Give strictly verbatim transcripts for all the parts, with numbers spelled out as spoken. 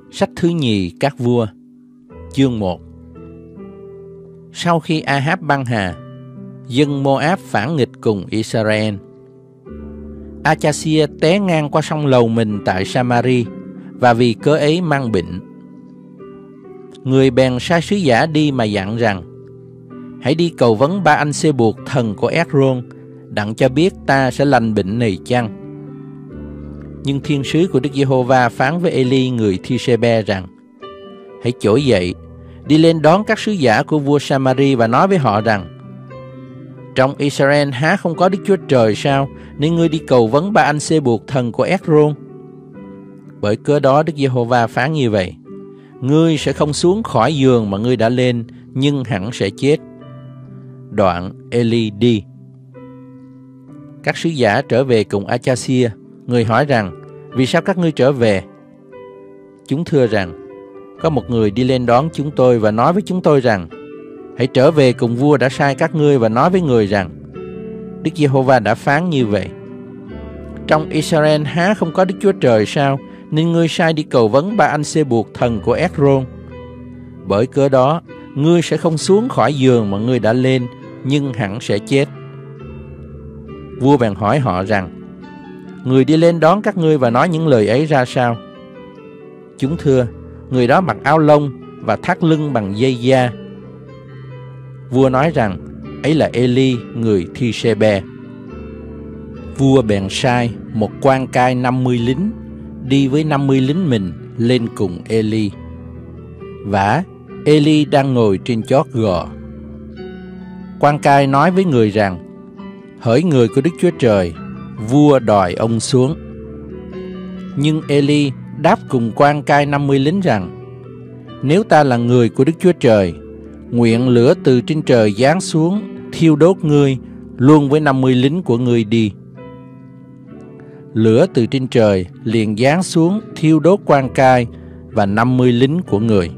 Sách thứ nhì các vua, chương một. Sau khi Ahab băng hà, dân Moab phản nghịch cùng Israel. Achazia té ngang qua sông lầu mình tại Samari, và vì cớ ấy mang bệnh. Người bèn sai sứ giả đi mà dặn rằng: hãy đi cầu vấn Ba-al-xê-buộc thần của Ét-rôn, đặng cho biết ta sẽ lành bệnh này chăng. Nhưng thiên sứ của Đức Giê-hô-va phán với Ê-li người Thi-sê-be rằng: hãy trỗi dậy, đi lên đón các sứ giả của vua Samari và nói với họ rằng: trong Israel há không có Đức Chúa Trời sao, nên ngươi đi cầu vấn Ba-al-xê-buộc thần của Ét-rôn? Bởi cớ đó Đức Giê-hô-va phán như vậy: ngươi sẽ không xuống khỏi giường mà ngươi đã lên, nhưng hẳn sẽ chết. Đoạn Ê-li đi. Các sứ giả trở về cùng Achazia. Người hỏi rằng: vì sao các ngươi trở về? Chúng thưa rằng: có một người đi lên đón chúng tôi và nói với chúng tôi rằng: hãy trở về cùng vua đã sai các ngươi và nói với người rằng: Đức Giê-hô-va đã phán như vậy: trong Israel há không có Đức Chúa Trời sao, nên ngươi sai đi cầu vấn Ba-al-xê-buộc thần của Ét-rôn. Bởi cớ đó ngươi sẽ không xuống khỏi giường mà ngươi đã lên, nhưng hẳn sẽ chết. Vua bèn hỏi họ rằng: người đi lên đón các ngươi và nói những lời ấy ra sao? Chúng thưa: người đó mặc áo lông và thắt lưng bằng dây da. Vua nói rằng: ấy là Ê-li người Thi-sê-be. Vua bèn sai một quan cai năm mươi lính đi với năm mươi lính mình lên cùng Ê-li. Vả, Ê-li đang ngồi trên chót gò. Quan cai nói với người rằng: hỡi người của Đức Chúa Trời, vua đòi ông xuống. Nhưng Ê-li đáp cùng quan cai năm mươi lính rằng: nếu ta là người của Đức Chúa Trời, nguyện lửa từ trên trời giáng xuống thiêu đốt ngươi luôn với năm mươi lính của ngươi đi. Lửa từ trên trời liền giáng xuống thiêu đốt quan cai và năm mươi lính của người.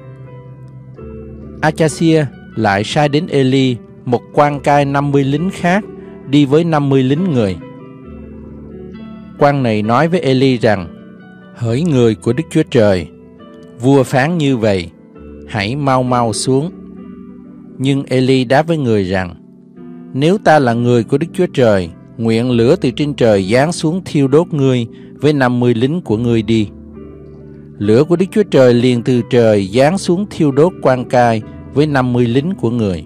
Achazia lại sai đến Ê-li một quan cai năm mươi lính khác đi với năm mươi lính người. Quan này nói với Ê-li rằng: hỡi người của Đức Chúa Trời, vua phán như vậy, hãy mau mau xuống. Nhưng Ê-li đáp với người rằng: nếu ta là người của Đức Chúa Trời, nguyện lửa từ trên trời giáng xuống thiêu đốt ngươi với năm mươi lính của ngươi đi. Lửa của Đức Chúa Trời liền từ trời giáng xuống thiêu đốt quan cai với năm mươi lính của người.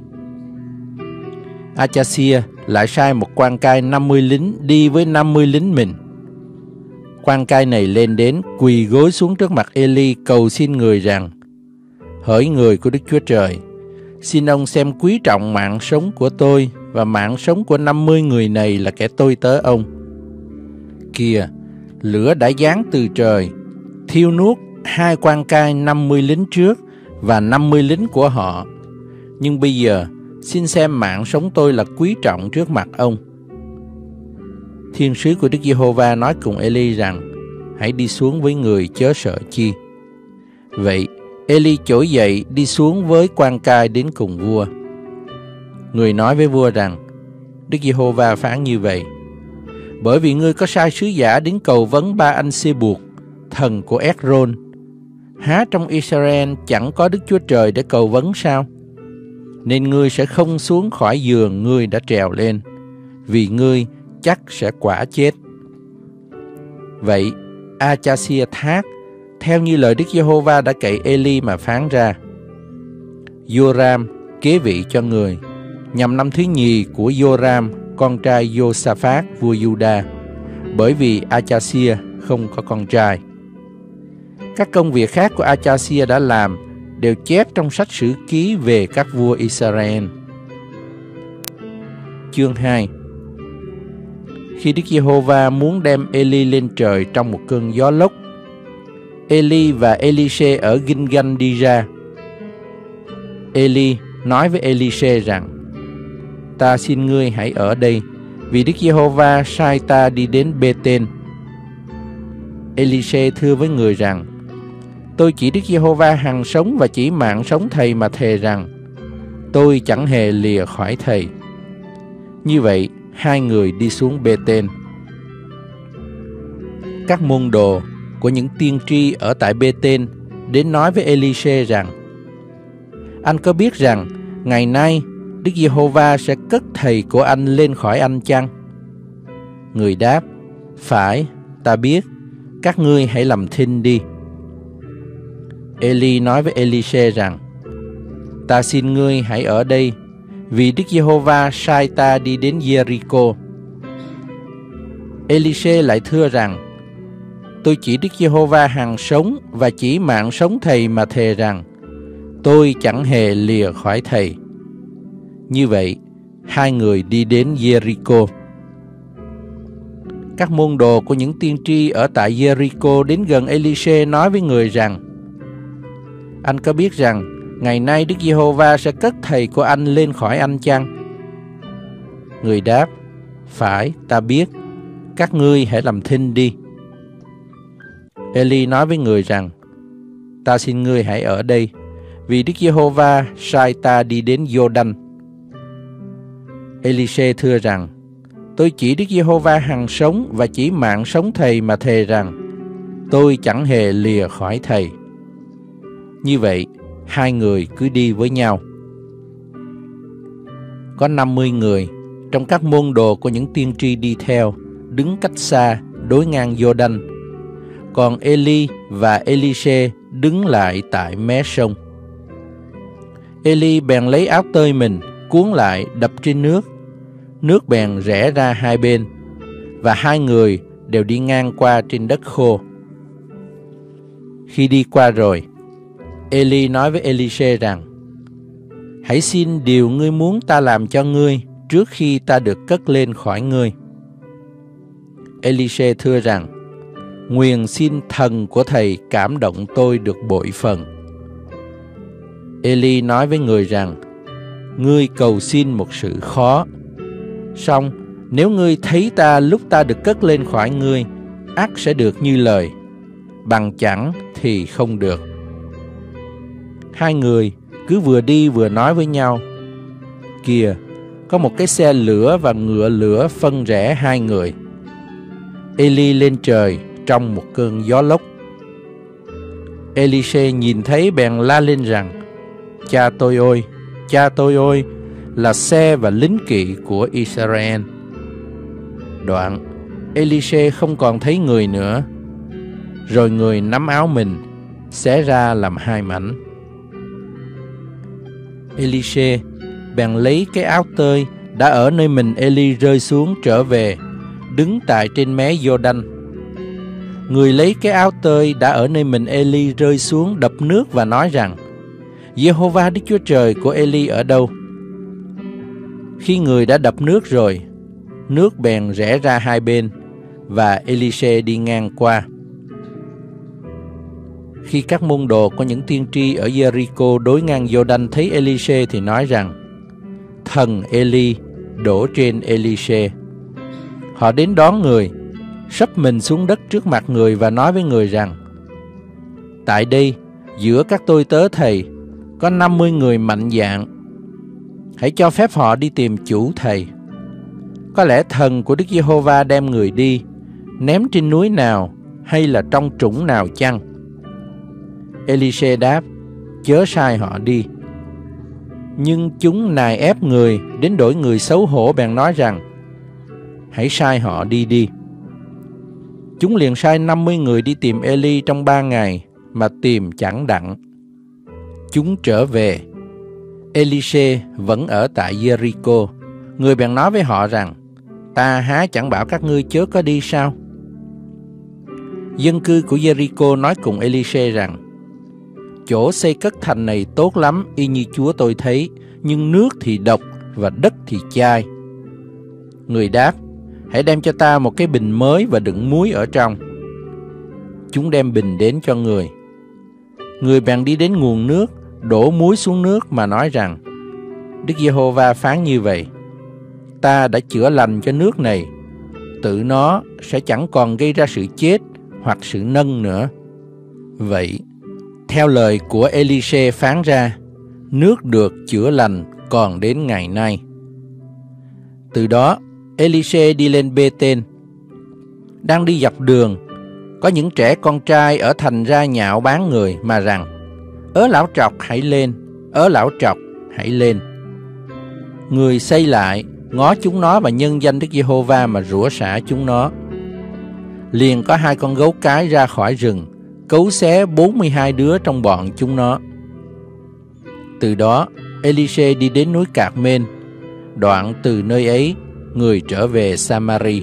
Achazia lại sai một quan cai năm mươi lính đi với năm mươi lính mình. Quan cai này lên đến quỳ gối xuống trước mặt Ê-li cầu xin người rằng: hỡi người của Đức Chúa Trời, xin ông xem quý trọng mạng sống của tôi và mạng sống của năm mươi người này là kẻ tôi tớ ông. Kìa, lửa đã giáng từ trời, thiêu nuốt hai quan cai năm mươi lính trước và năm mươi lính của họ. Nhưng bây giờ, xin xem mạng sống tôi là quý trọng trước mặt ông. Thiên sứ của Đức Giê-hô-va nói cùng Ê-li rằng: hãy đi xuống với người, chớ sợ chi. Vậy, Ê-li trỗi dậy đi xuống với quan cai đến cùng vua. Người nói với vua rằng: Đức Giê-hô-va phán như vậy: bởi vì ngươi có sai sứ giả đến cầu vấn Ba-al-xê-buộc thần của Ét-rôn, há trong Israel chẳng có Đức Chúa Trời để cầu vấn sao? Nên ngươi sẽ không xuống khỏi giường ngươi đã trèo lên, vì ngươi chắc sẽ quả chết. Vậy Achazia thác theo như lời Đức Giê-hô-va đã cậy Ê-li mà phán ra. Joram kế vị cho người, nhằm năm thứ nhì của Joram con trai Giô-sa-phát vua Giu-đa, bởi vì Achazia không có con trai. Các công việc khác của Achazia đã làm đều chép trong sách sử ký về các vua Israel. Chương hai. Khi Đức Giê-hô-va muốn đem Ê-li lên trời trong một cơn gió lốc, Ê-li và Ê-li-sê ở Ginh-ganh đi ra. Ê-li nói với Ê-li-sê rằng: ta xin ngươi hãy ở đây, vì Đức Giê-hô-va sai ta đi đến Bê-tên. Ê-li-sê thưa với người rằng: tôi chỉ Đức Giê-hô-va hằng sống và chỉ mạng sống thầy mà thề rằng tôi chẳng hề lìa khỏi thầy. Như vậy, hai người đi xuống Bê-tên. Các môn đồ của những tiên tri ở tại Bê-tên đến nói với Elise rằng: Anh có biết rằng ngày nay Đức Giê-hô-va sẽ cất thầy của anh lên khỏi anh chăng? Người đáp: Phải, ta biết, các ngươi hãy làm thinh đi. Eli nói với Elise rằng: Ta xin ngươi hãy ở đây, vì Đức Giê-hô-va sai ta đi đến Giê-ri-cô. Elise lại thưa rằng: Tôi chỉ Đức Giê-hô-va hằng sống và chỉ mạng sống thầy mà thề rằng tôi chẳng hề lìa khỏi thầy. Như vậy, hai người đi đến Giê-ri-cô. Các môn đồ của những tiên tri ở tại Giê-ri-cô đến gần Elise nói với người rằng: Anh có biết rằng ngày nay Đức Giê-hô-va sẽ cất thầy của anh lên khỏi anh chăng? Người đáp: Phải, ta biết, các ngươi hãy làm thinh đi. Eli nói với người rằng: Ta xin ngươi hãy ở đây, vì Đức Giê-hô-va sai ta đi đến Giô-đanh. Elise thưa rằng: Tôi chỉ Đức Giê-hô-va hằng sống và chỉ mạng sống thầy mà thề rằng tôi chẳng hề lìa khỏi thầy. Như vậy, hai người cứ đi với nhau. Có năm mươi người trong các môn đồ của những tiên tri đi theo, đứng cách xa đối ngang Giô-đanh. Còn Eli và Elise đứng lại tại mé sông. Eli bèn lấy áo tơi mình cuốn lại đập trên nước. Nước bèn rẽ ra hai bên, và hai người đều đi ngang qua trên đất khô. Khi đi qua rồi, Eli nói với Elise rằng: Hãy xin điều ngươi muốn ta làm cho ngươi trước khi ta được cất lên khỏi ngươi. Elise thưa rằng: Nguyền xin thần của thầy cảm động tôi được bội phần. Eli nói với người rằng: Ngươi cầu xin một sự khó. Song nếu ngươi thấy ta lúc ta được cất lên khỏi ngươi, ắt sẽ được như lời, bằng chẳng thì không được. Hai người cứ vừa đi vừa nói với nhau. Kìa, có một cái xe lửa và ngựa lửa phân rẽ hai người. Eli lên trời trong một cơn gió lốc. Elise nhìn thấy bèn la lên rằng: Cha tôi ơi, cha tôi ơi, là xe và lính kỵ của Israel. Đoạn, Elise không còn thấy người nữa. Rồi người nắm áo mình, xé ra làm hai mảnh. Elise bèn lấy cái áo tơi đã ở nơi mình Eli rơi xuống trở về, đứng tại trên mé Giô-đanh. Người lấy cái áo tơi đã ở nơi mình Eli rơi xuống đập nước và nói rằng: Giê-hô-va Đức Chúa Trời của Eli ở đâu? Khi người đã đập nước rồi, nước bèn rẽ ra hai bên, và Elise đi ngang qua. Khi các môn đồ của những tiên tri ở Giê-ri-cô đối ngang Giô-đanh thấy Elise thì nói rằng: Thần Eli đổ trên Elise. Họ đến đón người, sấp mình xuống đất trước mặt người và nói với người rằng: Tại đây, giữa các tôi tớ thầy, có năm mươi người mạnh dạn. Hãy cho phép họ đi tìm chủ thầy. Có lẽ thần của Đức Giê-hô-va đem người đi, ném trên núi nào hay là trong trũng nào chăng? Elise đáp: Chớ sai họ đi. Nhưng chúng nài ép người đến đổi người xấu hổ, bèn nói rằng: Hãy sai họ đi đi. Chúng liền sai năm mươi người đi tìm Eli trong ba ngày, mà tìm chẳng đặng. Chúng trở về. Elise vẫn ở tại Giê-ri-cô. Người bèn nói với họ rằng: Ta há chẳng bảo các ngươi chớ có đi sao? Dân cư của Giê-ri-cô nói cùng Elise rằng: Chỗ xây cất thành này tốt lắm, y như Chúa tôi thấy, nhưng nước thì độc và đất thì chai. Người đáp: Hãy đem cho ta một cái bình mới và đựng muối ở trong. Chúng đem bình đến cho người. Người bèn đi đến nguồn nước, đổ muối xuống nước mà nói rằng: Đức Giê-hô-va phán như vậy: Ta đã chữa lành cho nước này, tự nó sẽ chẳng còn gây ra sự chết hoặc sự nâng nữa. Vậy, theo lời của Elise phán ra, nước được chữa lành còn đến ngày nay. Từ đó, Elise đi lên Bê-tên. Đang đi dọc đường, Có những trẻ con trai ở thành ra nhạo báng người mà rằng: ớ lão trọc hãy lên, ớ lão trọc hãy lên. Người xây lại, ngó chúng nó và nhân danh Đức Giê-hô-va mà rủa xả chúng nó. Liền có hai con gấu cái ra khỏi rừng, cấu xé bốn mươi hai đứa trong bọn chúng nó. Từ đó, Ê-li-xê đi đến núi Cạc-mên. Đoạn từ nơi ấy, người trở về Sa-ma-ri.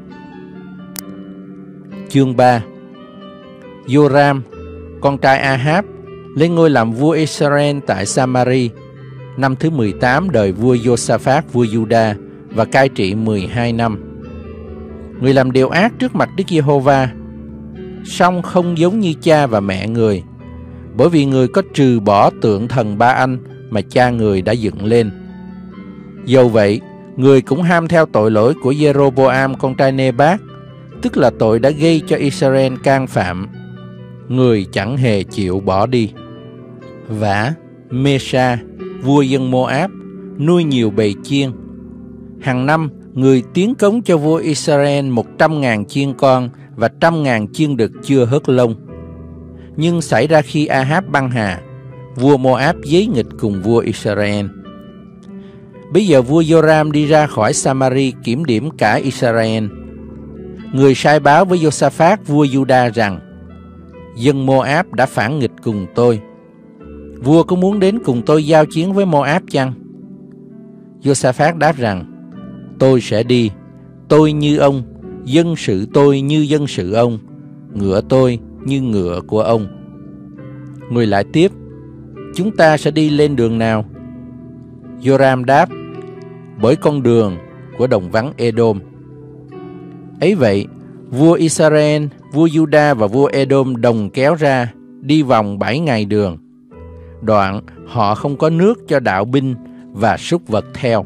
Chương ba. Giô-ram, con trai A-háp, lên ngôi làm vua Israel tại Sa-ma-ri, năm thứ mười tám đời vua Giô-sa-phát vua Giu-đa, và cai trị mười hai năm. Người làm điều ác trước mặt Đức Giê-hô-va, song không giống như cha và mẹ người, bởi vì người có trừ bỏ tượng thần Ba-anh mà cha người đã dựng lên. Dầu vậy, người cũng ham theo tội lỗi của Giê-rô-bô-am con trai Nê-bát, tức là tội đã gây cho Israel can phạm. Người chẳng hề chịu bỏ đi. Vả, Mê-sa, vua dân Mô-áp, nuôi nhiều bầy chiên. Hàng năm, người tiến cống cho vua Israel một trăm ngàn chiên con và trăm ngàn chiên đực chưa hớt lông. Nhưng xảy ra khi A-háp băng hà, vua Mô-áp giấy nghịch cùng vua Israel. Bây giờ vua Giô-ram đi ra khỏi Sa-ma-ri kiểm điểm cả Israel. Người sai báo với Giô-sa-phát vua Giu-đa rằng: dân Mô-áp đã phản nghịch cùng tôi. Vua có muốn đến cùng tôi giao chiến với Mô-áp chăng? Giô-sa-phát đáp rằng: tôi sẽ đi, tôi như ông, dân sự tôi như dân sự ông, ngựa tôi như ngựa của ông. Người lại tiếp: chúng ta sẽ đi lên đường nào? Giô-ram đáp: bởi con đường của đồng vắng Edom. Ấy vậy, vua Israel, vua Giu-đa và vua Edom đồng kéo ra, đi vòng bảy ngày đường. Đoạn họ không có nước cho đạo binh và súc vật theo.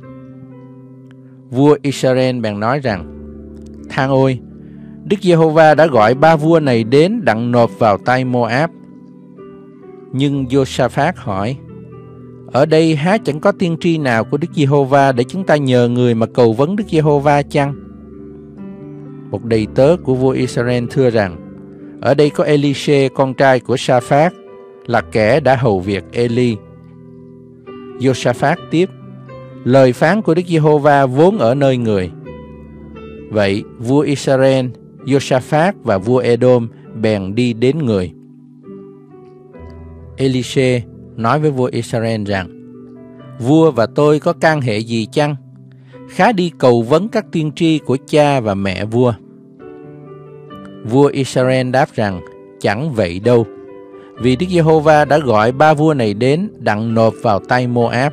Vua Israel bèn nói rằng: than ôi, Đức Giê-hô-va đã gọi ba vua này đến đặng nộp vào tay Mô-áp. Nhưng Giô-sa-phát hỏi: ở đây há chẳng có tiên tri nào của Đức Giê-hô-va để chúng ta nhờ người mà cầu vấn Đức Giê-hô-va chăng? Một đầy tớ của vua Israel thưa rằng: ở đây có Ê-li-xê con trai của Sa-phát, là kẻ đã hầu việc Ê-li. Giô-sa-phát tiếp: lời phán của Đức Giê-hô-va vốn ở nơi người. Vậy vua Israel, Giô-sa-phát và vua Edom bèn đi đến người. Ê-li-xê nói với vua Israel rằng: vua và tôi có can hệ gì chăng? Khá đi cầu vấn các tiên tri của cha và mẹ vua. Vua Israel đáp rằng: chẳng vậy đâu, vì Đức Giê-hô-va đã gọi ba vua này đến đặng nộp vào tay Mô-áp.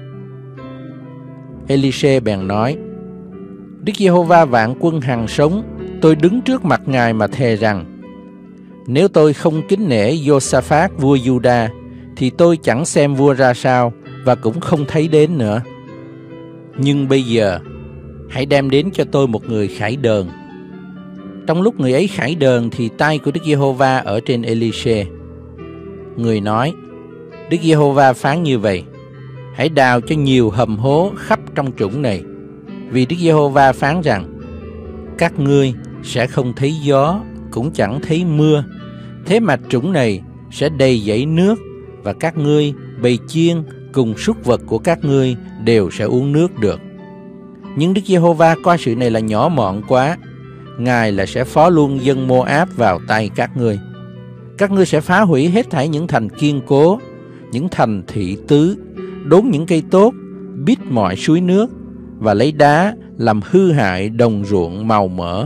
Ê-li-xê bèn nói: Đức Giê-hô-va vạn quân hằng sống, tôi đứng trước mặt Ngài mà thề rằng: nếu tôi không kính nể Giô-sa-phát vua Giu-đa, thì tôi chẳng xem vua ra sao và cũng không thấy đến nữa. Nhưng bây giờ, hãy đem đến cho tôi một người khải đờn. Trong lúc người ấy khải đờn thì tay của Đức Giê-hô-va ở trên Ê-li-xê. Người nói: Đức Giê-hô-va phán như vậy: hãy đào cho nhiều hầm hố khắp trong chủng này, vì Đức Giê-hô-va phán rằng: các ngươi sẽ không thấy gió, cũng chẳng thấy mưa, thế mà chủng này sẽ đầy dẫy nước, và các ngươi, bầy chiên cùng súc vật của các ngươi đều sẽ uống nước được. Nhưng Đức Giê-hô-va coi sự này là nhỏ mọn quá, Ngài là sẽ phó luôn dân Mô-áp vào tay các ngươi. Các ngươi sẽ phá hủy hết thảy những thành kiên cố, những thành thị tứ, đốn những cây tốt, bít mọi suối nước, và lấy đá làm hư hại đồng ruộng màu mỡ.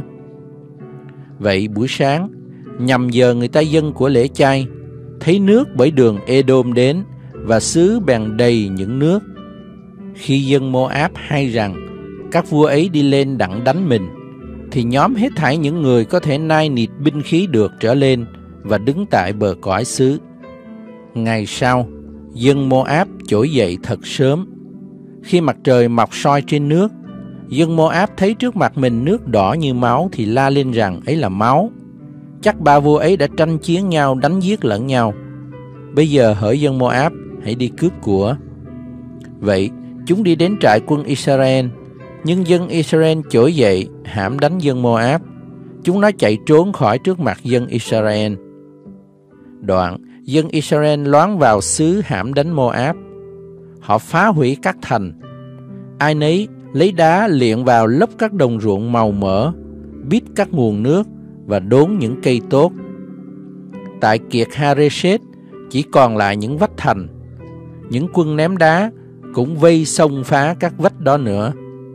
Vậy buổi sáng, nhằm giờ người ta dâng của lễ chay, thấy nước bởi đường Edom đến, và xứ bèn đầy những nước. Khi dân Mô-áp hay rằng các vua ấy đi lên đặng đánh mình, thì nhóm hết thảy những người có thể nai nịt binh khí được trở lên và đứng tại bờ cõi xứ. Ngày sau, dân Mô-áp trỗi dậy thật sớm. Khi mặt trời mọc soi trên nước, dân Mô-áp thấy trước mặt mình nước đỏ như máu thì la lên rằng ấy là máu. Chắc ba vua ấy đã tranh chiến nhau, đánh giết lẫn nhau. Bây giờ hỡi dân Mô-áp, hãy đi cướp của. Vậy chúng đi đến trại quân Israel, nhưng dân Israel trỗi dậy hãm đánh dân Mô-áp. chúng nó chạy trốn khỏi trước mặt dân Israel. Đoạn, dân Israel loán vào xứ hãm đánh Mô-áp. Họ phá hủy các thành. Ai nấy lấy đá liệng vào lấp các đồng ruộng màu mỡ, bít các nguồn nước và đốn những cây tốt. Tại Kiệt Ha-rê-sét chỉ còn lại những vách thành. Những quân ném đá cũng vây xông phá các vách đó nữa.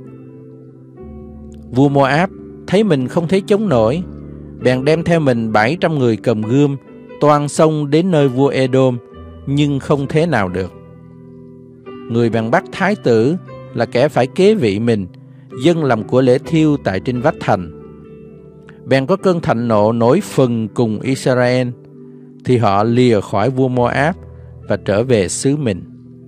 Vua Mô-áp thấy mình không thể chống nổi, bèn đem theo mình bảy trăm người cầm gươm, toan xông đến nơi vua Edom, nhưng không thế nào được. Người bèn bắt thái tử, là kẻ phải kế vị mình, dâng làm của lễ thiêu tại trên vách thành. Bèn có cơn thạnh nộ nổi phừng cùng Israel, thì họ lìa khỏi vua Mô-áp và trở về xứ mình.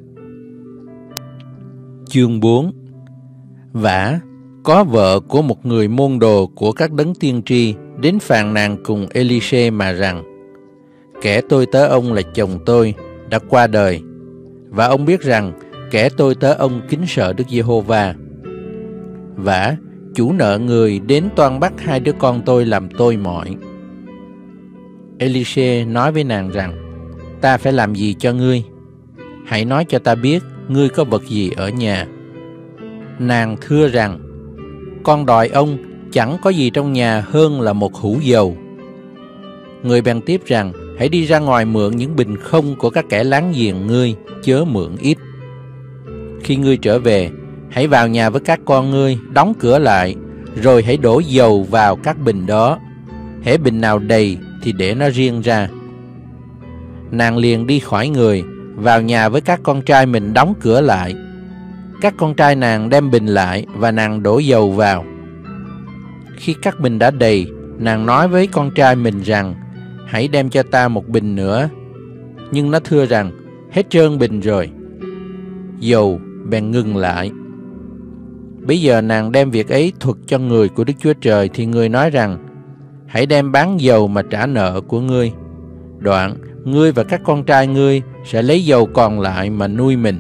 Chương bốn. Vả, có vợ của một người môn đồ của các đấng tiên tri đến phàn nàn cùng Ê-li-shê mà rằng: kẻ tôi tớ ông là chồng tôi đã qua đời, và ông biết rằng kẻ tôi tớ ông kính sợ Đức Giê-hô-va. Vả, chủ nợ người đến toan bắt hai đứa con tôi làm tôi mỏi. Ê-li-shê nói với nàng rằng: ta phải làm gì cho ngươi? Hãy nói cho ta biết ngươi có vật gì ở nhà. Nàng thưa rằng: con đòi ông chẳng có gì trong nhà hơn là một hũ dầu. Người bèn tiếp rằng: hãy đi ra ngoài mượn những bình không của các kẻ láng giềng ngươi, chớ mượn ít. Khi ngươi trở về, hãy vào nhà với các con ngươi, đóng cửa lại, rồi hãy đổ dầu vào các bình đó. Hễ bình nào đầy thì để nó riêng ra. Nàng liền đi khỏi người, vào nhà với các con trai mình, đóng cửa lại. Các con trai nàng đem bình lại, và nàng đổ dầu vào. Khi các bình đã đầy, nàng nói với con trai mình rằng: hãy đem cho ta một bình nữa. Nhưng nó thưa rằng: hết trơn bình rồi. Dầu bèn ngừng lại. Bây giờ nàng đem việc ấy thuật cho người của Đức Chúa Trời, thì người nói rằng: hãy đem bán dầu mà trả nợ của ngươi. Đoạn, ngươi và các con trai ngươi sẽ lấy dầu còn lại mà nuôi mình.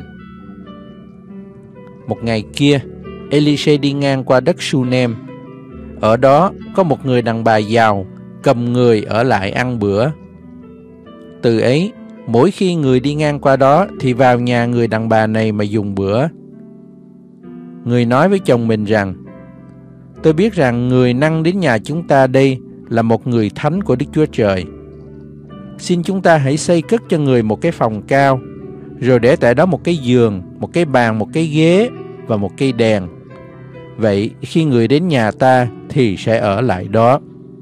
Một ngày kia, Ê-li-shê đi ngang qua đất Su-nem. Ở đó có một người đàn bà giàu cầm người ở lại ăn bữa. Từ ấy, mỗi khi người đi ngang qua đó thì vào nhà người đàn bà này mà dùng bữa. Người nói với chồng mình rằng: tôi biết rằng người năng đến nhà chúng ta đây là một người thánh của Đức Chúa Trời. Xin chúng ta hãy xây cất cho người một cái phòng cao, rồi để tại đó một cái giường, một cái bàn, một cái ghế và một cây đèn. Vậy khi người đến nhà ta thì sẽ ở lại đó.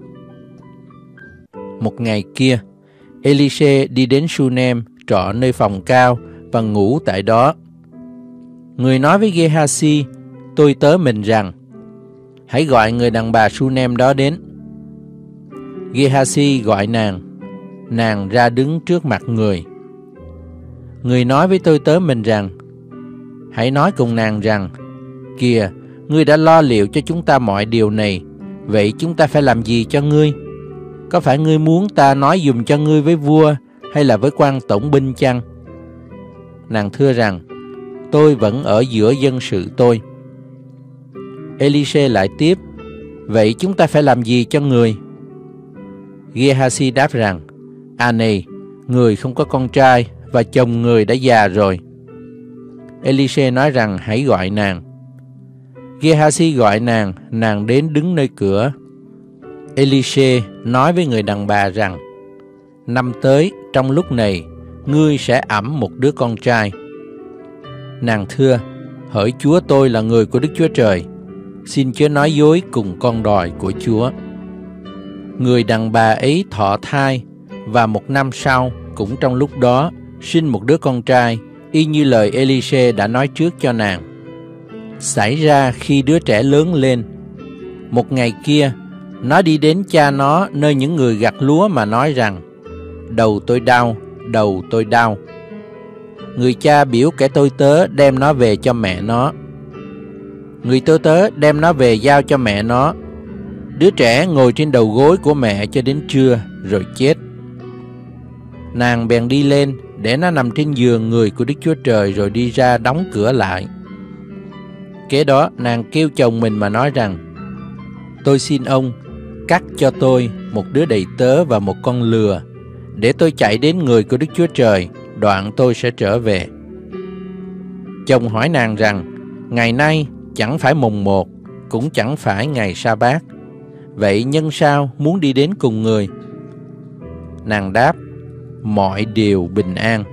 Một ngày kia, Ê-li-shê đi đến Su-nem, trọ nơi phòng cao và ngủ tại đó. Người nói với Gê-ha-si, tôi tớ mình rằng: hãy gọi người đàn bà Su-nem đó đến. Gê-ha-si gọi nàng. Nàng ra đứng trước mặt người. Người nói với tôi tớ mình rằng: hãy nói cùng nàng rằng: kìa, ngươi đã lo liệu cho chúng ta mọi điều này, vậy chúng ta phải làm gì cho ngươi? Có phải ngươi muốn ta nói dùm cho ngươi với vua hay là với quan tổng binh chăng? Nàng thưa rằng: tôi vẫn ở giữa dân sự tôi. Ê-li-shê lại tiếp: vậy chúng ta phải làm gì cho người? Gê-ha-si đáp rằng: à này, người không có con trai và chồng người đã già rồi. Ê-li-shê nói rằng: hãy gọi nàng. Gê-ha-si gọi nàng, nàng đến đứng nơi cửa. Ê-li-shê nói với người đàn bà rằng: năm tới trong lúc này ngươi sẽ ẵm một đứa con trai. Nàng thưa: hỡi Chúa, tôi là người của Đức Chúa Trời, xin chớ nói dối cùng con đòi của Chúa. Người đàn bà ấy thọ thai, và một năm sau, cũng trong lúc đó, sinh một đứa con trai, y như lời Ê-li-shê đã nói trước cho nàng. Xảy ra khi đứa trẻ lớn lên, một ngày kia, nó đi đến cha nó nơi những người gặt lúa mà nói rằng: đầu tôi đau, đầu tôi đau. Người cha biểu kẻ tôi tớ đem nó về cho mẹ nó. Người tôi tớ đem nó về giao cho mẹ nó. Đứa trẻ ngồi trên đầu gối của mẹ cho đến trưa, rồi chết. Nàng bèn đi lên, để nó nằm trên giường người của Đức Chúa Trời, rồi đi ra đóng cửa lại. Kế đó nàng kêu chồng mình mà nói rằng: tôi xin ông, cắt cho tôi một đứa đầy tớ và một con lừa, để tôi chạy đến người của Đức Chúa Trời, đoạn tôi sẽ trở về. Chồng hỏi nàng rằng, ngày nay chẳng phải mùng một, cũng chẳng phải ngày sa bát, vậy nhân sao muốn đi đến cùng người? Nàng đáp, mọi điều bình an.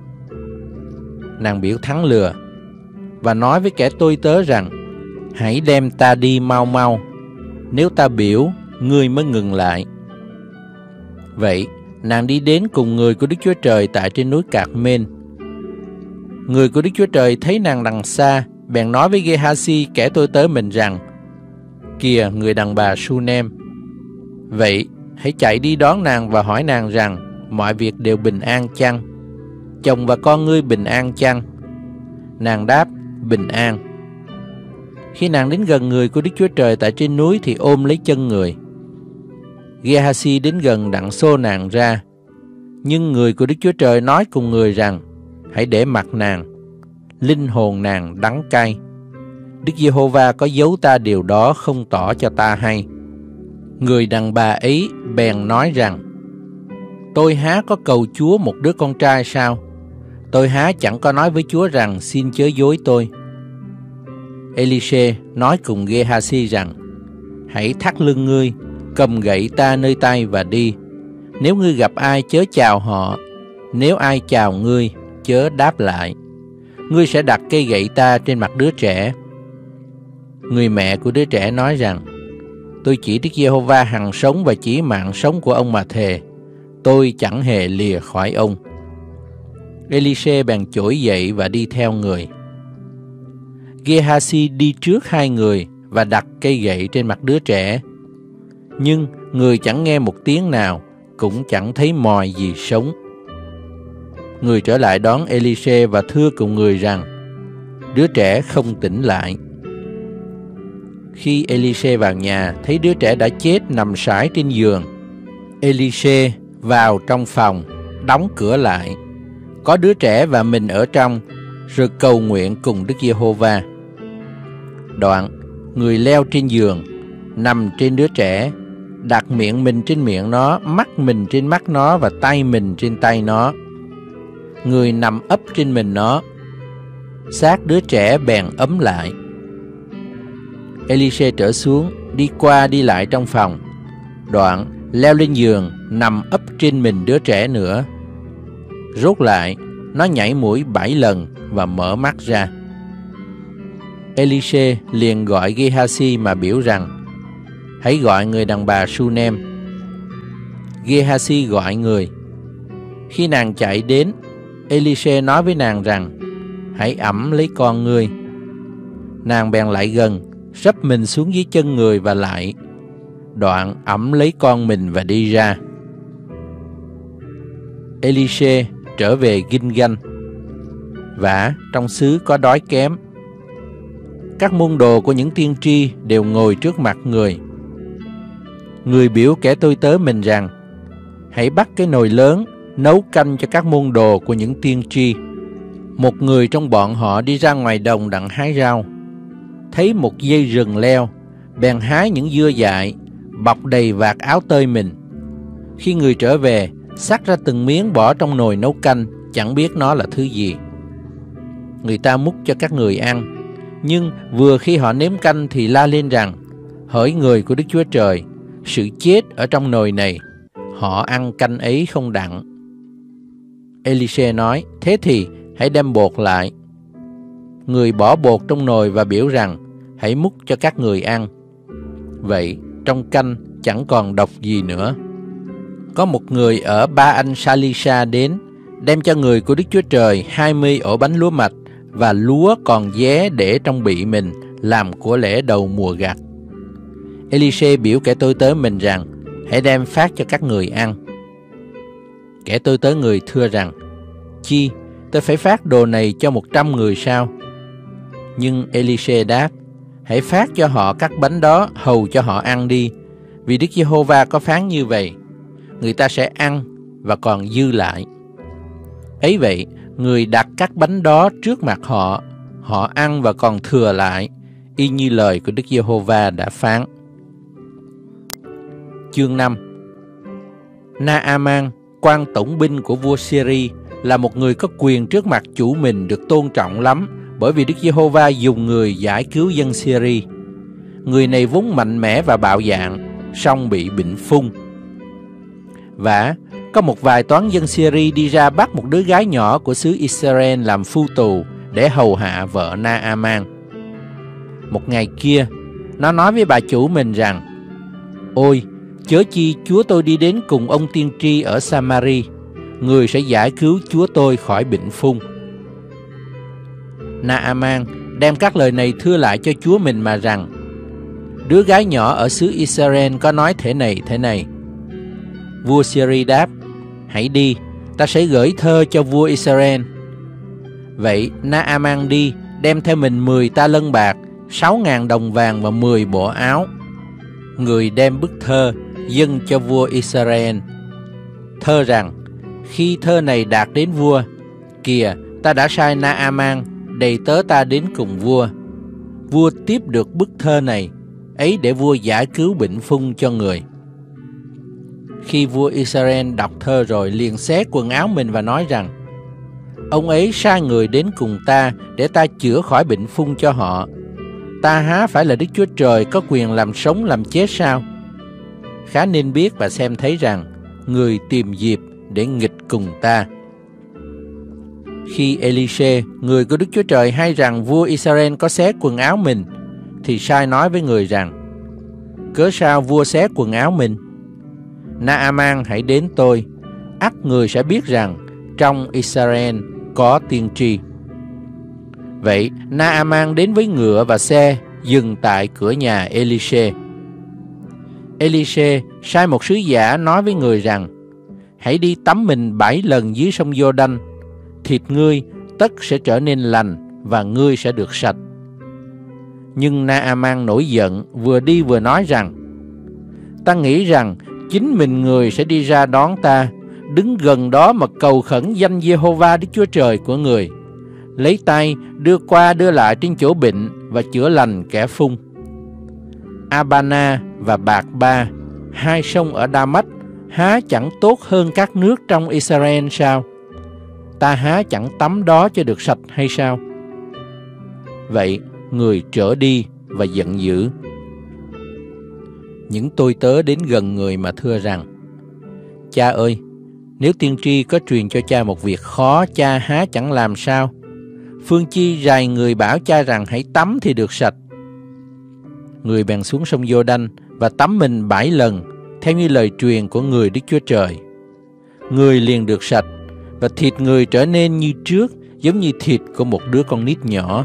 Nàng biểu thắng lừa và nói với kẻ tôi tớ rằng, hãy đem ta đi mau mau, nếu ta biểu, ngươi mới ngừng lại. Vậy nàng đi đến cùng người của Đức Chúa Trời tại trên núi Cạc-mên. Người của Đức Chúa Trời thấy nàng đằng xa, bèn nói với Gê-ha-si kẻ tôi tớ mình rằng, kìa người đàn bà Su-nem. Vậy hãy chạy đi đón nàng và hỏi nàng rằng, mọi việc đều bình an chăng? Chồng và con ngươi bình an chăng? Nàng đáp, bình an. Khi nàng đến gần người của Đức Chúa Trời tại trên núi thì ôm lấy chân người. Gê-ha-si đến gần đặng xô nàng ra. Nhưng người của Đức Chúa Trời nói cùng người rằng, hãy để mặc nàng, linh hồn nàng đắng cay. Đức Giê-hô-va có giấu ta điều đó, không tỏ cho ta hay. Người đàn bà ấy bèn nói rằng, tôi há có cầu Chúa một đứa con trai sao? Tôi há chẳng có nói với Chúa rằng, xin chớ dối tôi. Ê-li-xê nói cùng Gê-ha-si rằng, hãy thắt lưng ngươi, cầm gậy ta nơi tay và đi. Nếu ngươi gặp ai chớ chào họ, nếu ai chào ngươi chớ đáp lại. Ngươi sẽ đặt cây gậy ta trên mặt đứa trẻ. Người mẹ của đứa trẻ nói rằng, tôi chỉ Đức Giê-hô-va hằng sống và chỉ mạng sống của ông mà thề, tôi chẳng hề lìa khỏi ông. Ê-li-xê bèn trỗi dậy và đi theo người. Gê-ha-si đi trước hai người và đặt cây gậy trên mặt đứa trẻ. Nhưng người chẳng nghe một tiếng nào, cũng chẳng thấy mòi gì sống. Người trở lại đón Ê-li-xê và thưa cùng người rằng, đứa trẻ không tỉnh lại. Khi Ê-li-xê vào nhà, thấy đứa trẻ đã chết nằm sải trên giường. Ê-li-xê vào trong phòng, đóng cửa lại. Có đứa trẻ và mình ở trong, rồi cầu nguyện cùng Đức Giê-hô-va. Đoạn, người leo trên giường, nằm trên đứa trẻ, đặt miệng mình trên miệng nó, mắt mình trên mắt nó và tay mình trên tay nó. Người nằm ấp trên mình nó, xác đứa trẻ bèn ấm lại. Ê-li-xê trở xuống, đi qua đi lại trong phòng. Đoạn, leo lên giường, nằm ấp trên mình đứa trẻ nữa. Rốt lại, nó nhảy mũi bảy lần và mở mắt ra. Ê-li-xê liền gọi Gê-ha-si mà biểu rằng, hãy gọi người đàn bà Su-nem. Gê-ha-si gọi người. Khi nàng chạy đến, Ê-li-xê nói với nàng rằng, hãy ẵm lấy con ngươi. Nàng bèn lại gần, sấp mình xuống dưới chân người và lại. Đoạn ẵm lấy con mình và đi ra. Ê-li-xê trở về Ginh-ganh. Vả trong xứ có đói kém. Các môn đồ của những tiên tri đều ngồi trước mặt người. Người biểu kẻ tôi tớ mình rằng, hãy bắt cái nồi lớn, nấu canh cho các môn đồ của những tiên tri. Một người trong bọn họ đi ra ngoài đồng đặng hái rau, thấy một dây rừng leo, bèn hái những dưa dại, bọc đầy vạt áo tơi mình. Khi người trở về, xắt ra từng miếng bỏ trong nồi nấu canh, chẳng biết nó là thứ gì. Người ta múc cho các người ăn, nhưng vừa khi họ nếm canh thì la lên rằng, hỡi người của Đức Chúa Trời, sự chết ở trong nồi này, họ ăn canh ấy không đặng. Ê-li-xê nói, thế thì hãy đem bột lại. Người bỏ bột trong nồi và biểu rằng, hãy múc cho các người ăn. Vậy trong canh chẳng còn độc gì nữa. Có một người ở Ba-anh-sa-li-sa đến, đem cho người của Đức Chúa Trời hai mươi ổ bánh lúa mạch và lúa còn dé để trong bị mình, làm của lễ đầu mùa gặt. Ê-li-xê biểu kẻ tôi tớ mình rằng, hãy đem phát cho các người ăn. Kẻ tôi tớ người thưa rằng, chi, tôi phải phát đồ này cho một trăm người sao? Nhưng Ê-li-xê đáp, hãy phát cho họ các bánh đó, hầu cho họ ăn đi, vì Đức Giê-hô-va có phán như vậy, người ta sẽ ăn và còn dư lại. Ấy vậy, người đặt các bánh đó trước mặt họ, họ ăn và còn thừa lại, y như lời của Đức Giê-hô-va đã phán. chương năm. Naaman, quan tổng binh của vua Syria, là một người có quyền trước mặt chủ mình, được tôn trọng lắm, bởi vì Đức Giê-hô-va dùng người giải cứu dân Syria. Người này vốn mạnh mẽ và bạo dạn, song bị bệnh phung. Và có một vài toán dân Syria đi ra bắt một đứa gái nhỏ của xứ Israel làm phu tù để hầu hạ vợ Naaman. Một ngày kia, nó nói với bà chủ mình rằng: "Ôi, chớ chi chúa tôi đi đến cùng ông tiên tri ở Samari, người sẽ giải cứu chúa tôi khỏi bệnh phung." Naaman đem các lời này thưa lại cho chúa mình mà rằng: "Đứa gái nhỏ ở xứ Israel có nói thế này thế này." Vua Syria đáp: "Hãy đi, ta sẽ gửi thơ cho vua Israel." Vậy Naaman đi, đem theo mình mười ta lân bạc, sáu ngàn đồng vàng và mười bộ áo. Người đem bức thơ dâng cho vua Israel. Thơ rằng: "Khi thơ này đạt đến vua, kìa, ta đã sai Naaman đầy tớ ta đến cùng vua." Vua tiếp được bức thơ này, ấy để vua giải cứu bệnh phung cho người. Khi vua Israel đọc thơ rồi, liền xé quần áo mình và nói rằng: "Ông ấy sai người đến cùng ta để ta chữa khỏi bệnh phung cho họ. Ta há phải là Đức Chúa Trời có quyền làm sống làm chết sao? Khá nên biết và xem thấy rằng người tìm dịp để nghịch cùng ta." Khi Elise, người của Đức Chúa Trời, hay rằng vua Israel có xé quần áo mình, thì sai nói với người rằng: "Cớ sao vua xé quần áo mình? Naaman hãy đến tôi, ắt người sẽ biết rằng trong Israel có tiên tri." Vậy Naaman đến với ngựa và xe, dừng tại cửa nhà Elise. Elise sai một sứ giả nói với người rằng: "Hãy đi tắm mình bảy lần dưới sông Giô-đanh, thịt ngươi tất sẽ trở nên lành và ngươi sẽ được sạch." Nhưng Naaman nổi giận, vừa đi vừa nói rằng: "Ta nghĩ rằng chính mình người sẽ đi ra đón ta, đứng gần đó mà cầu khẩn danh Giê-hô-va Đức Chúa Trời của người, lấy tay đưa qua đưa lại trên chỗ bệnh và chữa lành kẻ phung. Abana và Bạc Ba, hai sông ở Đa-mách, há chẳng tốt hơn các nước trong Israel sao? Ta há chẳng tắm đó cho được sạch hay sao?" Vậy người trở đi và giận dữ. Những tôi tớ đến gần người mà thưa rằng: "Cha ơi, nếu tiên tri có truyền cho cha một việc khó, cha há chẳng làm sao? Phương chi rài người bảo cha rằng hãy tắm thì được sạch." Người bèn xuống sông Giô-đanh và tắm mình bảy lần, theo như lời truyền của người Đức Chúa Trời. Người liền được sạch, và thịt người trở nên như trước, giống như thịt của một đứa con nít nhỏ.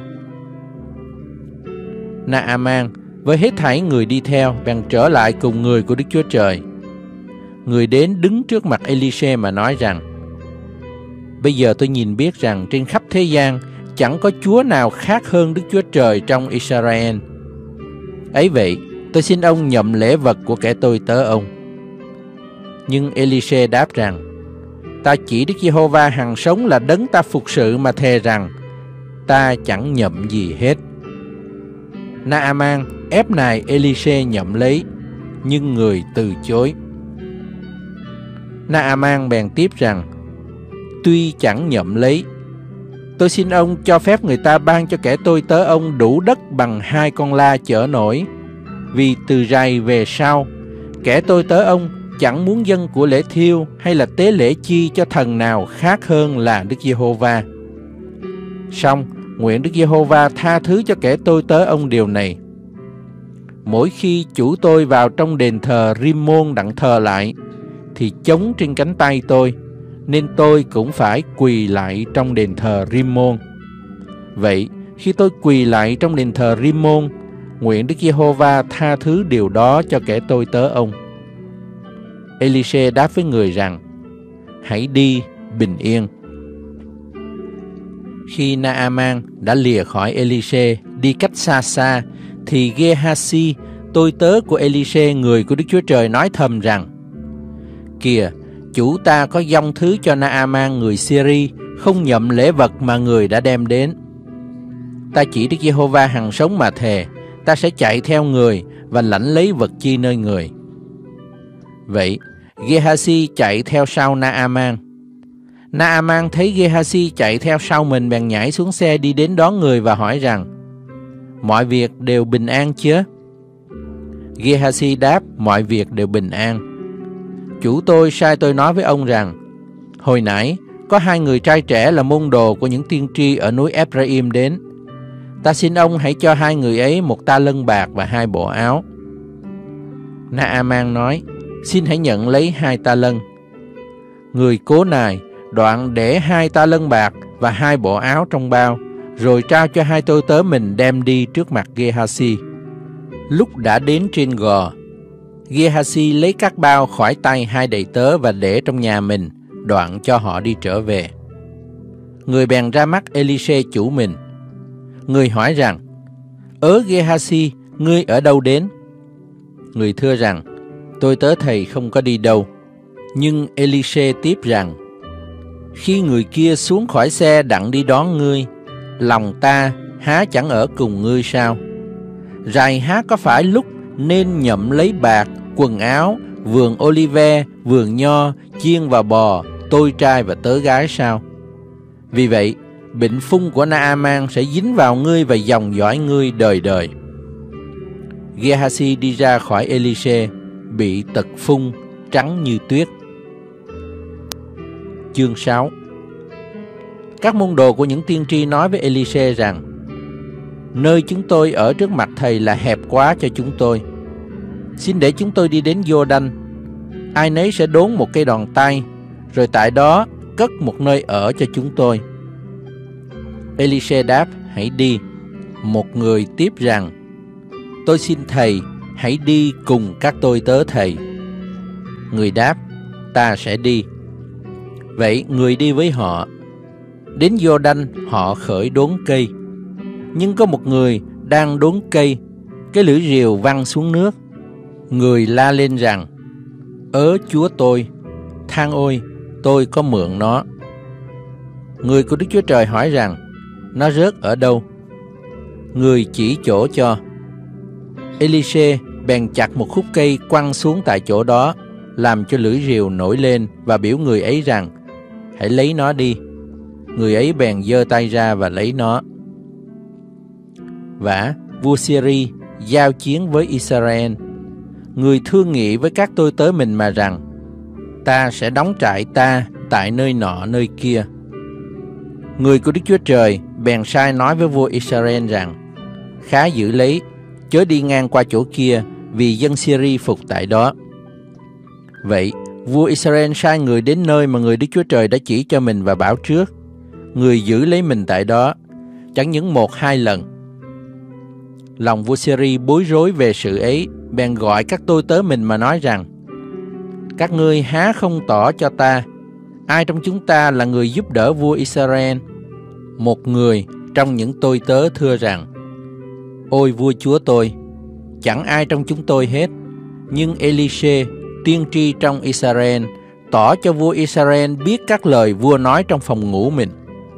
Naaman với hết thảy người đi theo bèn trở lại cùng người của Đức Chúa Trời. Người đến đứng trước mặt Elise mà nói rằng: "Bây giờ tôi nhìn biết rằng trên khắp thế gian chẳng có Chúa nào khác hơn Đức Chúa Trời trong Israel. Ấy vậy, tôi xin ông nhậm lễ vật của kẻ tôi tớ ông." Nhưng Elise đáp rằng: "Ta chỉ Đức Giê-hô-va hằng sống là đấng ta phục sự mà thề rằng ta chẳng nhậm gì hết." Naaman ép nài Elise nhậm lấy, nhưng người từ chối. Naaman bèn tiếp rằng: "Tuy chẳng nhậm lấy, tôi xin ông cho phép người ta ban cho kẻ tôi tớ ông đủ đất bằng hai con la chở nổi, vì từ rày về sau, kẻ tôi tớ ông chẳng muốn dâng của lễ thiêu hay là tế lễ chi cho thần nào khác hơn là Đức Giê-hô-va. Song nguyện Đức Giê-hô-va tha thứ cho kẻ tôi tớ ông điều này. Mỗi khi chủ tôi vào trong đền thờ Rim-môn đặng thờ lại, thì chống trên cánh tay tôi, nên tôi cũng phải quỳ lại trong đền thờ Rim-môn. Vậy khi tôi quỳ lại trong đền thờ Rim-môn, nguyện Đức Giê-hô-va tha thứ điều đó cho kẻ tôi tớ ông." Elise đáp với người rằng: "Hãy đi bình yên." Khi Naaman đã lìa khỏi Elise đi cách xa xa, thì Gehasi, tôi tớ của Elise, người của Đức Chúa Trời, nói thầm rằng: "Kìa, chủ ta có dâng thứ cho Naaman người Syria, không nhậm lễ vật mà người đã đem đến. Ta chỉ Đức Giê-hô-va hằng sống mà thề, ta sẽ chạy theo người và lãnh lấy vật chi nơi người." Vậy Gehazi chạy theo sau Naaman. Naaman thấy Gehazi chạy theo sau mình bèn nhảy xuống xe đi đến đón người và hỏi rằng: mọi việc đều bình an chớ? Gehazi đáp: mọi việc đều bình an. Chủ tôi sai tôi nói với ông rằng: hồi nãy có hai người trai trẻ là môn đồ của những tiên tri ở núi Ephraim đến. Ta xin ông hãy cho hai người ấy một ta lân bạc và hai bộ áo. Naaman nói: xin hãy nhận lấy hai ta lân. Người cố nài, đoạn để hai ta lân bạc và hai bộ áo trong bao, rồi trao cho hai tôi tớ mình đem đi trước mặt Gehazi. Lúc đã đến trên gò, Gehazi lấy các bao khỏi tay hai đầy tớ và để trong nhà mình, đoạn cho họ đi trở về. Người bèn ra mắt Elisê chủ mình. Người hỏi rằng: ớ Gehazi, ngươi ở đâu đến? Người thưa rằng: tôi tớ thầy không có đi đâu. Nhưng Elisê tiếp rằng: khi người kia xuống khỏi xe đặng đi đón ngươi, lòng ta há chẳng ở cùng ngươi sao? Rày há có phải lúc nên nhậm lấy bạc, quần áo, vườn olive, vườn nho, chiên và bò, tôi trai và tớ gái sao? Vì vậy, bệnh phung của Naaman sẽ dính vào ngươi và dòng dõi ngươi đời đời. Gehazi đi ra khỏi Elisê, bị tật phung, trắng như tuyết. Chương sáu. Các môn đồ của những tiên tri nói với Elisê rằng: nơi chúng tôi ở trước mặt thầy là hẹp quá cho chúng tôi. Xin để chúng tôi đi đến Giô-đanh. Ai nấy sẽ đốn một cây đòn tay, rồi tại đó cất một nơi ở cho chúng tôi. Elisê đáp: hãy đi. Một người tiếp rằng: tôi xin thầy hãy đi cùng các tôi tớ thầy. Người đáp: ta sẽ đi. Vậy người đi với họ. Đến Giô-đanh họ khởi đốn cây. Nhưng có một người đang đốn cây, cái lưỡi rìu văng xuống nước. Người la lên rằng: ớ Chúa tôi, than ôi, tôi có mượn nó. Người của Đức Chúa Trời hỏi rằng: nó rớt ở đâu? Người chỉ chỗ cho. Elisê bèn chặt một khúc cây quăng xuống tại chỗ đó, làm cho lưỡi rìu nổi lên, và biểu người ấy rằng: hãy lấy nó đi. Người ấy bèn giơ tay ra và lấy nó. Vả, vua Syri giao chiến với Israel. Người thương nghị với các tôi tớ mình mà rằng: ta sẽ đóng trại ta tại nơi nọ nơi kia. Người của Đức Chúa Trời bèn sai nói với vua Israel rằng: khá giữ lấy, chớ đi ngang qua chỗ kia, vì dân Syri phục tại đó. Vậy vua Israel sai người đến nơi mà người Đức Chúa Trời đã chỉ cho mình và bảo trước. Người giữ lấy mình tại đó, chẳng những một hai lần. Lòng vua Syri bối rối về sự ấy, bèn gọi các tôi tớ mình mà nói rằng: các ngươi há không tỏ cho ta ai trong chúng ta là người giúp đỡ vua Israel? Một người trong những tôi tớ thưa rằng: ôi vua chúa tôi, chẳng ai trong chúng tôi hết. Nhưng Elisê, tiên tri trong Israel, tỏ cho vua Israel biết các lời vua nói trong phòng ngủ mình.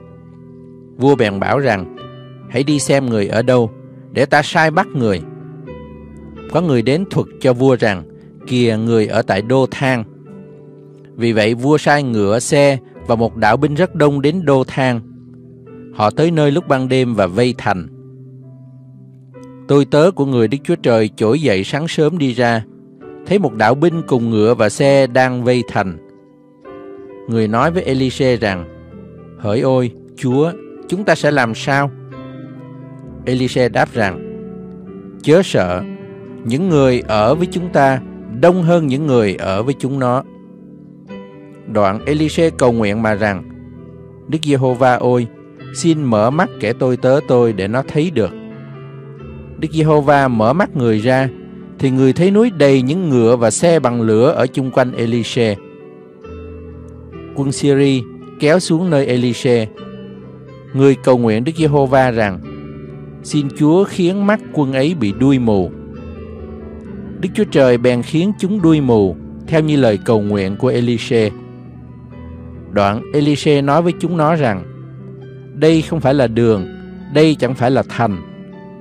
Vua bèn bảo rằng: hãy đi xem người ở đâu, để ta sai bắt người. Có người đến thuật cho vua rằng: kìa, người ở tại Đô Thang. Vì vậy vua sai ngựa xe và một đạo binh rất đông đến Đô Thang. Họ tới nơi lúc ban đêm và vây thành. Tôi tớ của người Đức Chúa Trời trỗi dậy sáng sớm đi ra, thấy một đạo binh cùng ngựa và xe đang vây thành. Người nói với Elisê rằng: hỡi ôi Chúa, chúng ta sẽ làm sao? Elisê đáp rằng: chớ sợ, những người ở với chúng ta đông hơn những người ở với chúng nó. Đoạn Elisê cầu nguyện mà rằng: Đức Giê-hô-va ôi, xin mở mắt kẻ tôi tớ tôi để nó thấy được. Đức Giê-hô-va mở mắt người ra, thì người thấy núi đầy những ngựa và xe bằng lửa ở chung quanh Elisê. Quân Syri kéo xuống nơi Elisê. Người cầu nguyện Đức Giê-hô-va rằng: xin Chúa khiến mắt quân ấy bị đuôi mù. Đức Chúa Trời bèn khiến chúng đuôi mù, theo như lời cầu nguyện của Elisê. Đoạn Elisê nói với chúng nó rằng: đây không phải là đường, đây chẳng phải là thành.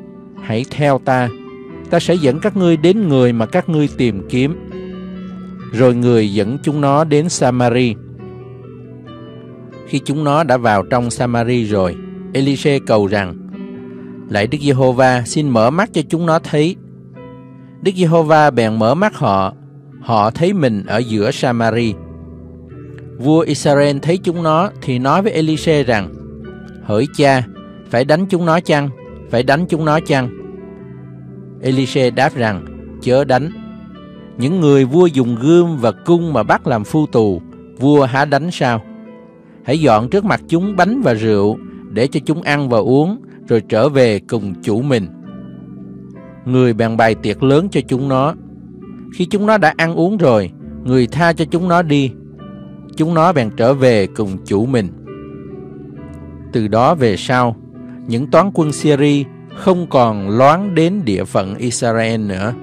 Hãy theo ta, ta sẽ dẫn các ngươi đến người mà các ngươi tìm kiếm. Rồi người dẫn chúng nó đến Samari. Khi chúng nó đã vào trong Samari rồi, Ê-li-xê cầu rằng: Lạy Đức Giê-hô-va, xin mở mắt cho chúng nó thấy. Đức Giê-hô-va bèn mở mắt họ, họ thấy mình ở giữa Samari. Vua Israel thấy chúng nó thì nói với Ê-li-xê rằng: Hỡi cha, phải đánh chúng nó chăng? Phải đánh chúng nó chăng? Ê-li-xê đáp rằng: Chớ đánh. Những người vua dùng gươm và cung mà bắt làm phu tù, vua há đánh sao? Hãy dọn trước mặt chúng bánh và rượu, để cho chúng ăn và uống, rồi trở về cùng chủ mình. Người bèn bày tiệc lớn cho chúng nó. Khi chúng nó đã ăn uống rồi, người tha cho chúng nó đi. Chúng nó bèn trở về cùng chủ mình. Từ đó về sau, những toán quân Syria không còn loáng đến địa phận Israel nữa.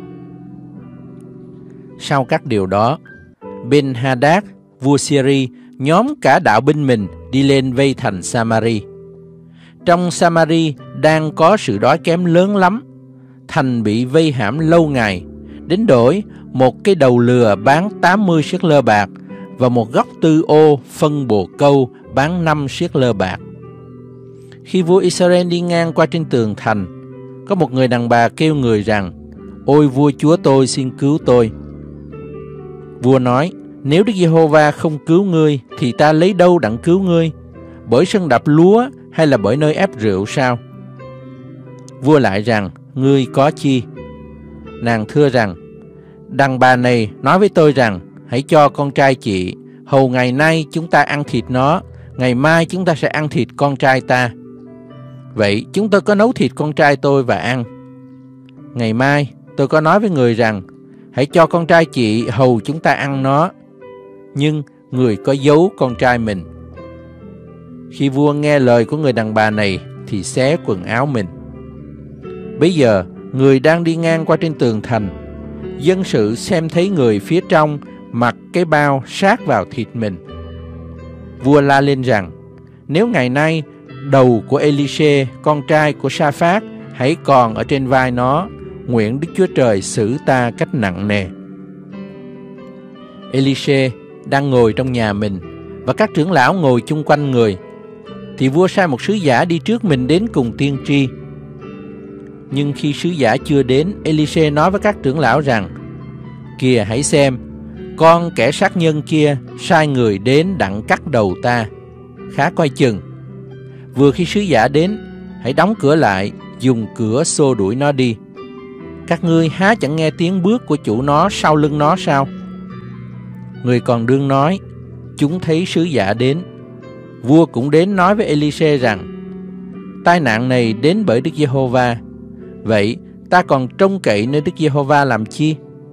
Sau các điều đó, Ben-Hadad, vua Syria, nhóm cả đạo binh mình đi lên vây thành Samari. Trong Samari đang có sự đói kém lớn lắm. Thành bị vây hãm lâu ngày, đến đổi một cái đầu lừa bán tám mươi siết lơ bạc và một góc tư ô phân bồ câu bán năm siết lơ bạc. Khi vua Israel đi ngang qua trên tường thành, có một người đàn bà kêu người rằng: Ôi vua chúa tôi, xin cứu tôi. Vua nói: Nếu Đức Giê-hô-va không cứu ngươi, thì ta lấy đâu đặng cứu ngươi? Bởi sân đập lúa hay là bởi nơi ép rượu sao? Vua lại rằng: Ngươi có chi? Nàng thưa rằng: Đàn bà này nói với tôi rằng: Hãy cho con trai chị, hầu ngày nay chúng ta ăn thịt nó, ngày mai chúng ta sẽ ăn thịt con trai ta. Vậy chúng tôi có nấu thịt con trai tôi và ăn. Ngày mai tôi có nói với người rằng: Hãy cho con trai chị, hầu chúng ta ăn nó. Nhưng người có giấu con trai mình. Khi vua nghe lời của người đàn bà này thì xé quần áo mình. Bây giờ người đang đi ngang qua trên tường thành, dân sự xem thấy người phía trong mặc cái bao sát vào thịt mình. Vua la lên rằng: Nếu ngày nay đầu của Ê-li-xê, con trai của Sa-phát, hãy còn ở trên vai nó, nguyện Đức Chúa Trời xử ta cách nặng nề. Ê-li-xê đang ngồi trong nhà mình, và các trưởng lão ngồi chung quanh người, thì vua sai một sứ giả đi trước mình đến cùng tiên tri. Nhưng khi sứ giả chưa đến, Ê-li-xê nói với các trưởng lão rằng: Kìa hãy xem, con kẻ sát nhân kia sai người đến đặng cắt đầu ta, khá coi chừng. Vừa khi sứ giả đến, hãy đóng cửa lại, dùng cửa xô đuổi nó đi. Các ngươi há chẳng nghe tiếng bước của chủ nó sau lưng nó sao? Người còn đương nói, chúng thấy sứ giả đến. Vua cũng đến nói với Ê-li-xê rằng: Tai nạn này đến bởi Đức Giê-hô-va. Vậy ta còn trông cậy nơi Đức Giê-hô-va làm chi?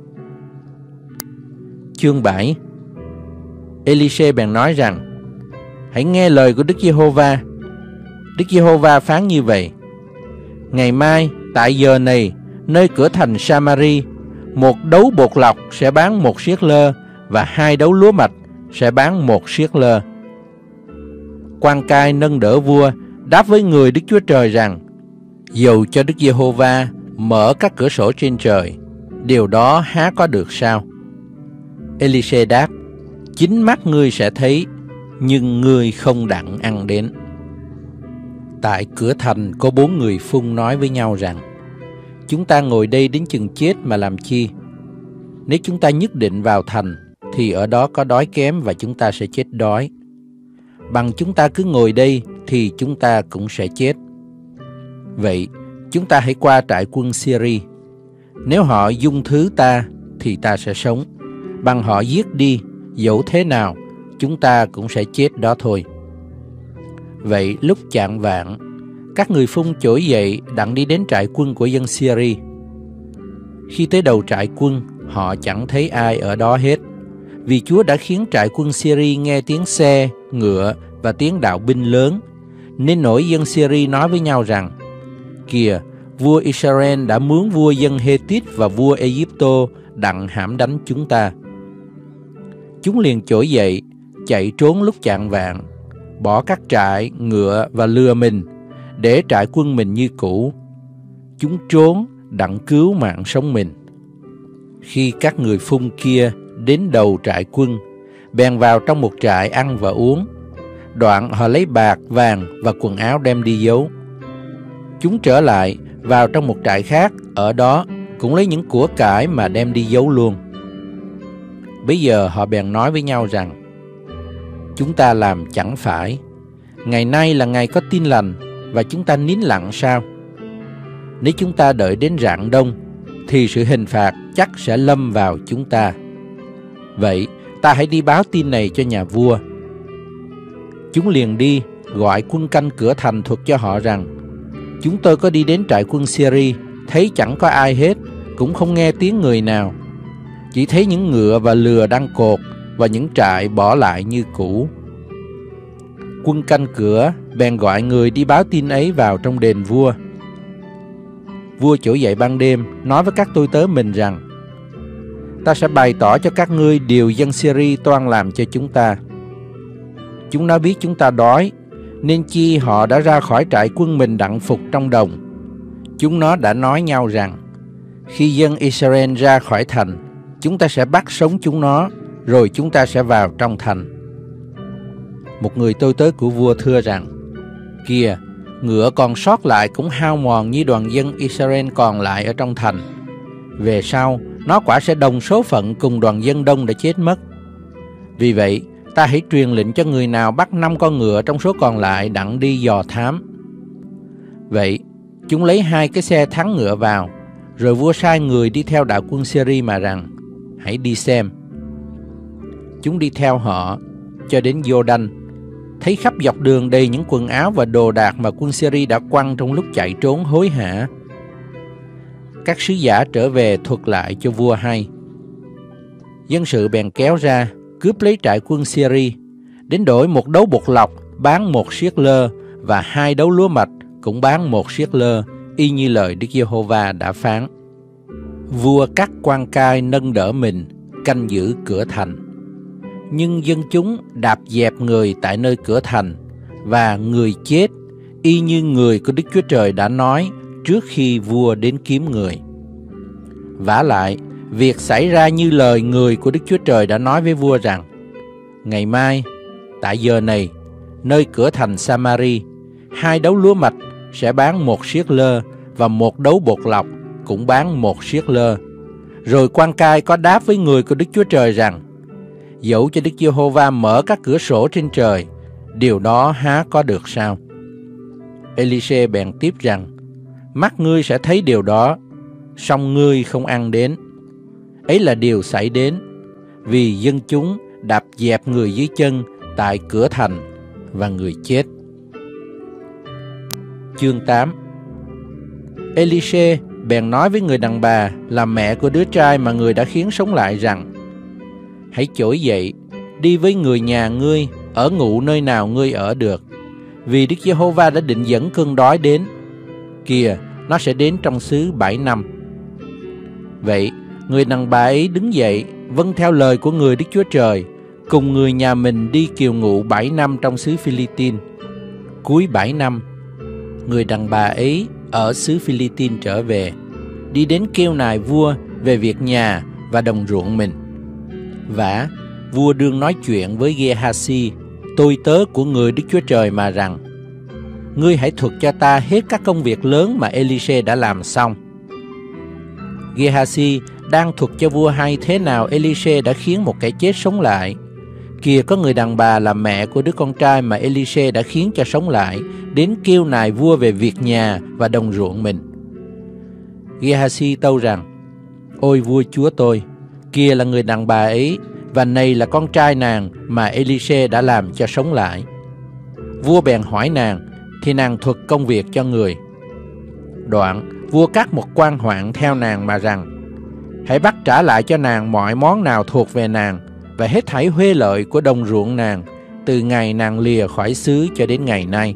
Chương bảy. Ê-li-xê bèn nói rằng: Hãy nghe lời của Đức Giê-hô-va. Đức Giê-hô-va phán như vậy: Ngày mai tại giờ này, nơi cửa thành Samari, một đấu bột lọc sẽ bán một siết lơ, và hai đấu lúa mạch sẽ bán một siết lơ. Quan cai nâng đỡ vua, đáp với người Đức Chúa Trời rằng: Dầu cho Đức Giê-hô-va mở các cửa sổ trên trời, điều đó há có được sao? Ê-li-xê đáp: Chính mắt ngươi sẽ thấy, nhưng ngươi không đặng ăn đến. Tại cửa thành có bốn người phung nói với nhau rằng: Chúng ta ngồi đây đến chừng chết mà làm chi? Nếu chúng ta nhất định vào thành, thì ở đó có đói kém và chúng ta sẽ chết đói. Bằng chúng ta cứ ngồi đây thì chúng ta cũng sẽ chết. Vậy chúng ta hãy qua trại quân Syria. Nếu họ dung thứ ta thì ta sẽ sống. Bằng họ giết đi, dẫu thế nào chúng ta cũng sẽ chết đó thôi. Vậy lúc chạng vạng, các người phung trỗi dậy đặng đi đến trại quân của dân Syria. Khi tới đầu trại quân, họ chẳng thấy ai ở đó hết, vì Chúa đã khiến trại quân Syria nghe tiếng xe, ngựa và tiếng đạo binh lớn, nên nổi dân Syria nói với nhau rằng: Kìa, vua Israel đã mướn vua dân Hethit và vua Ai-cập đặng hãm đánh chúng ta. Chúng liền trỗi dậy, chạy trốn lúc chạng vạng, bỏ các trại, ngựa và lừa mình, để trại quân mình như cũ. Chúng trốn đặng cứu mạng sống mình. Khi các người phung kia đến đầu trại quân, bèn vào trong một trại ăn và uống. Đoạn họ lấy bạc, vàng và quần áo đem đi giấu. Chúng trở lại vào trong một trại khác, ở đó cũng lấy những của cải mà đem đi giấu luôn. Bây giờ họ bèn nói với nhau rằng: chúng ta làm chẳng phải. Ngày nay là ngày có tin lành, và chúng ta nín lặng sao? Nếu chúng ta đợi đến rạng đông, thì sự hình phạt chắc sẽ lâm vào chúng ta. Vậy ta hãy đi báo tin này cho nhà vua. Chúng liền đi gọi quân canh cửa thành thuật cho họ rằng: chúng tôi có đi đến trại quân Syria, thấy chẳng có ai hết, cũng không nghe tiếng người nào, chỉ thấy những ngựa và lừa đang cột, và những trại bỏ lại như cũ. Quân canh cửa bèn gọi người đi báo tin ấy vào trong đền vua. Vua trỗi dậy ban đêm, nói với các tôi tớ mình rằng: ta sẽ bày tỏ cho các ngươi điều dân Syria toan làm cho chúng ta. Chúng nó biết chúng ta đói, nên chi họ đã ra khỏi trại quân mình đặng phục trong đồng. Chúng nó đã nói nhau rằng: khi dân Israel ra khỏi thành, chúng ta sẽ bắt sống chúng nó, rồi chúng ta sẽ vào trong thành. Một người tôi tớ của vua thưa rằng: kìa, ngựa còn sót lại cũng hao mòn như đoàn dân Israel còn lại ở trong thành. Về sau, nó quả sẽ đồng số phận cùng đoàn dân đông đã chết mất. Vì vậy, ta hãy truyền lệnh cho người nào bắt năm con ngựa trong số còn lại đặng đi dò thám. Vậy, chúng lấy hai cái xe thắng ngựa vào, rồi vua sai người đi theo đạo quân Syria mà rằng: hãy đi xem. Chúng đi theo họ cho đến Giô-đanh, thấy khắp dọc đường đầy những quần áo và đồ đạc mà quân Syria đã quăng trong lúc chạy trốn hối hả. Các sứ giả trở về thuật lại cho vua hay. Dân sự bèn kéo ra, cướp lấy trại quân Syria, đến đổi một đấu bột lọc bán một siết lơ, và hai đấu lúa mạch cũng bán một siết lơ, y như lời Đức Giê-hô-va đã phán. Vua cắt quan cai nâng đỡ mình, canh giữ cửa thành. Nhưng dân chúng đạp dẹp người tại nơi cửa thành, và người chết, y như người của Đức Chúa Trời đã nói trước khi vua đến kiếm người. Vả lại, việc xảy ra như lời người của Đức Chúa Trời đã nói với vua rằng: ngày mai, tại giờ này, nơi cửa thành Samari, hai đấu lúa mạch sẽ bán một siết lơ, và một đấu bột lọc cũng bán một siết lơ. Rồi quan cai có đáp với người của Đức Chúa Trời rằng: dẫu cho Đức Giê-hô-va mở các cửa sổ trên trời, điều đó há có được sao? Ê-li-xê bèn tiếp rằng: mắt ngươi sẽ thấy điều đó, song ngươi không ăn đến. Ấy là điều xảy đến vì dân chúng đạp dẹp người dưới chân tại cửa thành, và người chết. Chương tám. Ê-li-xê bèn nói với người đàn bà là mẹ của đứa trai mà người đã khiến sống lại rằng: hãy trỗi dậy, đi với người nhà ngươi, ở ngụ nơi nào ngươi ở được, vì Đức Giê-hô-va đã định dẫn cơn đói đến. Kìa, nó sẽ đến trong xứ bảy năm. Vậy, người đàn bà ấy đứng dậy, vâng theo lời của người Đức Chúa Trời, cùng người nhà mình đi kiều ngụ bảy năm trong xứ Phi-li-tin. Cuối bảy năm, người đàn bà ấy ở xứ Phi-li-tin trở về, đi đến kêu nài vua về việc nhà và đồng ruộng mình. Vả, vua đương nói chuyện với Gê-ha-si, tôi tớ của người Đức Chúa Trời mà rằng: ngươi hãy thuật cho ta hết các công việc lớn mà Ê-li-xê đã làm xong. Gê-ha-si đang thuật cho vua hay thế nào Ê-li-xê đã khiến một kẻ chết sống lại. Kìa, có người đàn bà là mẹ của đứa con trai mà Ê-li-xê đã khiến cho sống lại, đến kêu nài vua về việc nhà và đồng ruộng mình. Gê-ha-si tâu rằng: ôi vua chúa tôi, kia là người đàn bà ấy, và này là con trai nàng mà Ê-li-xê đã làm cho sống lại. Vua bèn hỏi nàng, thì nàng thuật công việc cho người. Đoạn vua cắt một quan hoạn theo nàng mà rằng: hãy bắt trả lại cho nàng mọi món nào thuộc về nàng, và hết thảy huê lợi của đồng ruộng nàng, từ ngày nàng lìa khỏi xứ cho đến ngày nay.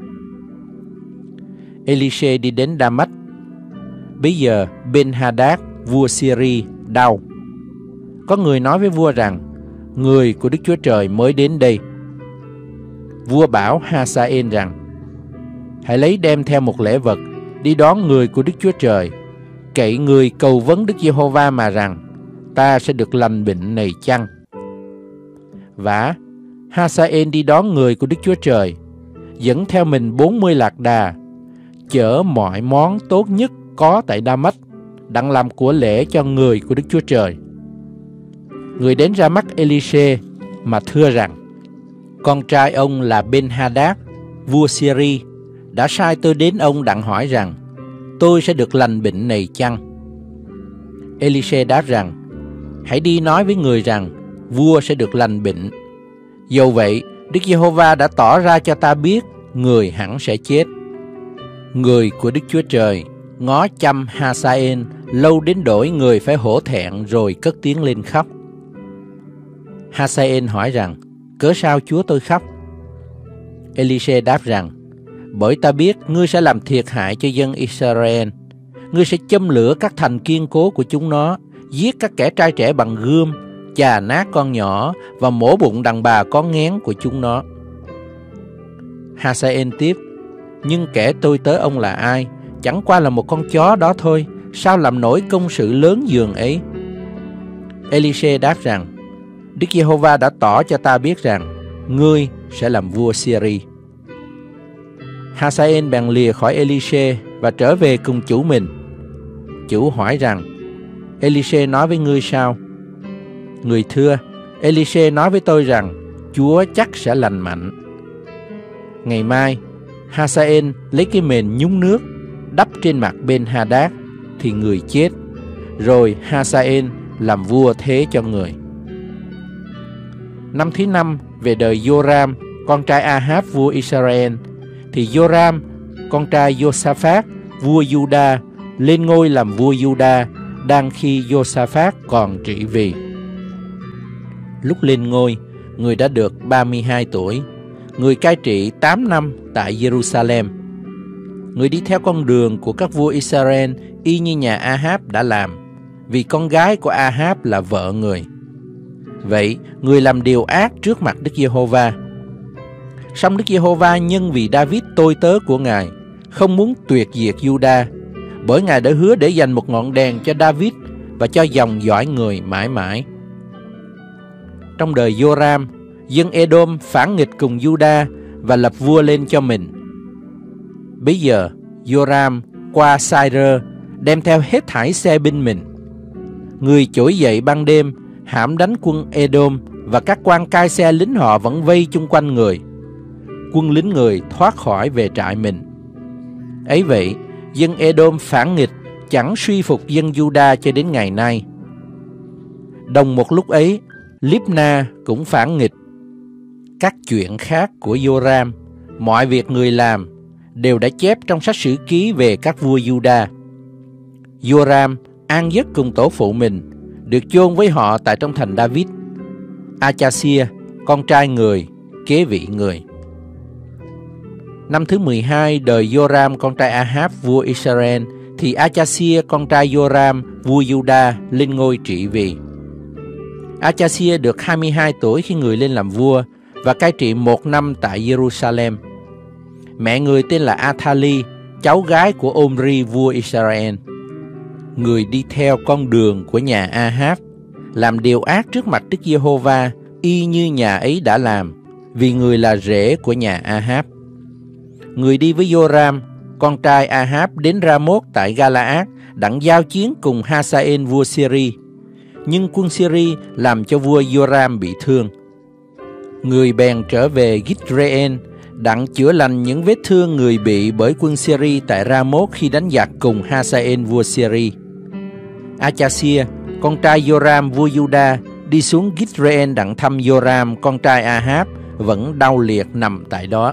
Ê-li-xê đi đến Đa-mách. Bây giờ Ben-hadad vua Syria đau. Có người nói với vua rằng: người của Đức Chúa Trời mới đến đây. Vua bảo Ha-sa-ên rằng: hãy lấy đem theo một lễ vật, đi đón người của Đức Chúa Trời, cậy người cầu vấn Đức Giê-hô-va mà rằng: ta sẽ được lành bệnh này chăng? Vả, Hazael đi đón người của Đức Chúa Trời, dẫn theo mình bốn mươi lạc đà, chở mọi món tốt nhất có tại Đa-mách, đặng làm của lễ cho người của Đức Chúa Trời. Người đến ra mắt Ê-li-xê mà thưa rằng: con trai ông là Ben-hadad, vua Syri, đã sai tôi đến ông đặng hỏi rằng: tôi sẽ được lành bệnh này chăng? Ê-li-xê đáp rằng: hãy đi nói với người rằng vua sẽ được lành bệnh. Dầu vậy, Đức Giê-hô-va đã tỏ ra cho ta biết người hẳn sẽ chết. Người của Đức Chúa Trời ngó chăm Hazael lâu đến đổi người phải hổ thẹn, rồi cất tiếng lên khóc. Hazael hỏi rằng: cớ sao chúa tôi khóc? Ê-li-xê đáp rằng: bởi ta biết ngươi sẽ làm thiệt hại cho dân Israel. Ngươi sẽ châm lửa các thành kiên cố của chúng nó, giết các kẻ trai trẻ bằng gươm, chà nát con nhỏ và mổ bụng đàn bà có nghén của chúng nó. Hazael tiếp: nhưng kẻ tôi tớ ông là ai? Chẳng qua là một con chó đó thôi, sao làm nổi công sự lớn dường ấy? Ê-li-xê đáp rằng: Đức Giê-hô-va đã tỏ cho ta biết rằng ngươi sẽ làm vua Syri. Hazael bèn lìa khỏi Ê-li-xê và trở về cùng chủ mình. Chủ hỏi rằng: Ê-li-xê nói với ngươi sao? Người thưa: Ê-li-xê nói với tôi rằng Chúa chắc sẽ lành mạnh. Ngày mai, Hazael lấy cái mền nhúng nước đắp trên mặt Ben-hadad, thì người chết. Rồi Hazael làm vua thế cho người. Năm thứ năm về đời Joram, con trai Ahab vua Israel, thì Joram, con trai Josaphat vua Juda, lên ngôi làm vua Juda, đang khi Josaphat còn trị vì. Lúc lên ngôi, người đã được ba mươi hai tuổi. Người cai trị tám năm tại Jerusalem. Người đi theo con đường của các vua Israel, y như nhà Ahab đã làm, vì con gái của Ahab là vợ người. Vậy, người làm điều ác trước mặt Đức Giê-hô-va. Song Đức Giê-hô-va nhân vì David tôi tớ của Ngài, không muốn tuyệt diệt Juda, bởi Ngài đã hứa để dành một ngọn đèn cho David và cho dòng dõi người mãi mãi. Trong đời Joram, dân Edom phản nghịch cùng Juda và lập vua lên cho mình. Bây giờ, Joram qua Sai-rơ, đem theo hết thảy xe binh mình. Người trỗi dậy ban đêm, hãm đánh quân Edom, và các quan cai xe lính họ vẫn vây chung quanh người. Quân lính người thoát khỏi về trại mình. Ấy vậy, dân Edom phản nghịch, chẳng suy phục dân Juda cho đến ngày nay. Đồng một lúc ấy, Libna cũng phản nghịch. Các chuyện khác của Joram, mọi việc người làm, đều đã chép trong sách sử ký về các vua Juda. Joram an giấc cùng tổ phụ mình, được chôn với họ tại trong thành David. Achasia, con trai người, kế vị người. Năm thứ mười hai đời Joram con trai Ahab vua Israel, thì Achasia con trai Joram vua Juda lên ngôi trị vì. Achasia được hai mươi hai tuổi khi người lên làm vua, và cai trị một năm tại Jerusalem. Mẹ người tên là Athali, cháu gái của Omri vua Israel. Người đi theo con đường của nhà Ahab, làm điều ác trước mặt Đức Giê-hô-va, y như nhà ấy đã làm, vì người là rể của nhà Ahab. Người đi với Joram, con trai Ahab, đến Ra-mốt tại Ga-la-át, đặng giao chiến cùng Hazael vua Syri. Nhưng quân Syri làm cho vua Joram bị thương. Người bèn trở về Gitreên, đặng chữa lành những vết thương người bị bởi quân Syri tại Ra-mốt khi đánh giặc cùng Hazael vua Syri. Achasia, con trai Joram vua Juda, đi xuống Gitreên đặng thăm Joram, con trai Ahab, vẫn đau liệt nằm tại đó.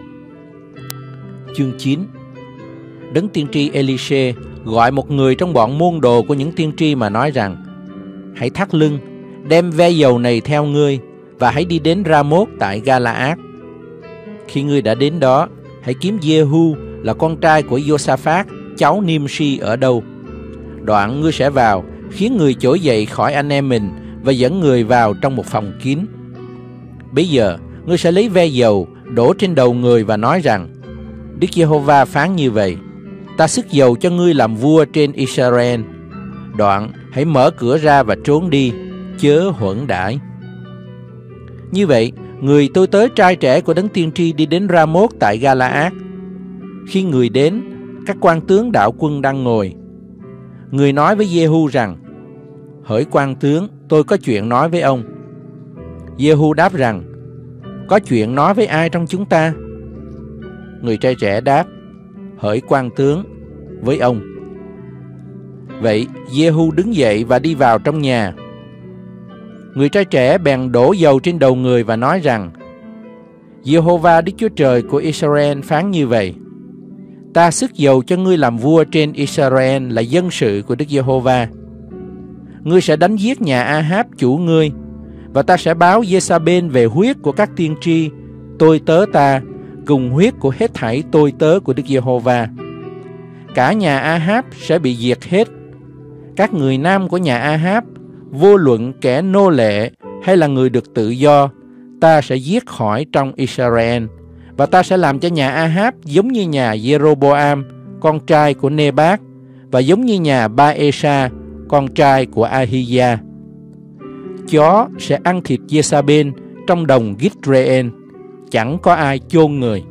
Chương chín. Đấng tiên tri Ê-li-xê gọi một người trong bọn môn đồ của những tiên tri mà nói rằng: hãy thắt lưng, đem ve dầu này theo ngươi, và hãy đi đến Ra-mốt tại Ga-la-át. Khi ngươi đã đến đó, hãy kiếm Giê-hu là con trai của Josaphat, cháu Nimshi ở đâu. Đoạn ngươi sẽ vào, khiến người trỗi dậy khỏi anh em mình, và dẫn người vào trong một phòng kín. Bây giờ, ngươi sẽ lấy ve dầu, đổ trên đầu người và nói rằng: Đức Giê-hô-va phán như vậy: ta sức dầu cho ngươi làm vua trên Israel. Đoạn hãy mở cửa ra và trốn đi, chớ huẩn đãi. Như vậy, người tôi tớ trai trẻ của đấng tiên tri đi đến Ra-mốt tại Ga-la-át. Khi người đến, các quan tướng đạo quân đang ngồi. Người nói với Giê-hu rằng: hỡi quan tướng, tôi có chuyện nói với ông. Giê-hu đáp rằng: có chuyện nói với ai trong chúng ta? Người trai trẻ đáp: hỡi quan tướng, với ông. Vậy Giê-hu đứng dậy và đi vào trong nhà. Người trai trẻ bèn đổ dầu trên đầu người và nói rằng: Giê-hô-va Đức Chúa Trời của Israel phán như vậy: ta sức dầu cho ngươi làm vua trên Israel là dân sự của Đức Giê-hô-va. Ngươi sẽ đánh giết nhà A-háp chủ ngươi, và ta sẽ báo Giê-sa-bên về huyết của các tiên tri tôi tớ ta, cùng huyết của hết thảy tôi tớ của Đức Giê-hô-va. Cả nhà A-háp sẽ bị diệt hết. Các người nam của nhà A-háp, vô luận kẻ nô lệ hay là người được tự do, ta sẽ giết khỏi trong Israel, và ta sẽ làm cho nhà A-háp giống như nhà Giê-rô-bô-am, con trai của Nê-bát, và giống như nhà Ba-ê-sa, con trai của A-hi-da. Chó sẽ ăn thịt Giê-sa-bên trong đồng Gít-rê-en, chẳng có ai chôn người.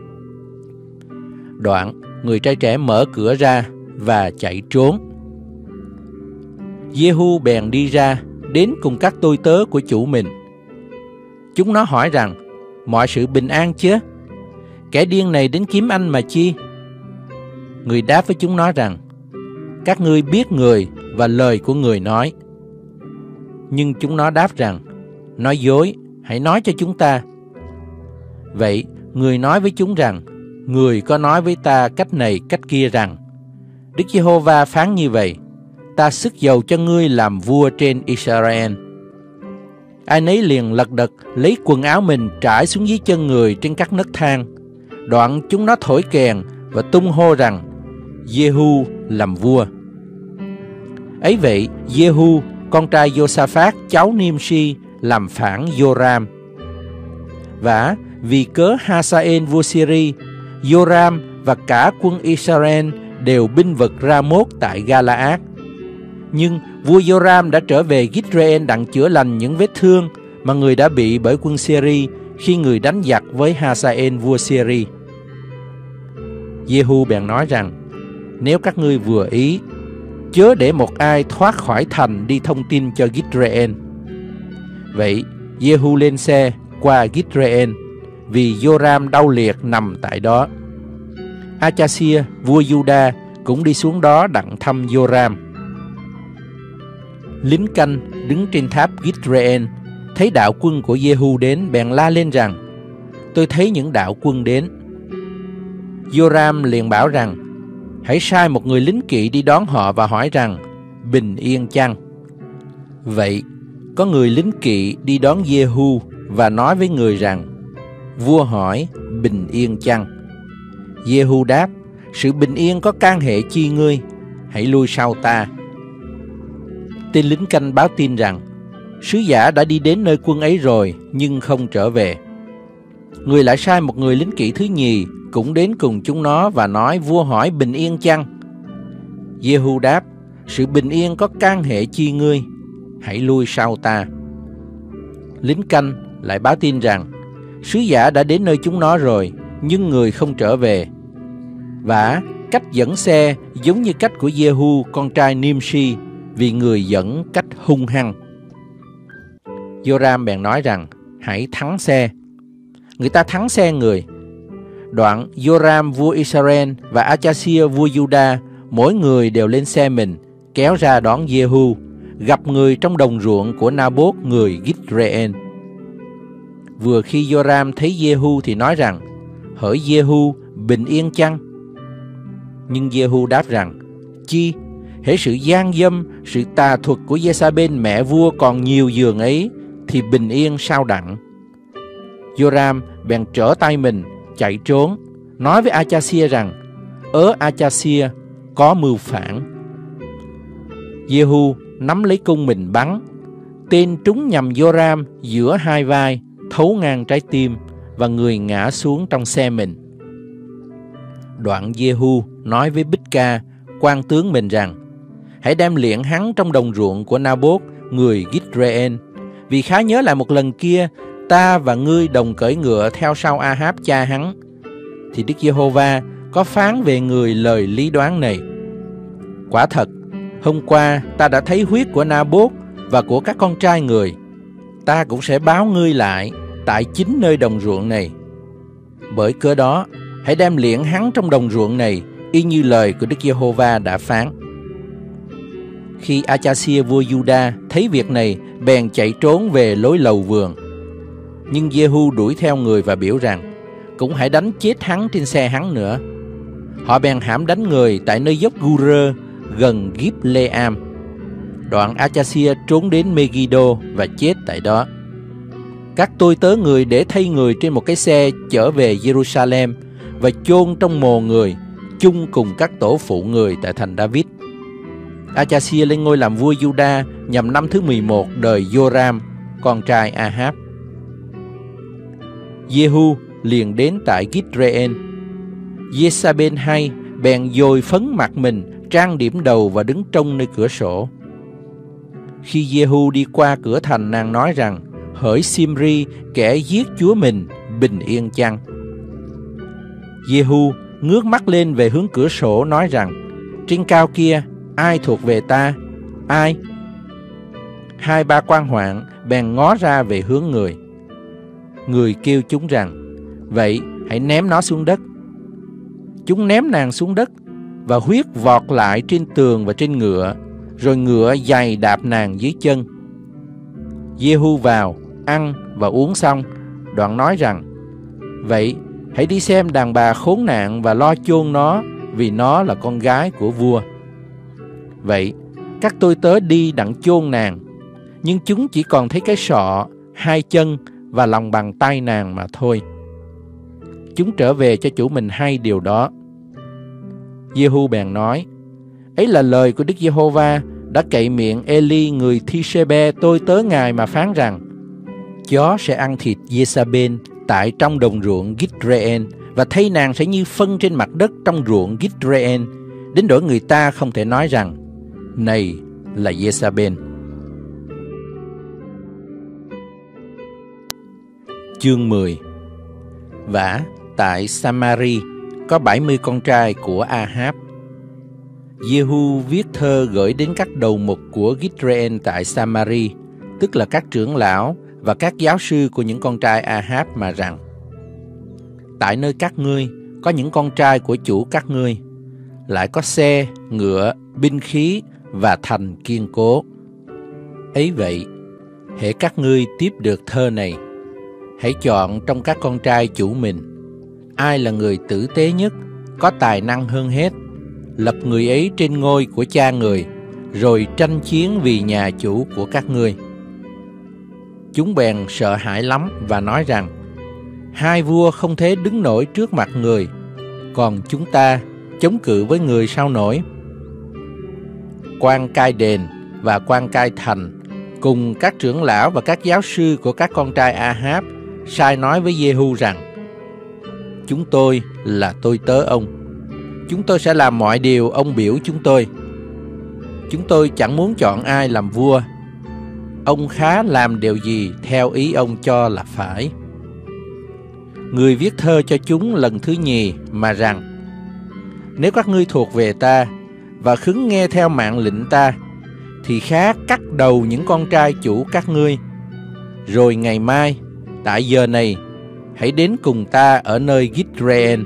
Đoạn, người trai trẻ mở cửa ra và chạy trốn. Giê-hu bèn đi ra, đến cùng các tôi tớ của chủ mình. Chúng nó hỏi rằng: mọi sự bình an chứ? Kẻ điên này đến kiếm anh mà chi? Người đáp với chúng nó rằng: các ngươi biết người và lời của người nói. Nhưng chúng nó đáp rằng: nói dối, hãy nói cho chúng ta. Vậy người nói với chúng rằng: người có nói với ta cách này cách kia rằng: Đức Giê-hô-va phán như vậy: ta sức dầu cho ngươi làm vua trên Israel. Ai nấy liền lật đật lấy quần áo mình trải xuống dưới chân người trên các nấc thang. Đoạn chúng nó thổi kèn và tung hô rằng: Giê-hu làm vua. Ấy vậy, Giê-hu, con trai Giô-sa-phát, cháu Niêm-si, làm phản Giô-ram. Vả, vì cớ Ha-sa-ên vua Syri, Giô-ram và cả quân Israel đều binh vực Ra-mốt tại Ga-la-át. Nhưng vua Giô-ram đã trở về Gít-rê-en đặng chữa lành những vết thương mà người đã bị bởi quân Syri khi người đánh giặc với Ha-sa-ên vua Syri. Giê-hu bèn nói rằng: nếu các ngươi vừa ý, chớ để một ai thoát khỏi thành đi thông tin cho Gít-rê-en. Vậy Giê-hu lên xe qua Gít-rê-en, vì Giô-ram đau liệt nằm tại đó. A-cha-xia vua Giu-đa cũng đi xuống đó đặng thăm Giô-ram. Lính canh đứng trên tháp Gít-rê-en thấy đạo quân của Giê-hu đến, bèn la lên rằng: tôi thấy những đạo quân đến. Giô-ram liền bảo rằng: hãy sai một người lính kỵ đi đón họ và hỏi rằng: bình yên chăng? Vậy có người lính kỵ đi đón Giê-hu và nói với người rằng: vua hỏi bình yên chăng? Giê-hu đáp: sự bình yên có can hệ chi ngươi? Hãy lui sau ta. Tên lính canh báo tin rằng: sứ giả đã đi đến nơi quân ấy rồi, nhưng không trở về. Người lại sai một người lính kỵ thứ nhì cũng đến cùng chúng nó và nói: vua hỏi bình yên chăng? Giê-hu đáp: sự bình yên có can hệ chi ngươi? Hãy lui sau ta. Lính canh lại báo tin rằng: sứ giả đã đến nơi chúng nó rồi, nhưng người không trở về. Vả, cách dẫn xe giống như cách của Giê-hu con trai Niêm-si, vì người dẫn cách hung hăng. Giô-ram bèn nói rằng: hãy thắng xe. Người ta thắng xe người. Đoạn Giô-ram vua Israel và A-cha-xia vua Giu-đa mỗi người đều lên xe mình, kéo ra đón Giê-hu, gặp người trong đồng ruộng của Na-bốt người Gít-rê-en. Vừa khi Giô-ram thấy Giê-hu thì nói rằng: hỡi Giê-hu, bình yên chăng? Nhưng Giê-hu đáp rằng: chi? Hễ sự gian dâm, sự tà thuật của Giê-sa-bên mẹ vua còn nhiều giường ấy, thì bình yên sao đặng? Giô-ram bèn trở tay mình, chạy trốn, nói với A-cha-xia rằng: ớ A-cha-xia, có mưu phản. Giê-hu nắm lấy cung mình bắn. Tên trúng nhằm Giô-ram giữa hai vai, thấu ngang trái tim, và người ngã xuống trong xe mình. Đoạn Giê-hu nói với Bích-ca, quan tướng mình rằng: hãy đem liệng hắn trong đồng ruộng của Na-bốt người Gít-rê-en, vì khá nhớ lại một lần kia ta và ngươi đồng cưỡi ngựa theo sau A-háp cha hắn, thì Đức Giê-hô-va có phán về người lời lý đoán này: quả thật, hôm qua ta đã thấy huyết của Na-bốt và của các con trai người. Ta cũng sẽ báo ngươi lại tại chính nơi đồng ruộng này. Bởi cớ đó, hãy đem liễn hắn trong đồng ruộng này, y như lời của Đức Giê-hô-va đã phán. Khi A-cha-xia vua Giu-đa thấy việc này, bèn chạy trốn về lối lầu vườn. Nhưng Giê-hu đuổi theo người và biểu rằng cũng hãy đánh chết hắn trên xe hắn nữa. Họ bèn hãm đánh người tại nơi dốc Gu-rơ gần Gíp-lê-am. Đoạn A-cha-xia trốn đến Mê-ghi-đô và chết tại đó. Các tôi tớ người để thay người trên một cái xe chở về Giê-ru-sa-lem và chôn trong mồ người chung cùng các tổ phụ người tại thành David. A-cha-xia lên ngôi làm vua Giu-đa nhằm năm thứ mười một đời Giô-ram, con trai A-háp. Giê-hu liền đến tại Gít-rê-en. Giê-sa-bên hay bèn dồi phấn mặt mình, trang điểm đầu và đứng trông nơi cửa sổ. Khi Giê-hu đi qua cửa thành, nàng nói rằng: hỡi Sim-ri, kẻ giết chúa mình, bình yên chăng? Giê-hu ngước mắt lên về hướng cửa sổ, nói rằng: trên cao kia, ai thuộc về ta? Ai? Hai ba quan hoạn bèn ngó ra về hướng người. Người kêu chúng rằng: vậy hãy ném nó xuống đất. Chúng ném nàng xuống đất, và huyết vọt lại trên tường và trên ngựa, rồi ngựa giày đạp nàng dưới chân. Giê-hu vào, ăn và uống xong, đoạn nói rằng: vậy hãy đi xem đàn bà khốn nạn và lo chôn nó, vì nó là con gái của vua. Vậy các tôi tớ đi đặng chôn nàng, nhưng chúng chỉ còn thấy cái sọ, hai chân và lòng bàn tay nàng mà thôi. Chúng trở về cho chủ mình hay điều đó. Giê-hu bèn nói: ấy là lời của Đức Giê-hô-va đã cậy miệng Ê-li người Thi-sê-bê tôi tớ ngài mà phán rằng: chó sẽ ăn thịt Giê-sa-bên tại trong đồng ruộng Gít-rê-en, và thây nàng sẽ như phân trên mặt đất trong ruộng Gít-rê-en, đến nỗi người ta không thể nói rằng: này là Giê-sa-bên. Chương mười. Vả tại Sa-ma-ri có bảy mươi con trai của A-háp. Giê-hu viết thơ gửi đến các đầu mục của Gít-rê-en tại Sa-ma-ri, tức là các trưởng lão và các giáo sư của những con trai A-háp, mà rằng: tại nơi các ngươi có những con trai của chủ các ngươi, lại có xe, ngựa, binh khí và thành kiên cố. Ấy vậy, hễ các ngươi tiếp được thơ này, hãy chọn trong các con trai chủ mình ai là người tử tế nhất, có tài năng hơn hết, lập người ấy trên ngôi của cha người, rồi tranh chiến vì nhà chủ của các ngươi. Chúng bèn sợ hãi lắm và nói rằng: hai vua không thể đứng nổi trước mặt người, còn chúng ta chống cự với người sao nổi. Quan cai đền và quan cai thành cùng các trưởng lão và các giáo sư của các con trai A-háp sai nói với Giê-hu rằng: chúng tôi là tôi tớ ông, chúng tôi sẽ làm mọi điều ông biểu chúng tôi. Chúng tôi chẳng muốn chọn ai làm vua, ông khá làm điều gì theo ý ông cho là phải. Người viết thơ cho chúng lần thứ nhì mà rằng: nếu các ngươi thuộc về ta và khứng nghe theo mạng lệnh ta, thì khá cắt đầu những con trai chủ các ngươi. Rồi ngày mai, tại giờ này, hãy đến cùng ta ở nơi Gít-rê-en.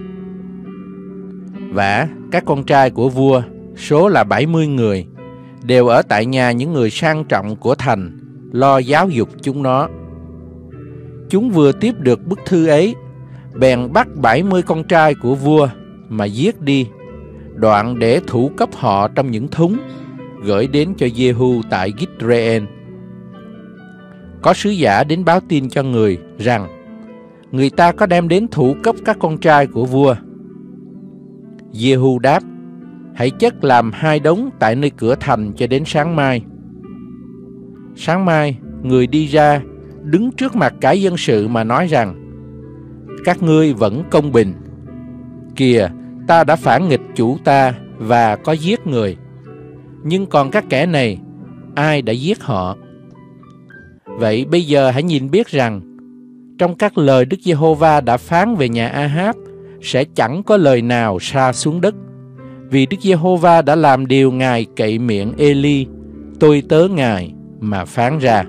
Vả các con trai của vua, số là bảy mươi người, đều ở tại nhà những người sang trọng của thành, lo giáo dục chúng nó. Chúng vừa tiếp được bức thư ấy, bèn bắt bảy mươi con trai của vua mà giết đi, đoạn để thủ cấp họ trong những thúng, gửi đến cho Giê-hu tại Gít-rê-en. Có sứ giả đến báo tin cho người rằng người ta có đem đến thủ cấp các con trai của vua. Giê-hu đáp: hãy chất làm hai đống tại nơi cửa thành cho đến sáng mai. Sáng mai, người đi ra, đứng trước mặt cả dân sự mà nói rằng: các ngươi vẫn công bình. Kìa, ta đã phản nghịch chủ ta và có giết người. Nhưng còn các kẻ này, ai đã giết họ? Vậy bây giờ hãy nhìn biết rằng, trong các lời Đức Giê-hô-va đã phán về nhà A-háp sẽ chẳng có lời nào sa xuống đất, vì Đức Giê-hô-va đã làm điều Ngài cậy miệng Ê-li, tôi tớ Ngài, mà phán ra.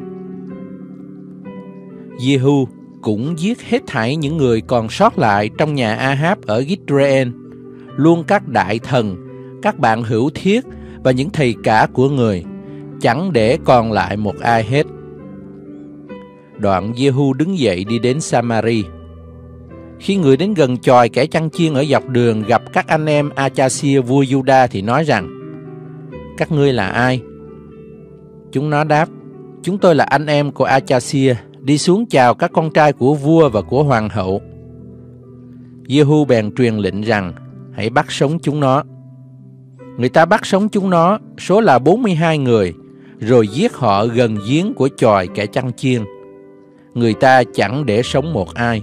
Giê-hu cũng giết hết thảy những người còn sót lại trong nhà A-háp ở Gizreel, luôn các đại thần, các bạn hữu thiết và những thầy cả của người, chẳng để còn lại một ai hết. Đoạn Giê-hu đứng dậy đi đến Sa-ma-ri. Khi người đến gần chòi kẻ chăn chiên ở dọc đường gặp các anh em A-cha-xia vua Giu-đa thì nói rằng: các ngươi là ai? Chúng nó đáp: chúng tôi là anh em của A-cha-xia, đi xuống chào các con trai của vua và của hoàng hậu. Giê-hu bèn truyền lệnh rằng: hãy bắt sống chúng nó. Người ta bắt sống chúng nó, số là bốn mươi hai người, rồi giết họ gần giếng của chòi kẻ chăn chiên. Người ta chẳng để sống một ai.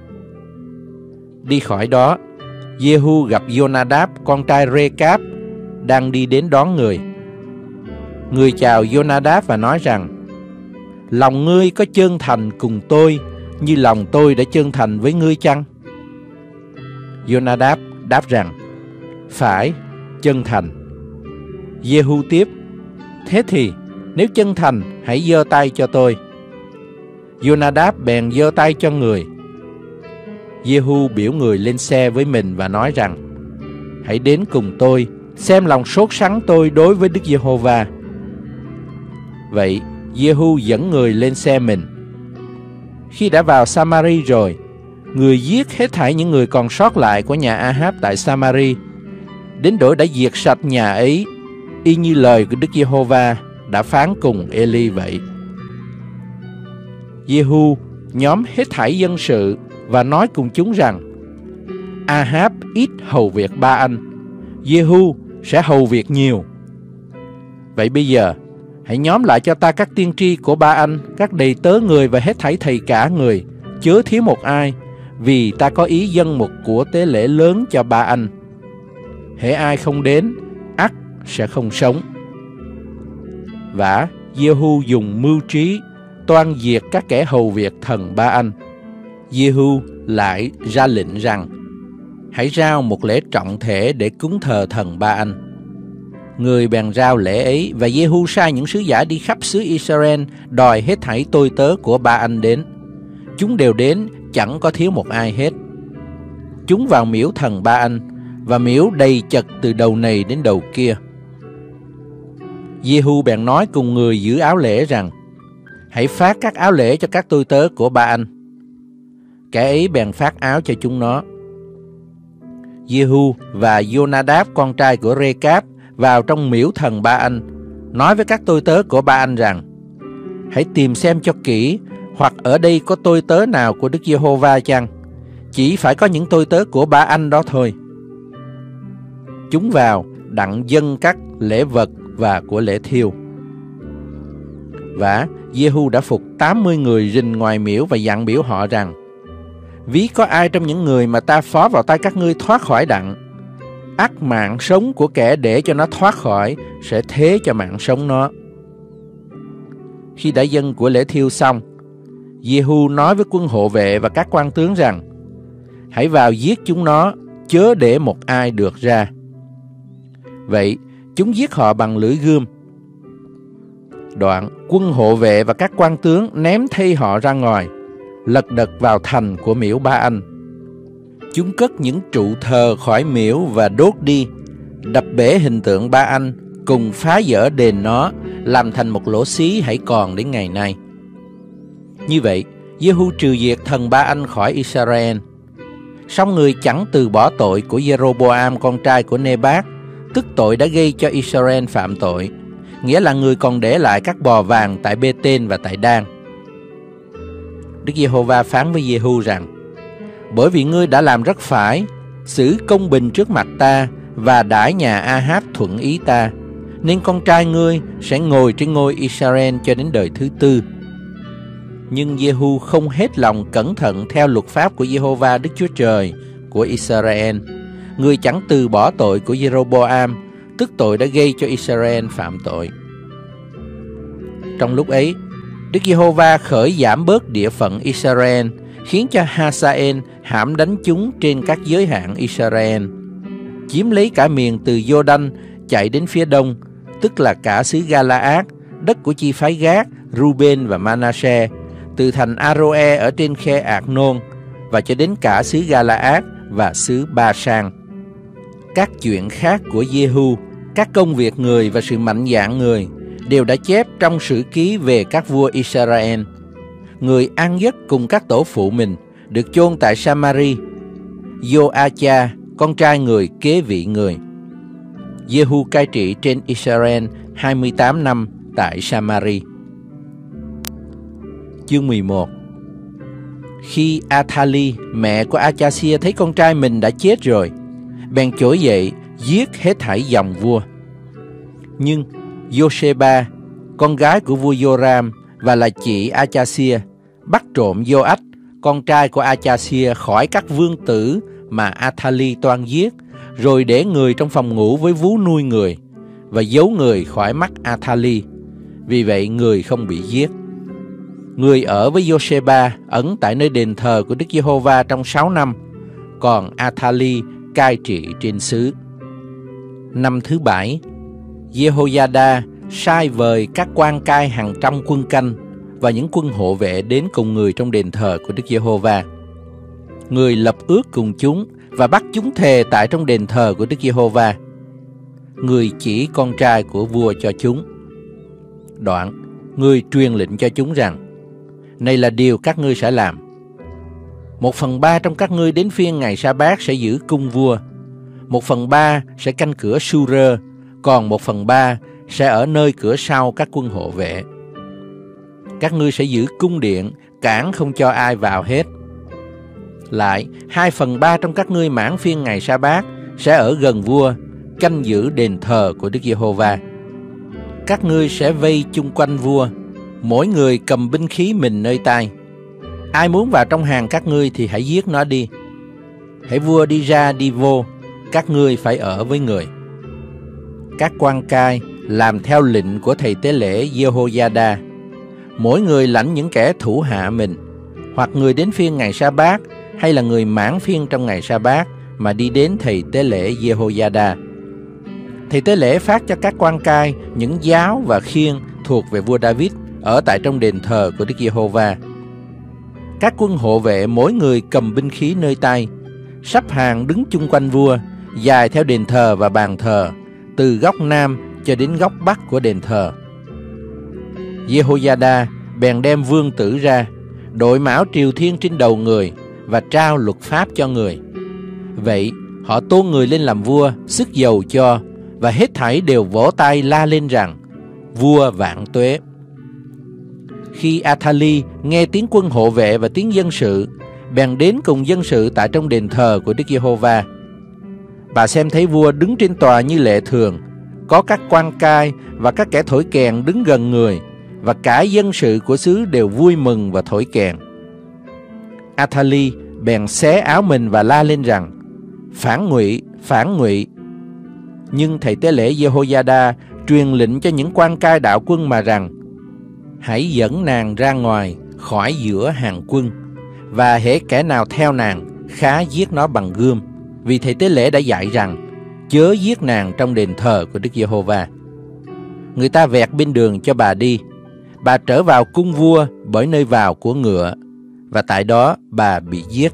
Đi khỏi đó, Giê-hu gặp Giô-na-đáp con trai Rê-cáp đang đi đến đón người. Người chào Giô-na-đáp và nói rằng: lòng ngươi có chân thành cùng tôi như lòng tôi đã chân thành với ngươi chăng? Giô-na-đáp đáp rằng: phải, chân thành. Giê-hu tiếp: thế thì nếu chân thành, hãy giơ tay cho tôi. Giô-na-đáp bèn giơ tay cho người. Giê-hu biểu người lên xe với mình và nói rằng: hãy đến cùng tôi, xem lòng sốt sắng tôi đối với Đức Giê-hô-va. Vậy Giê-hu dẫn người lên xe mình. Khi đã vào Sa-ma-ri rồi, người giết hết thảy những người còn sót lại của nhà A-háp tại Sa-ma-ri, đến nỗi đã diệt sạch nhà ấy, y như lời của Đức Giê-hô-va đã phán cùng Ê-li vậy. Giê-hu nhóm hết thảy dân sự và nói cùng chúng rằng: A-háp ít hầu việc Ba-ân, Giê-hu sẽ hầu việc nhiều. Vậy bây giờ hãy nhóm lại cho ta các tiên tri của Ba-ân, các đầy tớ người và hết thảy thầy cả người, chớ thiếu một ai, vì ta có ý dâng một của tế lễ lớn cho Ba-ân. Hễ ai không đến, ắt sẽ không sống. Vả Giê-hu dùng mưu trí toan diệt các kẻ hầu việc thần Ba-ân. Giê-hu lại ra lệnh rằng: hãy rao một lễ trọng thể để cúng thờ thần Ba-ân. Người bèn rao lễ ấy, và Giê-hu sai những sứ giả đi khắp xứ Israel đòi hết thảy tôi tớ của Ba-ân đến. Chúng đều đến, chẳng có thiếu một ai hết. Chúng vào miếu thần Ba-ân, và miếu đầy chật từ đầu này đến đầu kia. Giê-hu bèn nói cùng người giữ áo lễ rằng: hãy phát các áo lễ cho các tôi tớ của Ba-ân. Kẻ ấy bèn phát áo cho chúng nó. Giê-hu và Giô-na-đáp con trai của Rê-cáp vào trong miếu thần Ba-ân, nói với các tôi tớ của Ba-ân rằng: hãy tìm xem cho kỹ, hoặc ở đây có tôi tớ nào của Đức Giê-hô-va chăng? Chỉ phải có những tôi tớ của Ba-ân đó thôi. Chúng vào đặng dâng các lễ vật và của lễ thiêu. Và Giê-hu đã phục tám mươi người rình ngoài miếu và dặn biểu họ rằng: ví có ai trong những người mà ta phó vào tay các ngươi thoát khỏi đặng, ắt mạng sống của kẻ để cho nó thoát khỏi sẽ thế cho mạng sống nó. Khi đã dâng của lễ thiêu xong, Giê-hu nói với quân hộ vệ và các quan tướng rằng: hãy vào giết chúng nó, chớ để một ai được ra. Vậy chúng giết họ bằng lưỡi gươm. Đoạn quân hộ vệ và các quan tướng ném thây họ ra ngoài, lật đật vào thành của miếu Ba-ân. Chúng cất những trụ thờ khỏi miếu và đốt đi, đập bể hình tượng Ba-ân, cùng phá dỡ đền nó, làm thành một lỗ xí hãy còn đến ngày nay. Như vậy, Giê-hu trừ diệt thần Ba-ân khỏi Israel. Song người chẳng từ bỏ tội của Giê-rô-bô-am con trai của Nê-bát, tức tội đã gây cho Israel phạm tội, nghĩa là người còn để lại các bò vàng tại Bê-tên và tại Đan. Đức Giê-hô-va phán với Giê-hu rằng: bởi vì ngươi đã làm rất phải, xử công bình trước mặt ta và đãi nhà A-háp thuận ý ta, nên con trai ngươi sẽ ngồi trên ngôi Israel cho đến đời thứ tư. Nhưng Giê-hu không hết lòng cẩn thận theo luật pháp của Giê-hô-va Đức Chúa Trời của Israel. Người chẳng từ bỏ tội của Giê-rô-bô-am, tức tội đã gây cho Israel phạm tội. Trong lúc ấy, Đức Giê-hô-va khởi giảm bớt địa phận Israel, khiến cho Hazael hãm đánh chúng trên các giới hạn Israel, chiếm lấy cả miền từ Giô-đanh chạy đến phía đông, tức là cả xứ Ga-la-át, đất của chi phái Gát, Ruben và Ma-na-se, từ thành A-rô-e ở trên khe Ạc-nôn và cho đến cả xứ Ga-la-át và xứ Ba-sang. Các chuyện khác của Giê-hu, các công việc người và sự mạnh dạn người đều đã chép trong sử ký về các vua Israel. Người an giấc cùng các tổ phụ mình được chôn tại Samari. Yo-a-cha, con trai người kế vị người. Giê-hu cai trị trên Israel hai mươi tám năm tại Samari. Chương mười một. Khi Athali, mẹ của Achasia, thấy con trai mình đã chết rồi, bèn trỗi dậy giết hết thảy dòng vua. Nhưng Giô-sê-ba, con gái của vua Joram và là chị Achasia, bắt trộm Giô-ách, con trai của Achasia, khỏi các vương tử mà Athali toan giết, rồi để người trong phòng ngủ với vú nuôi người và giấu người khỏi mắt Athali. Vì vậy người không bị giết. Người ở với Giô-sê-ba ẩn tại nơi đền thờ của Đức Giê-hô-va trong sáu năm, còn Athali cai trị trên xứ. Năm thứ bảy, Giê-hô-gia-đa sai vời các quan cai hàng trăm quân canh và những quân hộ vệ đến cùng người trong đền thờ của Đức Giê-hô-va. Người lập ước cùng chúng và bắt chúng thề tại trong đền thờ của Đức Giê-hô-va. Người chỉ con trai của vua cho chúng. Đoạn, người truyền lệnh cho chúng rằng: này là điều các ngươi sẽ làm. Một phần ba trong các ngươi đến phiên ngày sa-bát sẽ giữ cung vua. Một phần ba sẽ canh cửa Su-rơ, còn một phần ba sẽ ở nơi cửa sau các quân hộ vệ. Các ngươi sẽ giữ cung điện, cản không cho ai vào hết. Lại, hai phần ba trong các ngươi mãn phiên ngày sa-bát sẽ ở gần vua, canh giữ đền thờ của Đức Giê-hô-va. Các ngươi sẽ vây chung quanh vua, mỗi người cầm binh khí mình nơi tay. Ai muốn vào trong hàng các ngươi thì hãy giết nó đi. Hãy vua đi ra đi vô, các ngươi phải ở với người. Các quan cai làm theo lệnh của thầy tế lễ Giê-hô-gia-đa. Mỗi người lãnh những kẻ thủ hạ mình, hoặc người đến phiên ngày sa-bát, hay là người mãn phiên trong ngày sa-bát mà đi đến thầy tế lễ Giê-hô-gia-đa. Thầy tế lễ phát cho các quan cai những giáo và khiên thuộc về vua David ở tại trong đền thờ của Đức Giê-hô-va. Các quân hộ vệ mỗi người cầm binh khí nơi tay, sắp hàng đứng chung quanh vua, dài theo đền thờ và bàn thờ, từ góc nam cho đến góc bắc của đền thờ. Giê-hô-gia-đa bèn đem vương tử ra, đội mão triều thiên trên đầu người và trao luật pháp cho người. Vậy họ tôn người lên làm vua, sức dầu cho, và hết thảy đều vỗ tay la lên rằng: vua vạn tuế. Khi Athali nghe tiếng quân hộ vệ và tiếng dân sự, bèn đến cùng dân sự tại trong đền thờ của Đức Giê-hô-va. Bà xem thấy vua đứng trên tòa như lệ thường, có các quan cai và các kẻ thổi kèn đứng gần người, và cả dân sự của xứ đều vui mừng và thổi kèn. Athali bèn xé áo mình và la lên rằng: phản ngụy, phản ngụy. Nhưng thầy tế lễ Giê-hô-gia-đa truyền lệnh cho những quan cai đạo quân mà rằng: hãy dẫn nàng ra ngoài khỏi giữa hàng quân, và hễ kẻ nào theo nàng, khá giết nó bằng gươm, vì thầy tế lễ đã dạy rằng: chớ giết nàng trong đền thờ của Đức Giê-hô-va. Người ta vẹt bên đường cho bà đi. Bà trở vào cung vua bởi nơi vào của ngựa, và tại đó bà bị giết.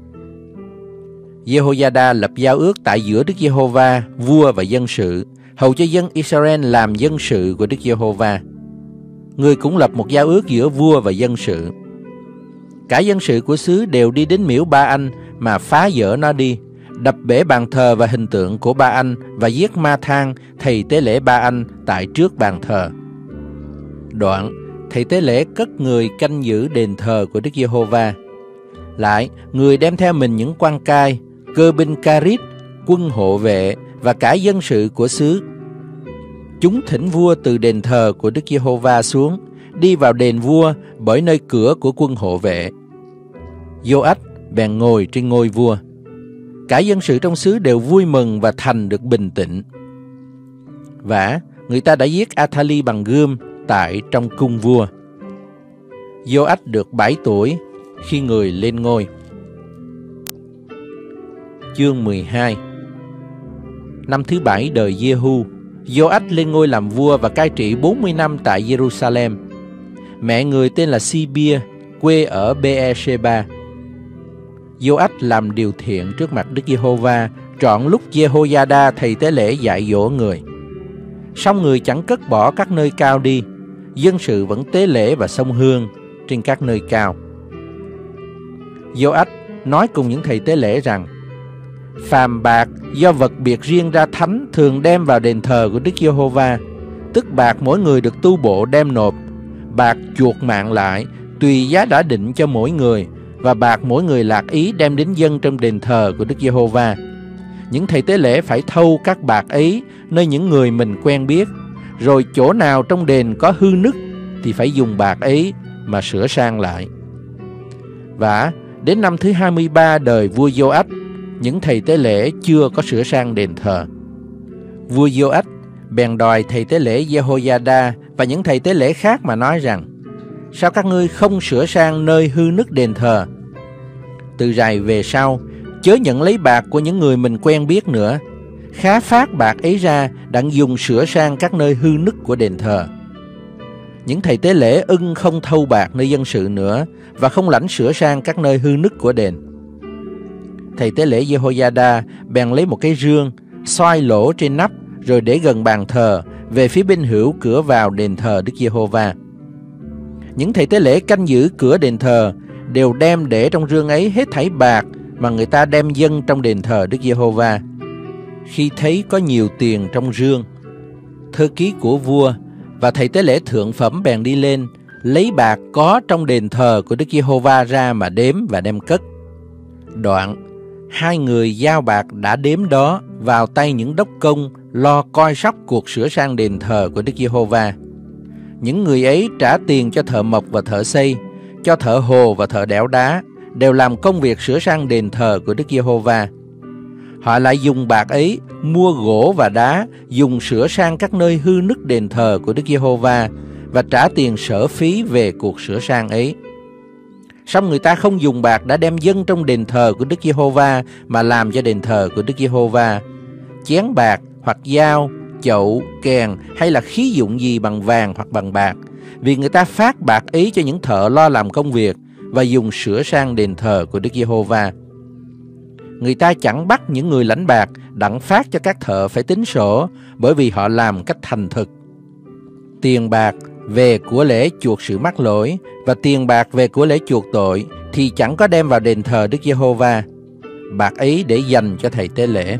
Giê-hô-gia-đa lập giao ước tại giữa Đức Giê-hô-va, vua và dân sự, hầu cho dân Israel làm dân sự của Đức Giê-hô-va. Người cũng lập một giao ước giữa vua và dân sự. Cả dân sự của xứ đều đi đến miễu Ba-anh mà phá dỡ nó đi, đập bể bàn thờ và hình tượng của Ba-anh, và giết Ma-thang, thầy tế lễ Ba-anh, tại trước bàn thờ. Đoạn, thầy tế lễ cất người canh giữ đền thờ của Đức Giê-hô-va. Lại, người đem theo mình những quan cai, cơ binh Carit, quân hộ vệ và cả dân sự của xứ. Chúng thỉnh vua từ đền thờ của Đức Giê-hô-va xuống, đi vào đền vua bởi nơi cửa của quân hộ vệ. Giô-ách bèn ngồi trên ngôi vua. Cả dân sự trong xứ đều vui mừng và thành được bình tĩnh. Vả, người ta đã giết Athali bằng gươm tại trong cung vua. Giô-ách được bảy tuổi khi người lên ngôi. Chương mười hai. Năm thứ bảy đời Giê-hu, Giô-ách lên ngôi làm vua và cai trị bốn mươi năm tại Giê-ru-sa-lem. Mẹ người tên là Si-bia, quê ở Bê-e-sê-ba. Giô-ách làm điều thiện trước mặt Đức Giê-hô-va, trọn lúc Giê-hô-gia-đa thầy tế lễ dạy dỗ người. Song người chẳng cất bỏ các nơi cao đi, dân sự vẫn tế lễ và xông hương trên các nơi cao. Giô-ách nói cùng những thầy tế lễ rằng: phàm bạc do vật biệt riêng ra thánh thường đem vào đền thờ của Đức Giê-hô-va, tức bạc mỗi người được tu bộ đem nộp, bạc chuộc mạng lại tùy giá đã định cho mỗi người, và bạc mỗi người lạc ý đem đến dâng trong đền thờ của Đức Giê-hô-va. Những thầy tế lễ phải thâu các bạc ấy nơi những người mình quen biết, rồi chỗ nào trong đền có hư nứt thì phải dùng bạc ấy mà sửa sang lại. Và đến năm thứ hai mươi ba đời vua Giô-ách, những thầy tế lễ chưa có sửa sang đền thờ. Vua Giô-ách bèn đòi thầy tế lễ Giê-hô-gia-đa và những thầy tế lễ khác mà nói rằng: sao các ngươi không sửa sang nơi hư nứt đền thờ? Từ rày về sau, chớ nhận lấy bạc của những người mình quen biết nữa, khá phát bạc ấy ra đặng dùng sửa sang các nơi hư nứt của đền thờ. Những thầy tế lễ ưng không thâu bạc nơi dân sự nữa, và không lãnh sửa sang các nơi hư nứt của đền. Thầy tế lễ Giê-hô-gia-đa bèn lấy một cái rương, xoay lỗ trên nắp, rồi để gần bàn thờ, về phía bên hữu cửa vào đền thờ Đức Giê-hô-va. Những thầy tế lễ canh giữ cửa đền thờ đều đem để trong rương ấy hết thảy bạc mà người ta đem dâng trong đền thờ Đức Giê-hô-va. Khi thấy có nhiều tiền trong rương, thư ký của vua và thầy tế lễ thượng phẩm bèn đi lên, lấy bạc có trong đền thờ của Đức Giê-hô-va ra mà đếm và đem cất. Đoạn, hai người giao bạc đã đếm đó vào tay những đốc công lo coi sóc cuộc sửa sang đền thờ của Đức Giê-hô-va. Những người ấy trả tiền cho thợ mộc và thợ xây, cho thợ hồ và thợ đẽo đá, đều làm công việc sửa sang đền thờ của Đức Giê-hô-va. Họ lại dùng bạc ấy mua gỗ và đá, dùng sửa sang các nơi hư nứt đền thờ của Đức Giê-hô-va và trả tiền sở phí về cuộc sửa sang ấy. Song người ta không dùng bạc đã đem dâng trong đền thờ của Đức Giê-hô-va mà làm cho đền thờ của Đức Giê-hô-va chén bạc hoặc dao, chậu, kèn hay là khí dụng gì bằng vàng hoặc bằng bạc, vì người ta phát bạc ấy cho những thợ lo làm công việc và dùng sửa sang đền thờ của Đức Giê-hô-va. Người ta chẳng bắt những người lãnh bạc đặng phát cho các thợ phải tính sổ, bởi vì họ làm cách thành thực. Tiền bạc về của lễ chuộc sự mắc lỗi và tiền bạc về của lễ chuộc tội thì chẳng có đem vào đền thờ Đức Giê-hô-va. Bạc ấy để dành cho thầy tế lễ.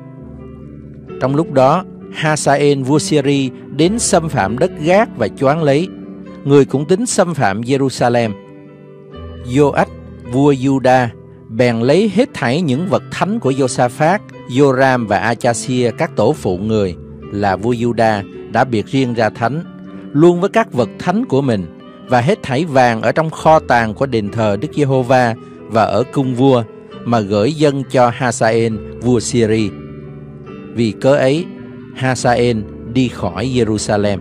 Trong lúc đó, Ha-sa-ên vua Sy-ri đến xâm phạm đất Gát và choán lấy. Người cũng tính xâm phạm Giê-ru-sa-lem. Giô-ách vua Giu-đa bèn lấy hết thảy những vật thánh của Giô-sa-phát, Giô-ram và A-cha-xia, các tổ phụ người là vua Giu-đa đã biệt riêng ra thánh, luôn với các vật thánh của mình, và hết thảy vàng ở trong kho tàng của đền thờ Đức Giê-hô-va và ở cung vua, mà gửi dâng cho Ha-sa-ên vua Sy-ri. Vì cớ ấy, Ha-sa-ên đi khỏi Giê-ru-sa-lem.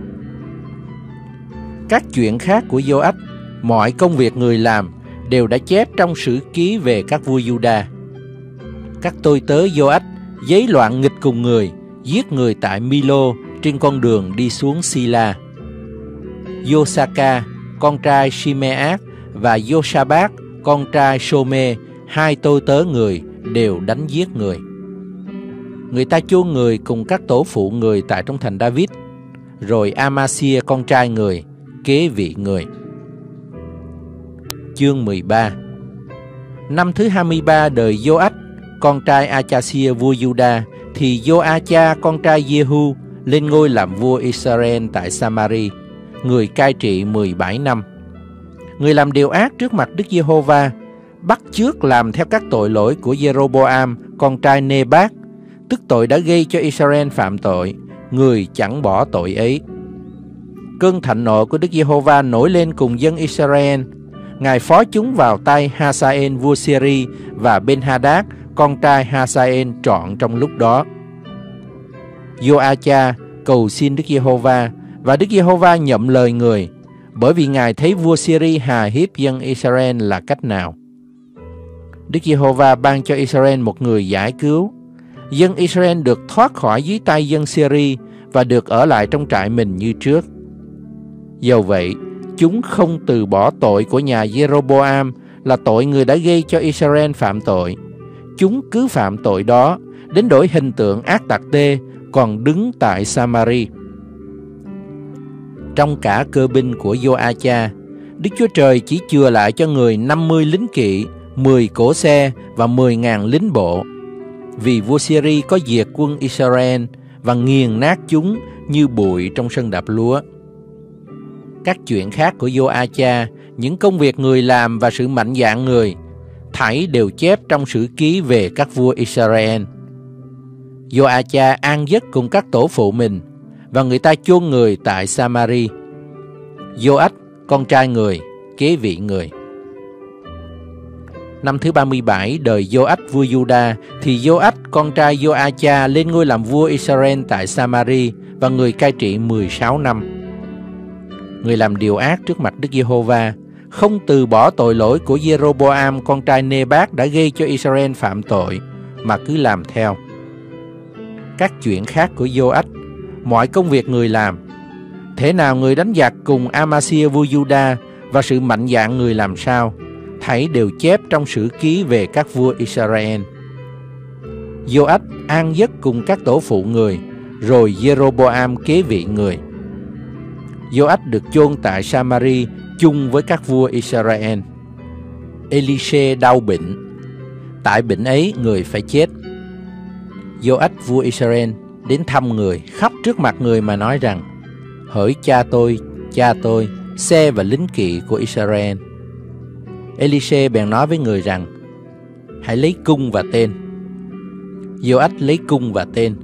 Các chuyện khác của Giô-ách, mọi công việc người làm, đều đã chép trong sử ký về các vua Giu-đa. Các tôi tớ Giô-ách giấy loạn nghịch cùng người, giết người tại Mi-lô trên con đường đi xuống Si-la. Giô-sa-ca, con trai Shi-me-át, và Giô-sa-bát, con trai Sô-mê, hai tôi tớ người, đều đánh giết người. Người ta chôn người cùng các tổ phụ người tại trong thành David, rồi A-ma-xia con trai người kế vị người. Chương mười ba. Năm thứ hai mươi ba đời Giô-ách, con trai A-cha-xia vua Giu-đa, thì Giô-a-cha con trai Giê-hu lên ngôi làm vua Israel tại Sa-ma-ri. Người cai trị mười bảy năm. Người làm điều ác trước mặt Đức Giê-hô-va, bắt chước làm theo các tội lỗi của Giê-rô-bô-am con trai Nê-bát, tức tội đã gây cho Israel phạm tội. Người chẳng bỏ tội ấy. Cơn thạnh nộ của Đức Giê-hô-va nổi lên cùng dân Israel. Ngài phó chúng vào tay Ha-sa-ên vua Sy-ri và Ben-hadad con trai Ha-sa-ên trọn trong lúc đó. Giô-a-cha cầu xin Đức Giê-hô-va, và Đức Giê-hô-va nhậm lời người. bởi vì Ngài thấy vua Syria hà hiếp dân Israel là cách nào. Đức Giê-hô-va ban cho Israel một người giải cứu. Dân Israel được thoát khỏi dưới tay dân Syria và được ở lại trong trại mình như trước. Dầu vậy, chúng không từ bỏ tội của nhà Giê-rô-bô-am là tội người đã gây cho Israel phạm tội. Chúng cứ phạm tội đó, đến đổi hình tượng ác tặc tê còn đứng tại Sa-ma-ri. Trong cả cơ binh của Gio-a-cha, Đức Chúa Trời chỉ chừa lại cho người năm mươi lính kỵ, mười cỗ xe và mười ngàn lính bộ, vì vua Syria có diệt quân Israel và nghiền nát chúng như bụi trong sân đạp lúa. Các chuyện khác của Gio-a-cha, những công việc người làm và sự mạnh dạn người, thảy đều chép trong sử ký về các vua Israel. Gio-a-cha an giấc cùng các tổ phụ mình, và người ta chôn người tại Sa-ma-ri. Gio-ách, con trai người, kế vị người. Năm thứ ba mươi bảy đời Gio-ách vua Giu-đa, thì Gio-ách, con trai Gio-a-cha, lên ngôi làm vua Israel tại Sa-ma-ri, và người cai trị mười sáu năm. Người làm điều ác trước mặt Đức Giê-hô-va, không từ bỏ tội lỗi của Giê-rô-bô-am, con trai Nê-bát đã gây cho Israel phạm tội, mà cứ làm theo. Các chuyện khác của Gio-ách, mọi công việc người làm, thế nào người đánh giặc cùng A-ma-xia vua Giu-đa và sự mạnh dạn người làm sao, thảy đều chép trong sử ký về các vua Israel. Gio-ách an giấc cùng các tổ phụ người, rồi Giê-rô-bô-am kế vị người. Gio-ách được chôn tại Sa-ma-ri chung với các vua Israel. Ê-li-shê đau bệnh, tại bệnh ấy người phải chết. Gio-ách vua Israel đến thăm người, khóc trước mặt người mà nói rằng: hỡi cha tôi, cha tôi, xe và lính kỵ của Israel. Ê-li-shê bèn nói với người rằng: hãy lấy cung và tên. Gio-ách lấy cung và tên.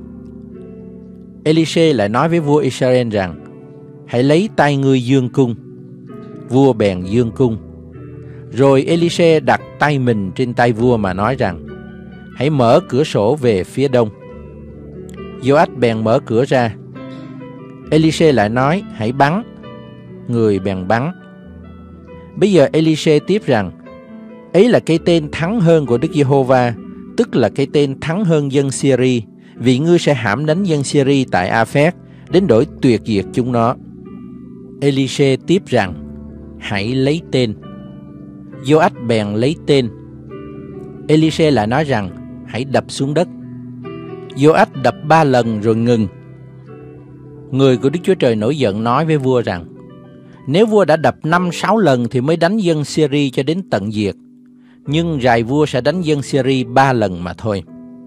Ê-li-shê lại nói với vua Israel rằng: hãy lấy tay ngươi giương cung. Vua bèn giương cung. Rồi Ê-li-shê đặt tay mình trên tay vua mà nói rằng: hãy mở cửa sổ về phía đông. Gio-ách bèn mở cửa ra. Ê-li-shê lại nói: hãy bắn. Người bèn bắn. Bây giờ Ê-li-shê tiếp rằng: ấy là cái tên thắng hơn của Đức Giê-hô-va, tức là cái tên thắng hơn dân Syria, vì ngươi sẽ hãm đánh dân Syria tại A-phét, đến đổi tuyệt diệt chúng nó. Ê-li-shê tiếp rằng: hãy lấy tên. Gio-ách bèn lấy tên. Ê-li-shê lại nói rằng: hãy đập xuống đất. Gio-ách đập ba lần rồi ngừng. Người của Đức Chúa Trời nổi giận nói với vua rằng: nếu vua đã đập năm sáu lần thì mới đánh dân Syria cho đến tận diệt, nhưng rày vua sẽ đánh dân Syria ba lần mà thôi.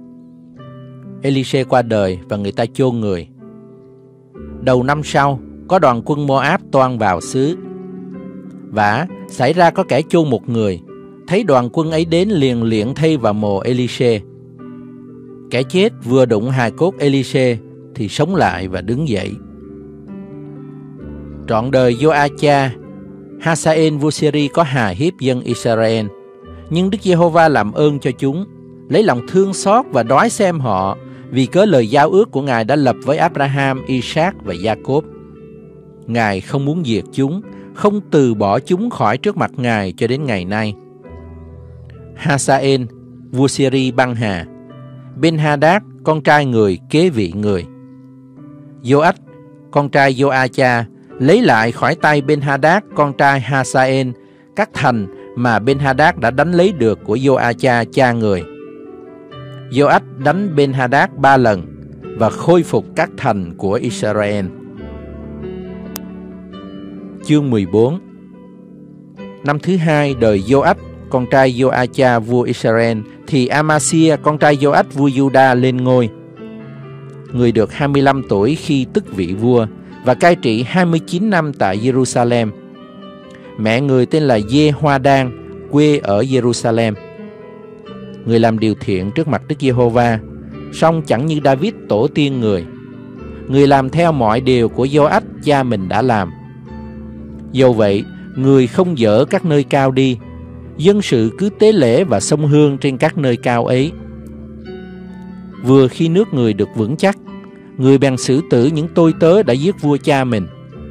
Ê-li-shê qua đời và người ta chôn người. Đầu năm sau, có đoàn quân Mô-áp toan vào xứ. Vả xảy ra có kẻ chôn một người, thấy đoàn quân ấy đến liền liệng thây vào mồ Ê-li-shê. Kẻ chết vừa đụng hài cốt Ê-li-shê thì sống lại và đứng dậy. Trọn đời Gio-a-cha, Ha-sa-ên vua Syria có hà hiếp dân Israel, nhưng Đức Giê-hô-va làm ơn cho chúng, lấy lòng thương xót và đói xem họ, vì cớ lời giao ước của Ngài đã lập với Abraham, Isaac và Gia-cốp. Ngài không muốn diệt chúng, không từ bỏ chúng khỏi trước mặt Ngài cho đến ngày nay. Ha-sa-ên vua Syria băng hà. Ben-hadad con trai người kế vị người. Gio-ách con trai Gio-a-cha lấy lại khỏi tay Ben-hadad con trai Ha-sa-ên các thành mà Ben-hadad đã đánh lấy được của Gio-a-cha cha người. Gio-ách đánh Ben-hadad ba lần và khôi phục các thành của Israel. Chương mười bốn. Năm thứ hai đời Gio-ách con trai Gio-a-cha vua Israel, thì A-ma-xia con trai Gio-ách vua Giu-đa lên ngôi. Người được hai mươi lăm tuổi khi tức vị vua và cai trị hai mươi chín năm tại Jerusalem. Mẹ người tên là Giê-hoa-đan, quê ở Jerusalem. Người làm điều thiện trước mặt Đức Giê-hô-va, song chẳng như David tổ tiên người. Người làm theo mọi điều của Gio-ách cha mình đã làm. Dầu vậy, người không dỡ các nơi cao đi, dân sự cứ tế lễ và xông hương trên các nơi cao ấy. Vừa khi nước người được vững chắc, người bèn xử tử những tôi tớ đã giết vua cha mình.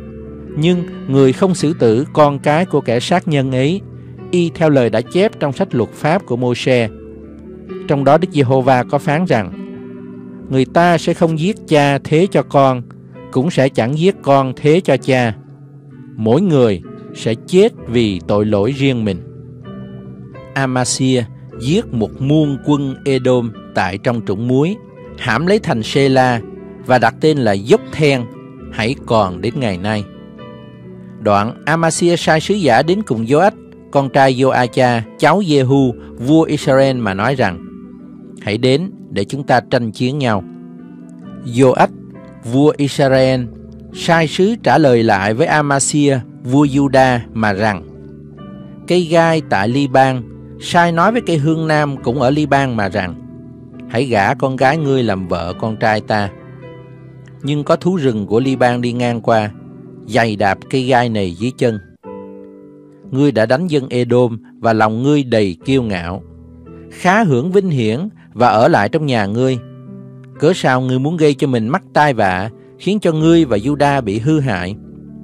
Nhưng người không xử tử con cái của kẻ sát nhân ấy, y theo lời đã chép trong sách luật pháp của Mô-sê. Trong đó Đức Giê-hô-va có phán rằng: người ta sẽ không giết cha thế cho con, cũng sẽ chẳng giết con thế cho cha. Mỗi người sẽ chết vì tội lỗi riêng mình. Amasia giết một muôn quân Edom tại trong trũng muối, hãm lấy thành Sê-la và đặt tên là Dốc Then, hãy còn đến ngày nay. Đoạn Amasia sai sứ giả đến cùng Giô-ách, con trai Giô-a-cha, cháu Giê-hu, vua Israel mà nói rằng: hãy đến để chúng ta tranh chiến nhau. Giô-ách, vua Israel, sai sứ trả lời lại với Amasia, vua Juda mà rằng: cây gai tại Li-ban sai nói với cây hương nam cũng ở Li-ban mà rằng: hãy gả con gái ngươi làm vợ con trai ta. Nhưng có thú rừng của Li-ban đi ngang qua, giày đạp cây gai này dưới chân. Ngươi đã đánh dân Edom và lòng ngươi đầy kiêu ngạo, khá hưởng vinh hiển và ở lại trong nhà ngươi. Cớ sao ngươi muốn gây cho mình mắc tai vạ, khiến cho ngươi và Juda bị hư hại?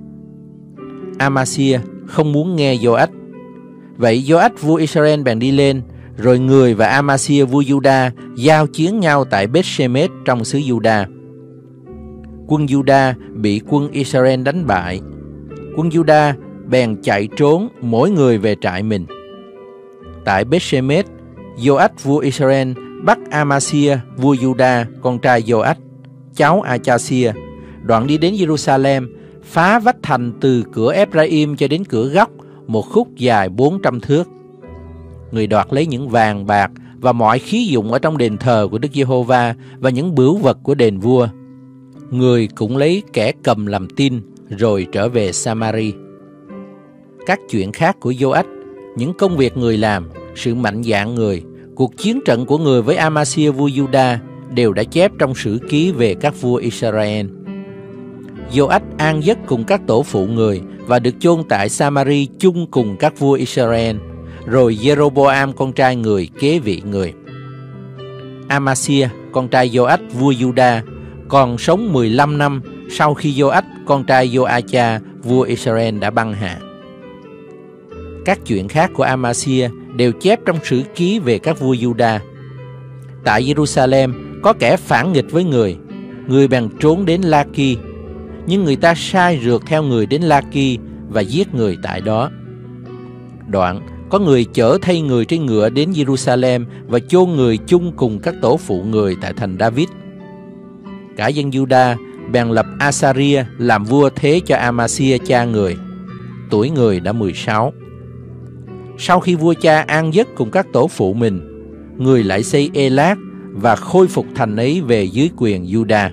Amasia không muốn nghe Giô-ách. Vậy Giô-ách vua Israel bèn đi lên, rồi người và Amasia vua Juda giao chiến nhau tại Beth-shemesh trong xứ Juda. Quân Juda bị quân Israel đánh bại. Quân Juda bèn chạy trốn, mỗi người về trại mình. Tại Beth-shemesh, Giô-ách vua Israel bắt Amasia vua Juda, con trai Giô-ách, cháu Achasia, đoạn đi đến Jerusalem, phá vách thành từ cửa Ephraim cho đến cửa góc, một khúc dài bốn trăm thước. Người đoạt lấy những vàng bạc và mọi khí dụng ở trong đền thờ của Đức Giê-hô-va và những bửu vật của đền vua. Người cũng lấy kẻ cầm làm tin, rồi trở về Samari. Các chuyện khác của Giô-ách, những công việc người làm, sự mạnh dạn người, cuộc chiến trận của người với Amasia vua Juda đều đã chép trong sử ký về các vua Israel. Giô-ách an giấc cùng các tổ phụ người và được chôn tại Samari chung cùng các vua Israel. Rồi Jeroboam con trai người kế vị người. Amasia con trai Giô-ách vua Juda còn sống mười lăm năm sau khi Giô-ách con trai Giô-a-cha vua Israel đã băng hà. Các chuyện khác của Amasia đều chép trong sử ký về các vua Juda. Tại Jerusalem có kẻ phản nghịch với người, người bèn trốn đến La-ki, nhưng người ta sai rượt theo người đến La-ki và giết người tại đó. Đoạn có người chở thay người trên ngựa đến Jerusalem và chôn người chung cùng các tổ phụ người tại thành David. Cả dân Juda bèn lập Asaria làm vua thế cho Amasia cha người. Tuổi người đã mười sáu. Sau khi vua cha an giấc cùng các tổ phụ mình, người lại xây Ê-lát và khôi phục thành ấy về dưới quyền Juda.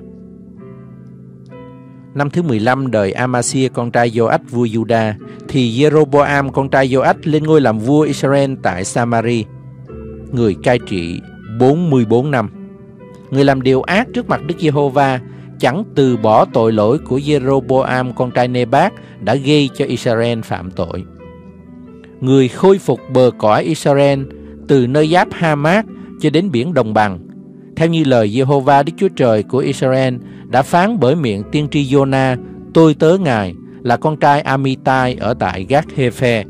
Năm thứ mười lăm đời Amasia con trai Giô-ách vua Juda, thì Jeroboam con trai Giô-ách lên ngôi làm vua Israel tại Samari. Người cai trị bốn mươi bốn năm. Người làm điều ác trước mặt Đức Giê-hô-va, chẳng từ bỏ tội lỗi của Jeroboam con trai Nebat đã gây cho Israel phạm tội. Người khôi phục bờ cõi Israel từ nơi giáp Hamat cho đến biển Đồng Bằng, theo như lời Giê-hô-va Đức Chúa Trời của Israel đã phán bởi miệng tiên tri Giô-na, tôi tớ Ngài, là con trai Amitai ở tại Gát-hê-phê.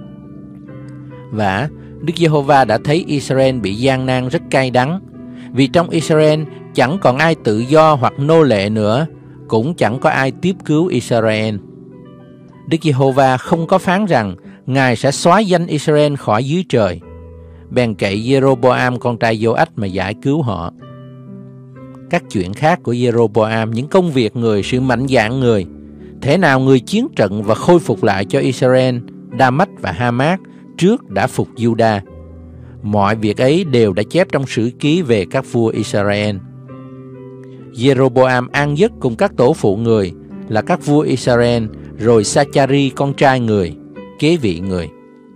Và Đức Giê-hô-va đã thấy Israel bị gian nan rất cay đắng, vì trong Israel chẳng còn ai tự do hoặc nô lệ nữa, cũng chẳng có ai tiếp cứu Israel. Đức Giê-hô-va không có phán rằng Ngài sẽ xóa danh Israel khỏi dưới trời, bèn cậy Jeroboam con trai Giô-ách mà giải cứu họ. Các chuyện khác của Jeroboam, những công việc người, sự mạnh dạn người, thế nào người chiến trận và khôi phục lại cho Israel, Đa-mách và Ha-mát trước đã phục Juda. Mọi việc ấy đều đã chép trong sử ký về các vua Israel. Jeroboam an giấc cùng các tổ phụ người là các vua Israel, rồi Sa-cha-ri con trai người kế vị người.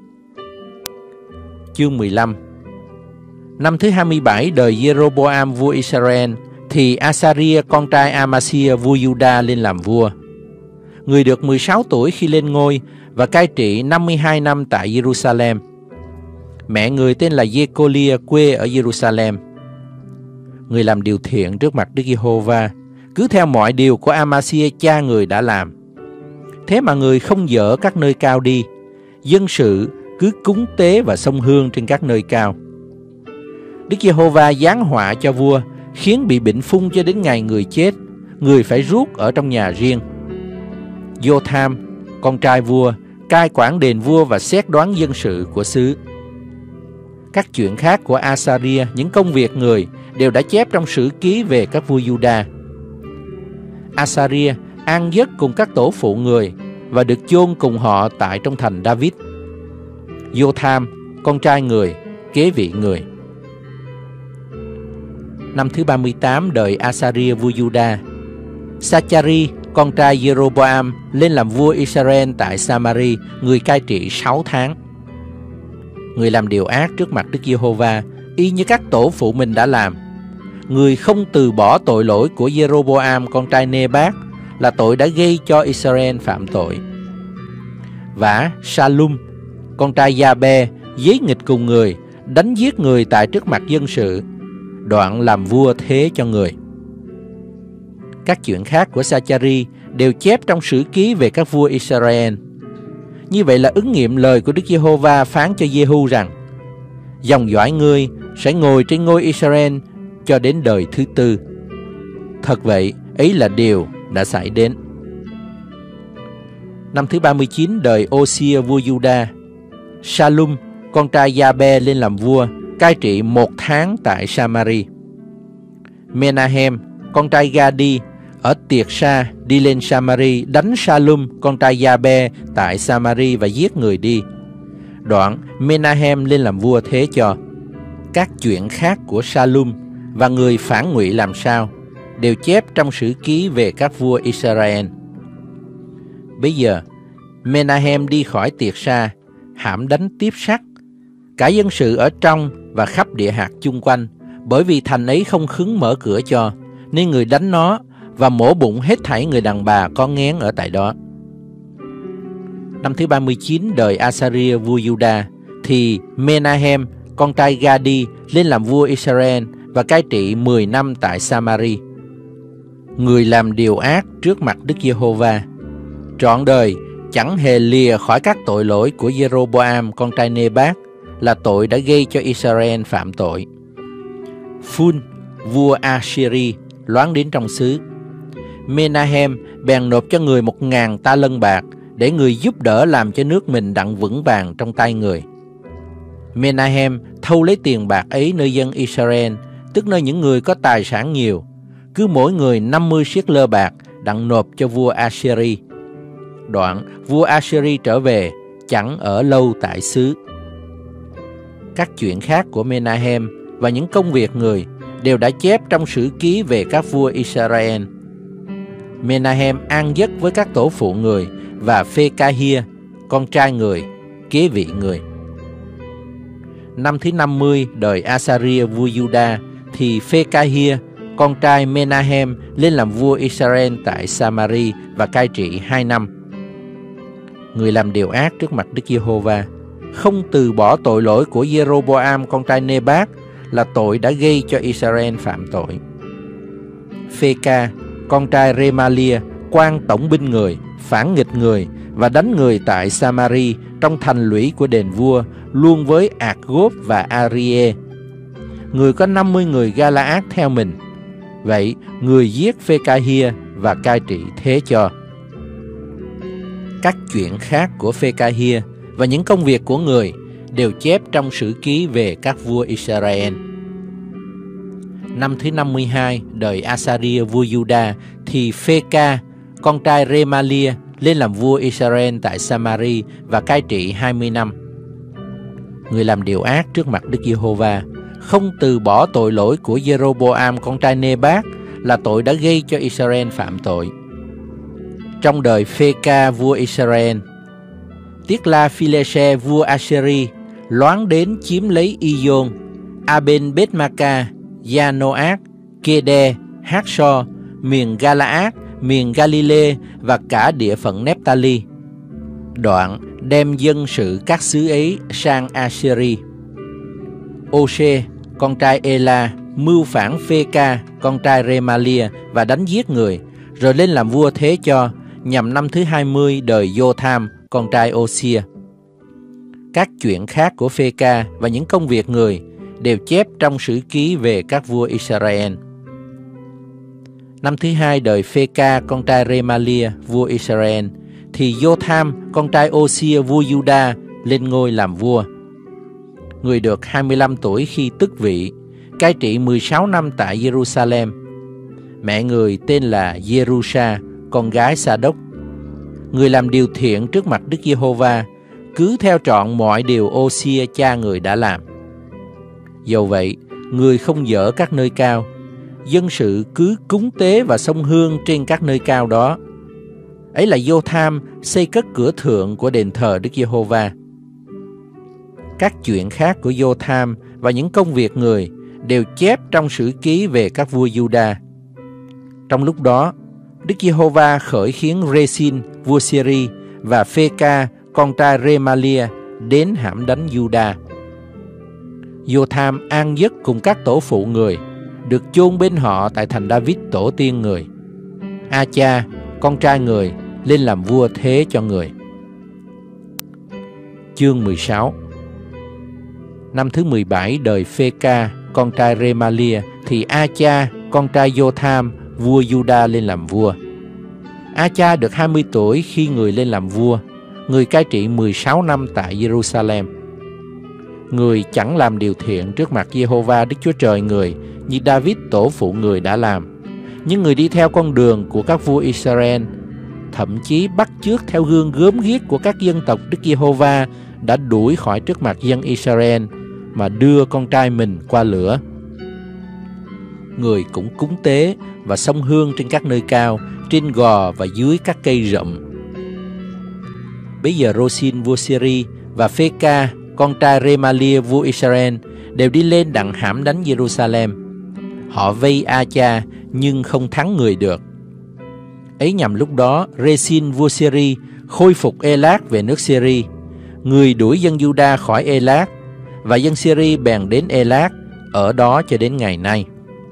Chương mười lăm. Năm thứ hai mươi bảy đời Jeroboam vua Israel, thì Asaria con trai Amasia vua Juda lên làm vua. Người được mười sáu tuổi khi lên ngôi và cai trị năm mươi hai năm tại Jerusalem. Mẹ người tên là Giê-cô-lia, quê ở Jerusalem. Người làm điều thiện trước mặt Đức Giê-hô-va, cứ theo mọi điều của Amasia cha người đã làm. Thế mà người không dỡ các nơi cao đi, dân sự cứ cúng tế và xông hương trên các nơi cao. Đức Giê-hô-va giáng họa cho vua, khiến bị bệnh phung cho đến ngày người chết, người phải rút ở trong nhà riêng. Vô-tham, con trai vua, cai quản đền vua và xét đoán dân sự của xứ. Các chuyện khác của Asaria, những công việc người, đều đã chép trong sử ký về các vua Giu-đa. Asaria an giấc cùng các tổ phụ người và được chôn cùng họ tại trong thành David. Vô-tham, con trai người, kế vị người. Năm thứ ba mươi tám đời Asaria vua Giu-đa, Sa-cha-ri, con trai Giê-rô-bo-am, lên làm vua Israel tại Sa-ma-ri, người cai trị sáu tháng. Người làm điều ác trước mặt Đức Giê-hô-va, y như các tổ phụ mình đã làm. Người không từ bỏ tội lỗi của Giê-rô-bo-am, con trai Nê-bát, là tội đã gây cho Israel phạm tội. Vả Sa-lum, con trai Gia-bê, giấy nghịch cùng người, đánh giết người tại trước mặt dân sự, đoạn làm vua thế cho người. Các chuyện khác của Sa-cha-ri đều chép trong sử ký về các vua Israel. Như vậy là ứng nghiệm lời của Đức Giê-hô-va phán cho Giê-hu rằng: dòng dõi ngươi sẽ ngồi trên ngôi Israel cho đến đời thứ tư. Thật vậy, ấy là điều đã xảy đến. Năm thứ ba mươi chín đời Ô-xia vua Giu-đa, Sa-lum, con trai Gia-bê, lên làm vua, cai trị một tháng tại Sa-ma-ri. Menahem, con trai Ga-đi, ở Tiệt-sa đi lên Sa-ma-ri, đánh Sa-lum, con trai Gia-bê, tại Sa-ma-ri và giết người đi. Đoạn Menahem lên làm vua thế cho. Các chuyện khác của Sa-lum và người phản ngụy làm sao đều chép trong sử ký về các vua Israel. Bây giờ Menahem đi khỏi Tiệt-sa, hãm đánh tiếp Sắc, cả dân sự ở trong và khắp địa hạt chung quanh, bởi vì thành ấy không khứng mở cửa cho, nên người đánh nó và mổ bụng hết thảy người đàn bà có nghén ở tại đó. Năm thứ ba mươi chín đời Asaria vua Giu-đa, thì Menahem, con trai Ga-đi, lên làm vua Israel và cai trị mười năm tại Sa-ma-ri. Người làm điều ác trước mặt Đức Giê-hô-va, trọn đời chẳng hề lìa khỏi các tội lỗi của Giê-rô-bo-am, con trai Nê-bát, là tội đã gây cho Israel phạm tội. Phun, vua Assyri, loáng đến trong xứ. Menahem bèn nộp cho người một ngàn ta lân bạc, để người giúp đỡ làm cho nước mình đặng vững vàng trong tay người. Menahem thâu lấy tiền bạc ấy nơi dân Israel, tức nơi những người có tài sản nhiều, cứ mỗi người năm mươi siết lơ bạc, đặng nộp cho vua Assyri. Đoạn vua Assyri trở về, chẳng ở lâu tại xứ. Các chuyện khác của Menahem và những công việc người đều đã chép trong sử ký về các vua Israel. Menahem an giấc với các tổ phụ người và Phê-ca-hia, con trai người, kế vị người. Năm thứ năm mươi đời Asaria vua Giu-đa, thì Phê-ca-hia, con trai Menahem, lên làm vua Israel tại Sa-ma-ri và cai trị hai năm. Người làm điều ác trước mặt Đức Giê-hô-va, không từ bỏ tội lỗi của Giê-rô-bo-am, con trai Nê-bát, là tội đã gây cho Israel phạm tội. Phê-ca, con trai Rê-ma-lia, quan tổng binh người, phản nghịch người và đánh người tại Sa-ma-ri, trong thành lũy của đền vua, luôn với Ạc-gốp và A-ri-ê. Người có năm mươi người Ga-la-át theo mình. Vậy người giết Phê-ca-hia và cai trị thế cho. Các chuyện khác của Phê-ca-hia và những công việc của người đều chép trong sử ký về các vua Israel. Năm thứ năm mươi hai đời Asaria vua Giu-đa, thì Phê-ca, con trai Rê-ma-lia, lên làm vua Israel tại Sa-ma-ri và cai trị hai mươi năm. Người làm điều ác trước mặt Đức Giê-hô-va, không từ bỏ tội lỗi của Giê-rô-bo-am, con trai Nê-bát, là tội đã gây cho Israel phạm tội. Trong đời Phê-ca vua Israel, Tiết-la-phi-lê-se vua Assyri loáng đến chiếm lấy Y-dôn, A-bên-bết-ma-ca, Gia-nô-ác, Kê-đe, Hát-so, miền Ga-la-át, miền Ga-li-lê và cả địa phận Nép-ta-li. Đoạn đem dân sự các xứ ấy sang Assyri. Ô-sê, con trai Ê-la, mưu phản Phê-ca, con trai Rê-ma-lia, và đánh giết người, rồi lên làm vua thế cho, nhằm năm thứ hai mươi đời Jotham, con trai Ô-xia. Các chuyện khác của Phê-ca và những công việc người đều chép trong sử ký về các vua Israel. Năm thứ hai đời Phê-ca, con trai Remalia, vua Israel, thì Jotham, con trai Ô-xia, vua Juda, lên ngôi làm vua. Người được hai mươi lăm tuổi khi tước vị, cai trị mười sáu năm tại Jerusalem. Mẹ người tên là Jerusha, con gái Sa-đốc. Người làm điều thiện trước mặt Đức Giê-hô-va, cứ theo trọn mọi điều Ô-xia cha người đã làm. Dầu vậy, người không dỡ các nơi cao, dân sự cứ cúng tế và xông hương trên các nơi cao đó. Ấy là Jotham xây cất cửa thượng của đền thờ Đức Giê-hô-va. Các chuyện khác của Jotham và những công việc người đều chép trong sử ký về các vua Juda. Trong lúc đó, Đức Giê-hô-va khởi khiến Rê-xin, vua Syri, và Phê-ca, con trai Remalia, đến hãm đánh Juda. Jotham an giấc cùng các tổ phụ người, được chôn bên họ tại thành David tổ tiên người. A-cha, con trai người, lên làm vua thế cho người. Chương mười sáu. Năm thứ mười bảy đời Phê-ca, con trai Remalia, thì A-cha, con trai Jotham, vua Juda, lên làm vua. A-cha được hai mươi tuổi khi người lên làm vua. Người cai trị mười sáu năm tại Jerusalem. Người chẳng làm điều thiện trước mặt Giê-hô-va Đức Chúa Trời người như David tổ phụ người đã làm, nhưng người đi theo con đường của các vua Israel, thậm chí bắt chước theo gương gớm ghiếc của các dân tộc Đức Giê-hô-va đã đuổi khỏi trước mặt dân Israel mà đưa con trai mình qua lửa. Người cũng cúng tế và xông hương trên các nơi cao, trên gò và dưới các cây rậm. Bây giờ Rô-xin vua Syri và Phê-ca, con trai Remalia vua Israel, đều đi lên đặng hãm đánh Jerusalem. Họ vây A-cha nhưng không thắng người được. Ấy nhằm lúc đó, Rê-xin vua Syri khôi phục Ê-lát về nước Syri. Người đuổi dân Juda khỏi Ê-lát, và dân Syri bèn đến Ê-lát, ở đó cho đến ngày nay.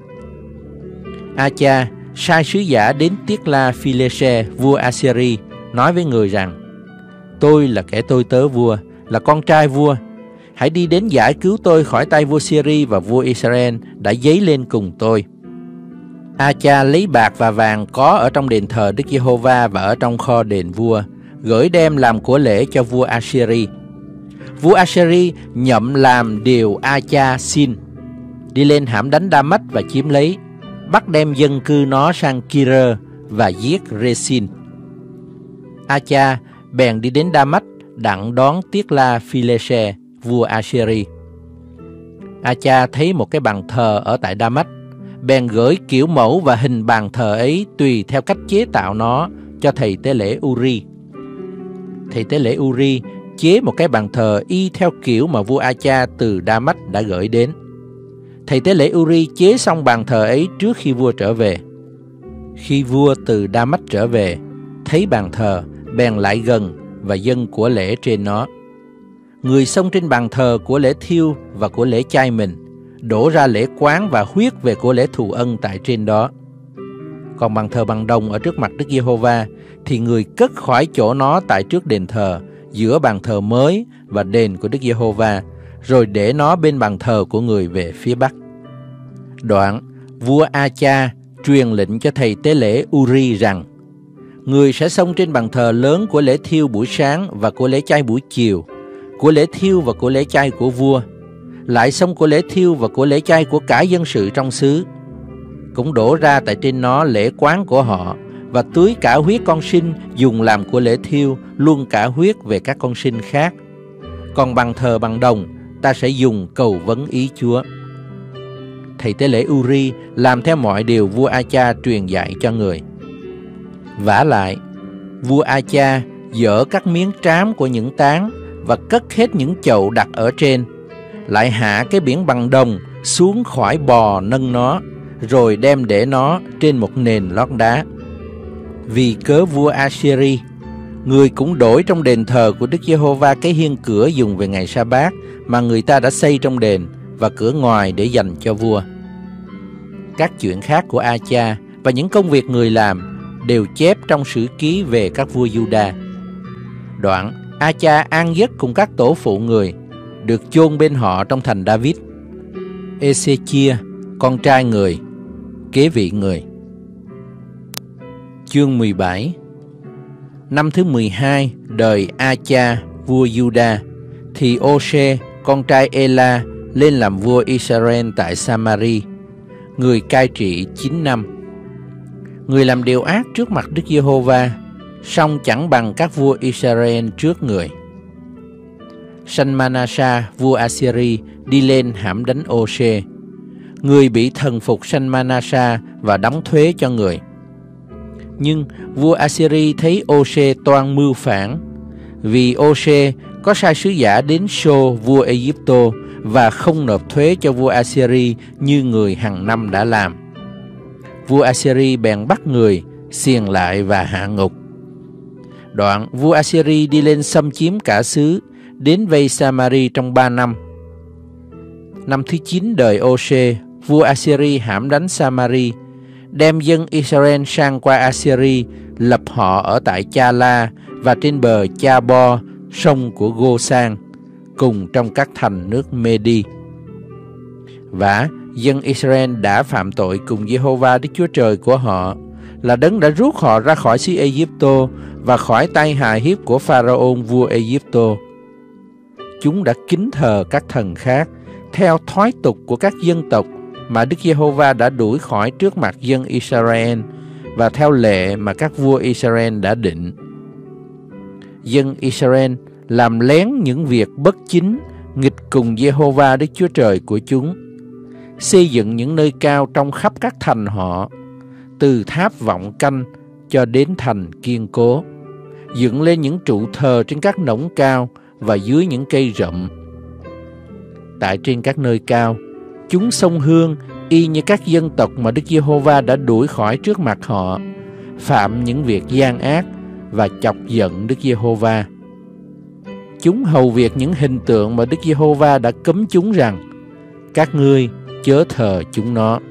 A-cha sai sứ giả đến Tiết-la-phi-lê-sê vua Assyri, nói với người rằng: Tôi là kẻ tôi tớ vua, là con trai vua. Hãy đi đến giải cứu tôi khỏi tay vua Syri và vua Israel đã dấy lên cùng tôi. A-cha lấy bạc và vàng có ở trong đền thờ Đức Giê-hô-va và ở trong kho đền vua, gửi đem làm của lễ cho vua Assyri. Vua Assyri nhậm làm điều A-cha xin, đi lên hãm đánh Đa-mách và chiếm lấy, bắt đem dân cư nó sang Ki-rơ và giết Rê-xin. A-cha bèn đi đến Đa-mách đặng đón Tiết-la-phi-lê-sê vua Assyri. A-cha thấy một cái bàn thờ ở tại Đa-mách, bèn gửi kiểu mẫu và hình bàn thờ ấy tùy theo cách chế tạo nó cho thầy tế lễ Uri. Thầy tế lễ Uri chế một cái bàn thờ y theo kiểu mà vua A-cha từ Đa-mách đã gửi đến. Thầy tế lễ Uri chế xong bàn thờ ấy trước khi vua trở về. Khi vua từ Đa-mách trở về, thấy bàn thờ, bèn lại gần và dâng của lễ trên nó. Người xông trên bàn thờ của lễ thiêu và của lễ chay mình, đổ ra lễ quán và huyết về của lễ thù ân tại trên đó. Còn bàn thờ bằng đồng ở trước mặt Đức Giê-hô-va thì người cất khỏi chỗ nó tại trước đền thờ, giữa bàn thờ mới và đền của Đức Giê-hô-va, rồi để nó bên bàn thờ của người về phía bắc. Đoạn, vua A-cha truyền lệnh cho thầy tế lễ Uri rằng: Người sẽ xông trên bàn thờ lớn của lễ thiêu buổi sáng và của lễ chay buổi chiều, của lễ thiêu và của lễ chay của vua, lại xông của lễ thiêu và của lễ chay của cả dân sự trong xứ. Cũng đổ ra tại trên nó lễ quán của họ, và tưới cả huyết con sinh dùng làm của lễ thiêu, luôn cả huyết về các con sinh khác. Còn bàn thờ bằng đồng, ta sẽ dùng cầu vấn ý Chúa. Thầy tế lễ Uri làm theo mọi điều vua A-cha truyền dạy cho người. Vả lại, vua A-cha dỡ các miếng trám của những tán và cất hết những chậu đặt ở trên, lại hạ cái biển bằng đồng xuống khỏi bò nâng nó, rồi đem để nó trên một nền lót đá. Vì cớ vua Assyri, người cũng đổi trong đền thờ của Đức Giê-hô-va cái hiên cửa dùng về ngày sa-bát mà người ta đã xây trong đền, và cửa ngoài để dành cho vua. Các chuyện khác của A-cha và những công việc người làm đều chép trong sử ký về các vua Juda. Đoạn A-cha an giấc cùng các tổ phụ người, được chôn bên họ trong thành David. Ê-xê-chia, con trai người, kế vị người. Chương mười bảy. Năm thứ mười hai đời A-cha vua Juda, thì Ô-sê, con trai Ê-la, lên làm vua Israel tại Sa-ma-ri. Người cai trị chín năm. Người làm điều ác trước mặt Đức Giê-hô-va, song chẳng bằng các vua Israel trước người. Sanh-ma-na-sa vua Assyri đi lên hãm đánh Ô-sê. Người bị thần phục Sanh-ma-na-sa và đóng thuế cho người. Nhưng vua Assyri thấy Ô-sê toan mưu phản, vì Ô-sê có sai sứ giả đến Sô vua Ai-cập và không nộp thuế cho vua Assyri như người hàng năm đã làm. Vua Assyri bèn bắt người, xiềng lại và hạ ngục. Đoạn vua Assyri đi lên xâm chiếm cả xứ, đến vây Sa-ma-ri trong ba năm. Năm thứ chín đời Ô-sê, vua Assyri hãm đánh Sa-ma-ri, đem dân Israel sang qua Assyri, lập họ ở tại Cha-la và trên bờ Cha-bo, sông của Gô-sang, cùng trong các thành nước Mê-đi. Và dân Israel đã phạm tội cùng Giê-hô-va Đức Chúa Trời của họ, là đấng đã rút họ ra khỏi xứ Ai-cập và khỏi tay hà hiếp của Pharaon vua Ai-cập. Chúng đã kính thờ các thần khác theo thói tục của các dân tộc mà Đức Giê-hô-va đã đuổi khỏi trước mặt dân Israel, và theo lệ mà các vua Israel đã định. Dân Israel làm lén những việc bất chính, nghịch cùng Giê-hô-va Đức Chúa Trời của chúng, xây dựng những nơi cao trong khắp các thành họ, từ tháp vọng canh cho đến thành kiên cố, dựng lên những trụ thờ trên các nỗng cao và dưới những cây rậm. Tại trên các nơi cao, chúng xông hương y như các dân tộc mà Đức Giê-hô-va đã đuổi khỏi trước mặt họ, phạm những việc gian ác và chọc giận Đức Giê-hô-va. Chúng hầu việc những hình tượng mà Đức Giê-hô-va đã cấm chúng rằng, các ngươi chớ thờ chúng nó.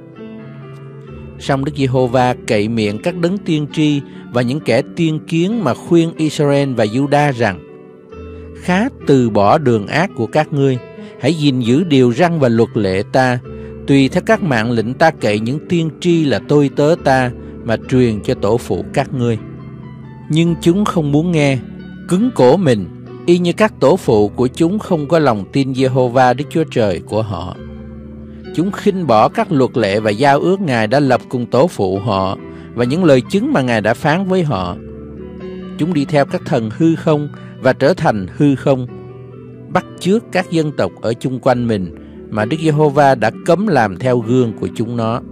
Song Đức Giê-hô-va cậy miệng các đấng tiên tri và những kẻ tiên kiến mà khuyên Israel và Juda rằng, khá từ bỏ đường ác của các ngươi, hãy gìn giữ điều răn và luật lệ ta, tùy theo các mạng lệnh ta cậy những tiên tri là tôi tớ ta mà truyền cho tổ phụ các ngươi. Nhưng chúng không muốn nghe, cứng cổ mình, y như các tổ phụ của chúng không có lòng tin Giê-hô-va Đức Chúa Trời của họ. Chúng khinh bỏ các luật lệ và giao ước Ngài đã lập cùng tổ phụ họ, và những lời chứng mà Ngài đã phán với họ. Chúng đi theo các thần hư không và trở thành hư không, bắt chước các dân tộc ở chung quanh mình mà Đức Giê-hô-va đã cấm làm theo gương của chúng nó.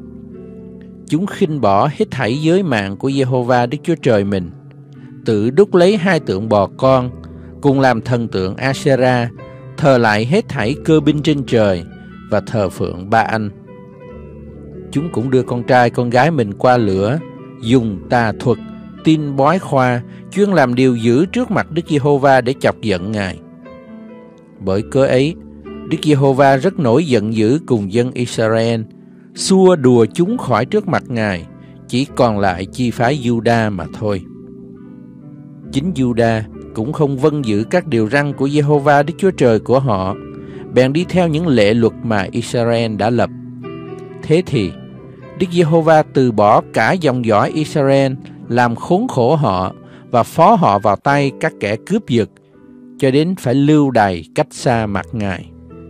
Chúng khinh bỏ hết thảy giới mạng của Giê-hô-va Đức Chúa Trời mình, tự đúc lấy hai tượng bò con, cùng làm thần tượng A-sê-ra, thờ lại hết thảy cơ binh trên trời và thờ phượng Ba-anh. Chúng cũng đưa con trai con gái mình qua lửa, dùng tà thuật, tin bói khoa, chuyên làm điều dữ trước mặt Đức Giê-hô-va để chọc giận Ngài. Bởi cớ ấy, Đức Giê-hô-va rất nổi giận dữ cùng dân Israel, xua đùa chúng khỏi trước mặt Ngài, chỉ còn lại chi phái Juda mà thôi. Chính Juda cũng không vâng giữ các điều răn của Giê-hô-va Đức Chúa Trời của họ, bèn đi theo những lệ luật mà Israel đã lập. Thế thì Đức Giê-hô-va từ bỏ cả dòng dõi Israel, làm khốn khổ họ và phó họ vào tay các kẻ cướp giật, cho đến phải lưu đày cách xa mặt Ngài.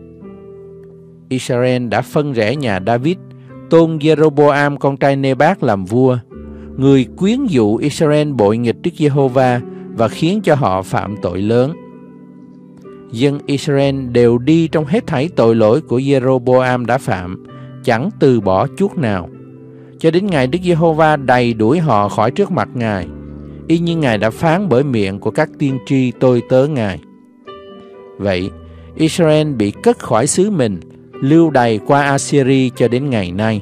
Israel đã phân rẽ nhà David, tôn Giê-rô-bô-am con trai Nê-bát làm vua. Người quyến dụ Israel bội nghịch Đức Giê-hô-va và khiến cho họ phạm tội lớn. Dân Israel đều đi trong hết thảy tội lỗi của Giê-rô-bô-am đã phạm, chẳng từ bỏ chút nào, cho đến ngày Đức Giê-hô-va đày đuổi họ khỏi trước mặt Ngài, y như Ngài đã phán bởi miệng của các tiên tri tôi tớ Ngài. Vậy, Israel bị cất khỏi xứ mình, lưu đày qua Assyri cho đến ngày nay.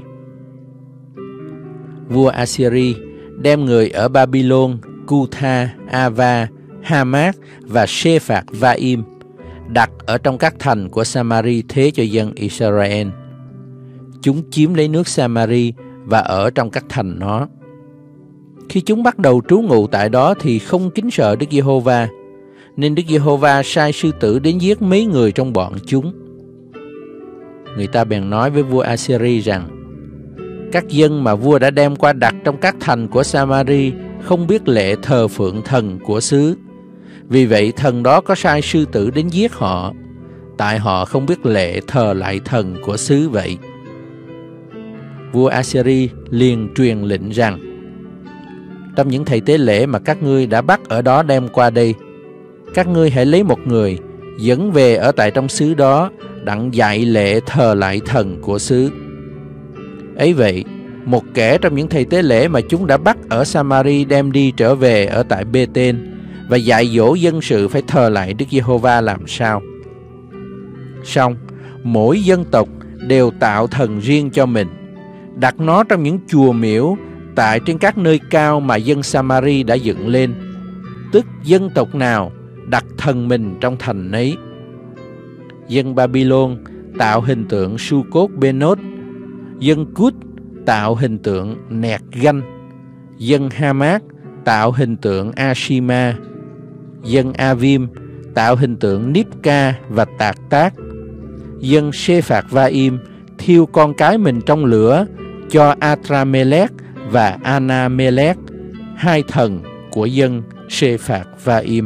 Vua Assyri đem người ở Babylon, Cutha, Ava, Hamat và Shephạc Vaim đặt ở trong các thành của Samari thế cho dân Israel. Chúng chiếm lấy nước Samari và ở trong các thành nó. Khi chúng bắt đầu trú ngụ tại đó thì không kính sợ Đức Giê-hô-va, nên Đức Giê-hô-va sai sư tử đến giết mấy người trong bọn chúng. Người ta bèn nói với vua Assyri rằng, các dân mà vua đã đem qua đặt trong các thành của Samari không biết lệ thờ phượng thần của xứ. Vì vậy thần đó có sai sư tử đến giết họ, tại họ không biết lệ thờ lại thần của xứ vậy. Vua Assyri liền truyền lệnh rằng, trong những thầy tế lễ mà các ngươi đã bắt ở đó đem qua đây, các ngươi hãy lấy một người dẫn về ở tại trong xứ đó, đặng dạy lệ thờ lại thần của xứ. Ấy vậy, một kẻ trong những thầy tế lễ mà chúng đã bắt ở Samari đem đi trở về ở tại Bê-tên và dạy dỗ dân sự phải thờ lại Đức Giê-hô-va làm sao. Song mỗi dân tộc đều tạo thần riêng cho mình, đặt nó trong những chùa miếu tại trên các nơi cao mà dân Samari đã dựng lên, tức dân tộc nào đặt thần mình trong thành ấy. Dân Babylon tạo hình tượng Su-cốt-bê-nốt, dân Cút tạo hình tượng Nẹt Ganh, dân Hamat tạo hình tượng Ashima, dân Avim tạo hình tượng Nipca và Tạc Tác, dân Sê-phạt-va-im thiêu con cái mình trong lửa cho Atramelech và Anamelech, hai thần của dân Sê-phạt-va-im.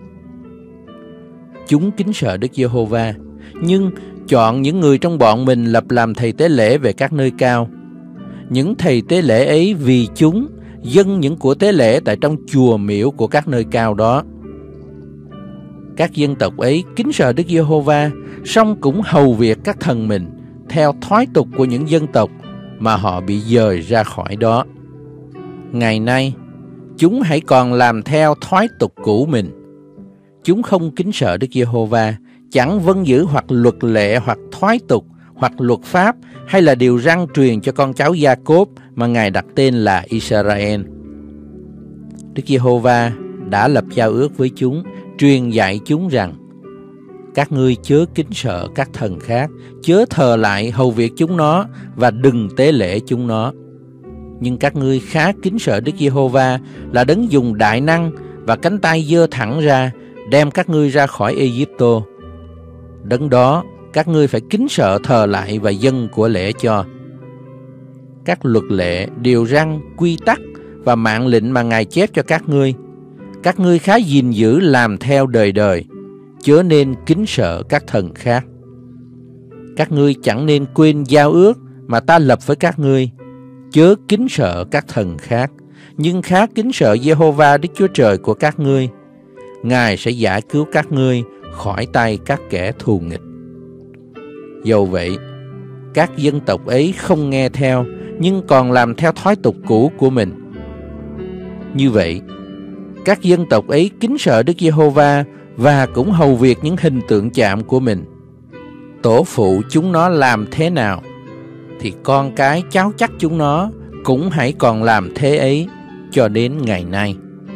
Chúng kính sợ Đức Giê-hô-va, nhưng chọn những người trong bọn mình lập làm thầy tế lễ về các nơi cao. Những thầy tế lễ ấy vì chúng dâng những của tế lễ tại trong chùa miếu của các nơi cao đó. Các dân tộc ấy kính sợ Đức Giê-hô-va, song cũng hầu việc các thần mình theo thói tục của những dân tộc mà họ bị dời ra khỏi đó. Ngày nay, chúng hãy còn làm theo thói tục cũ mình. Chúng không kính sợ Đức Giê-hô-va, chẳng vâng giữ hoặc luật lệ hoặc thói tục hoặc luật pháp hay là điều răn truyền cho con cháu Gia-cốp mà Ngài đặt tên là Israel. Đức Giê-hô-va đã lập giao ước với chúng, truyền dạy chúng rằng, các ngươi chớ kính sợ các thần khác, chớ thờ lại hầu việc chúng nó và đừng tế lễ chúng nó. Nhưng các ngươi khá kính sợ Đức Giê-hô-va là đấng dùng đại năng và cánh tay giơ thẳng ra, đem các ngươi ra khỏi Ê-díp-tô. Đấng đó các ngươi phải kính sợ thờ lại và dâng của lễ cho. Các luật lệ, điều răn, quy tắc và mạng lệnh mà Ngài chép cho các ngươi, các ngươi khá gìn giữ làm theo đời đời, chớ nên kính sợ các thần khác. Các ngươi chẳng nên quên giao ước mà ta lập với các ngươi, chớ kính sợ các thần khác, nhưng khá kính sợ Giê-hô-va Đức Chúa Trời của các ngươi. Ngài sẽ giải cứu các ngươi khỏi tay các kẻ thù nghịch. Dầu vậy, các dân tộc ấy không nghe theo, nhưng còn làm theo thói tục cũ của mình. Như vậy, các dân tộc ấy kính sợ Đức Giê-hô-va và cũng hầu việc những hình tượng chạm của mình. Tổ phụ chúng nó làm thế nào, thì con cái cháu chắc chúng nó cũng hãy còn làm thế ấy cho đến ngày nay.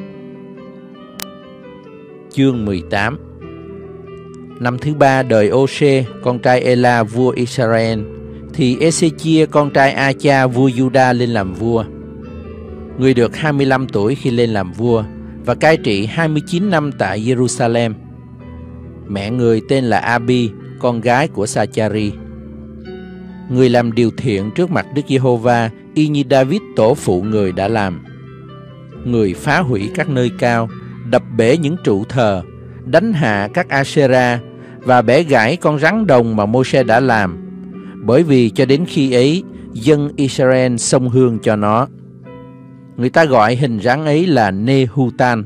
Chương mười tám. Năm thứ ba đời Ô-sê, con trai Ê-la vua Israel, thì Ê-xê-chia con trai A-cha vua Giu-đa lên làm vua. Người được hai mươi lăm tuổi khi lên làm vua và cai trị hai mươi chín năm tại Giê-ru-sa-lem. Mẹ người tên là A-bi, con gái của Sa-cha-ri. Người làm điều thiện trước mặt Đức Giê-hô-va, y như David tổ phụ người đã làm. Người phá hủy các nơi cao, đập bể những trụ thờ, đánh hạ các Asera và bẻ gãy con rắn đồng mà Mô-sê đã làm, bởi vì cho đến khi ấy dân Israel xông hương cho nó. Người ta gọi hình rắn ấy là Nê-hu-tan.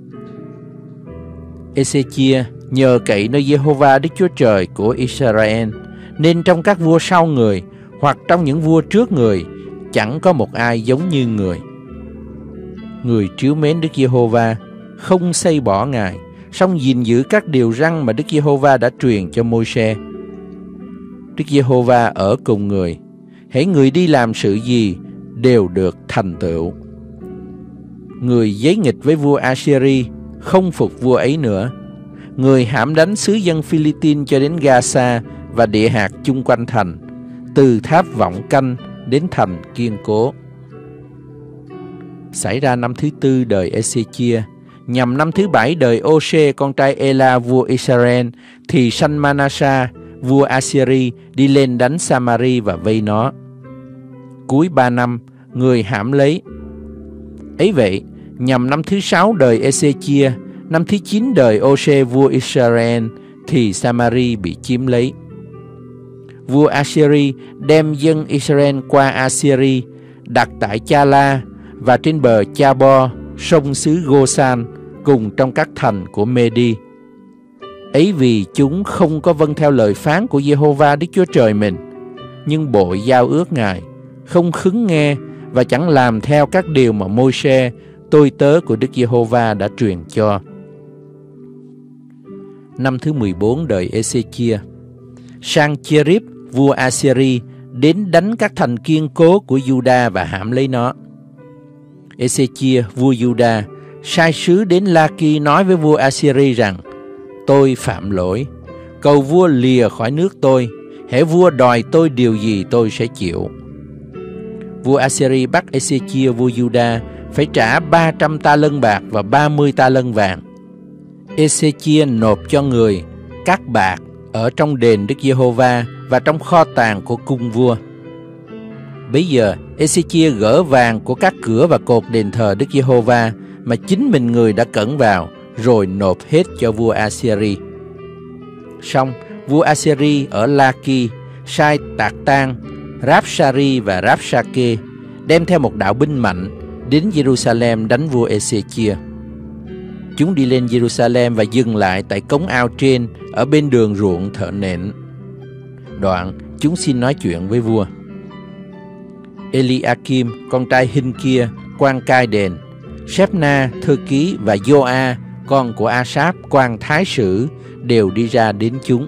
Ê-xê-chia nhờ cậy nơi Giê-hô-va Đức Chúa Trời của Israel, nên trong các vua sau người hoặc trong những vua trước người chẳng có một ai giống như người. Người trìu mến Đức Giê-hô-va, không xây bỏ Ngài, song gìn giữ các điều răn mà Đức Giê-hô-va đã truyền cho Môi-se. Đức Giê-hô-va ở cùng người, hễ người đi làm sự gì đều được thành tựu. Người giấy nghịch với vua Assyri, không phục vua ấy nữa. Người hãm đánh xứ dân Phi-li-tin cho đến Ga-sa và địa hạt chung quanh thành, từ tháp Vọng Canh đến thành Kiên Cố. xảy ra năm thứ tư đời Ê-xê-chia. Nhằm năm thứ bảy đời Ô-sê con trai Ê-la vua Israel, thì sanh Ma-na-sa vua Assyri đi lên đánh Sa-ma-ri và vây nó. Cuối ba năm, người hãm lấy. Ấy vậy, nhằm năm thứ sáu đời Ê-xê-chia, năm thứ chín đời Ô-sê vua Israel, thì Sa-ma-ri bị chiếm lấy. Vua Assyri đem dân Israel qua Assyri, đặt tại Cha-la và trên bờ Cha-bo, sông xứ Gô-san, cùng trong các thành của Mê-đi. Ấy vì chúng không có vâng theo lời phán của Giê-hô-va Đức Chúa Trời mình, nhưng bội giao ước Ngài, không khứng nghe và chẳng làm theo các điều mà Môi-se, tôi tớ của Đức Giê-hô-va đã truyền cho. Năm thứ mười bốn đời Ê-xê-chia, Sang-cherib vua Assyri đến đánh các thành kiên cố của Giu-đa và hãm lấy nó. Ê-xê-chia vua Giu-đa sai sứ đến La-ki nói với vua Assyri rằng: tôi phạm lỗi, cầu vua lìa khỏi nước tôi, hễ vua đòi tôi điều gì tôi sẽ chịu. Vua Assyri bắt Ê-xê-chia vua Giu-đa phải trả ba trăm ta lân bạc và ba mươi ta lân vàng. Ê-xê-chia nộp cho người các bạc ở trong đền Đức Giê-hô-va và trong kho tàng của cung vua. Bấy giờ Ê-xê-chia gỡ vàng của các cửa và cột đền thờ Đức Giê-hô-va mà chính mình người đã cẩn vào, rồi nộp hết cho vua Assyri. Xong, vua Assyri ở La-ki sai Tạc-tan, Ráp-sa-ri và Ráp-sa-kê đem theo một đạo binh mạnh đến Giê-ru-sa-lem đánh vua Ê-xê-chia. Chúng đi lên Giê-ru-sa-lem và dừng lại tại cống ao trên ở bên đường ruộng thợ nện. Đoạn chúng xin nói chuyện với vua. Eli-a-kim con trai Hin-kia quan cai đền, Sép-na thư ký và Gio-a con của A-sáp quan thái sử đều đi ra đến chúng.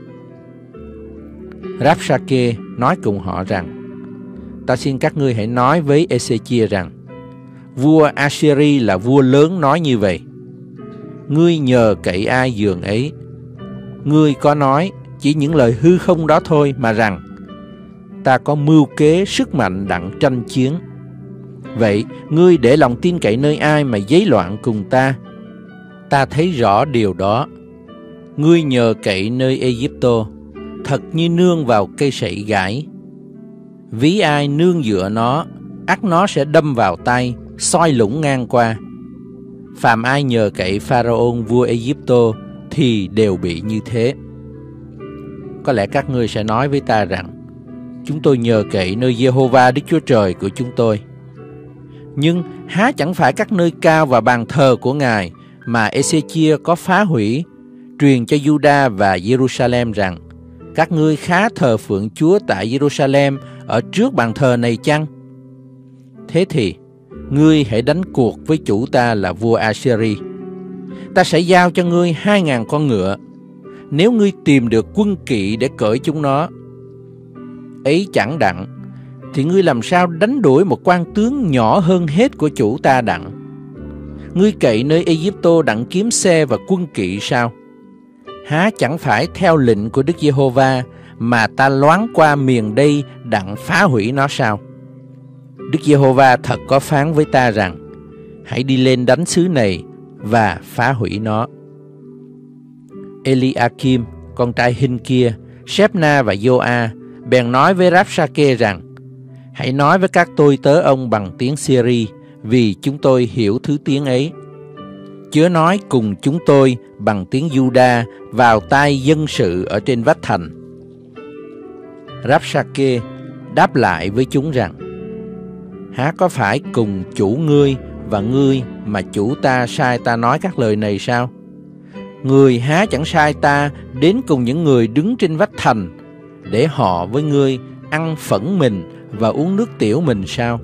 Ráp-sa-kê nói cùng họ rằng: ta xin các ngươi hãy nói với Ê-xê-chia rằng: vua Assyri là vua lớn nói như vậy. Ngươi nhờ cậy ai giường ấy? Ngươi có nói chỉ những lời hư không đó thôi mà rằng: ta có mưu kế sức mạnh đặng tranh chiến. Vậy ngươi để lòng tin cậy nơi ai mà giấy loạn cùng ta? Ta thấy rõ điều đó. Ngươi nhờ cậy nơi Ê-díp-tô, thật như nương vào cây sậy gãi. Ví ai nương dựa nó, ắt nó sẽ đâm vào tay, soi lũng ngang qua. Phàm ai nhờ cậy Pharaon vua Ê-díp-tô thì đều bị như thế. Có lẽ các ngươi sẽ nói với ta rằng: chúng tôi nhờ cậy nơi Giê-hô-va Đức Chúa Trời của chúng tôi. Nhưng há chẳng phải các nơi cao và bàn thờ của Ngài mà Ê-xê-chia có phá hủy, truyền cho Giu-đa và Giê-ru-sa-lem rằng: các ngươi khá thờ phượng Chúa tại Giê-ru-sa-lem ở trước bàn thờ này chăng? Thế thì ngươi hãy đánh cuộc với chủ ta là vua Assyri. Ta sẽ giao cho ngươi hai ngàn con ngựa, nếu ngươi tìm được quân kỵ để cởi chúng nó. Ấy chẳng đặng, thì ngươi làm sao đánh đuổi một quan tướng nhỏ hơn hết của chủ ta đặng? Ngươi cậy nơi Ê-díp-tô đặng kiếm xe và quân kỵ sao? Há chẳng phải theo lệnh của Đức Giê-hô-va mà ta loáng qua miền đây đặng phá hủy nó sao? Đức Giê-hô-va thật có phán với ta rằng: hãy đi lên đánh xứ này và phá hủy nó. Eli-a-kim con trai Hin-kia, Sép-na và Gio-a bèn nói với Ráp-sa-kê rằng: hãy nói với các tôi tớ ông bằng tiếng Syri, vì chúng tôi hiểu thứ tiếng ấy. Chớ nói cùng chúng tôi bằng tiếng Giu-đa vào tai dân sự ở trên vách thành. Ráp-sa-kê đáp lại với chúng rằng: há có phải cùng chủ ngươi và ngươi mà chủ ta sai ta nói các lời này sao? Người há chẳng sai ta đến cùng những người đứng trên vách thành, để họ với ngươi ăn phẫn mình và uống nước tiểu mình sao?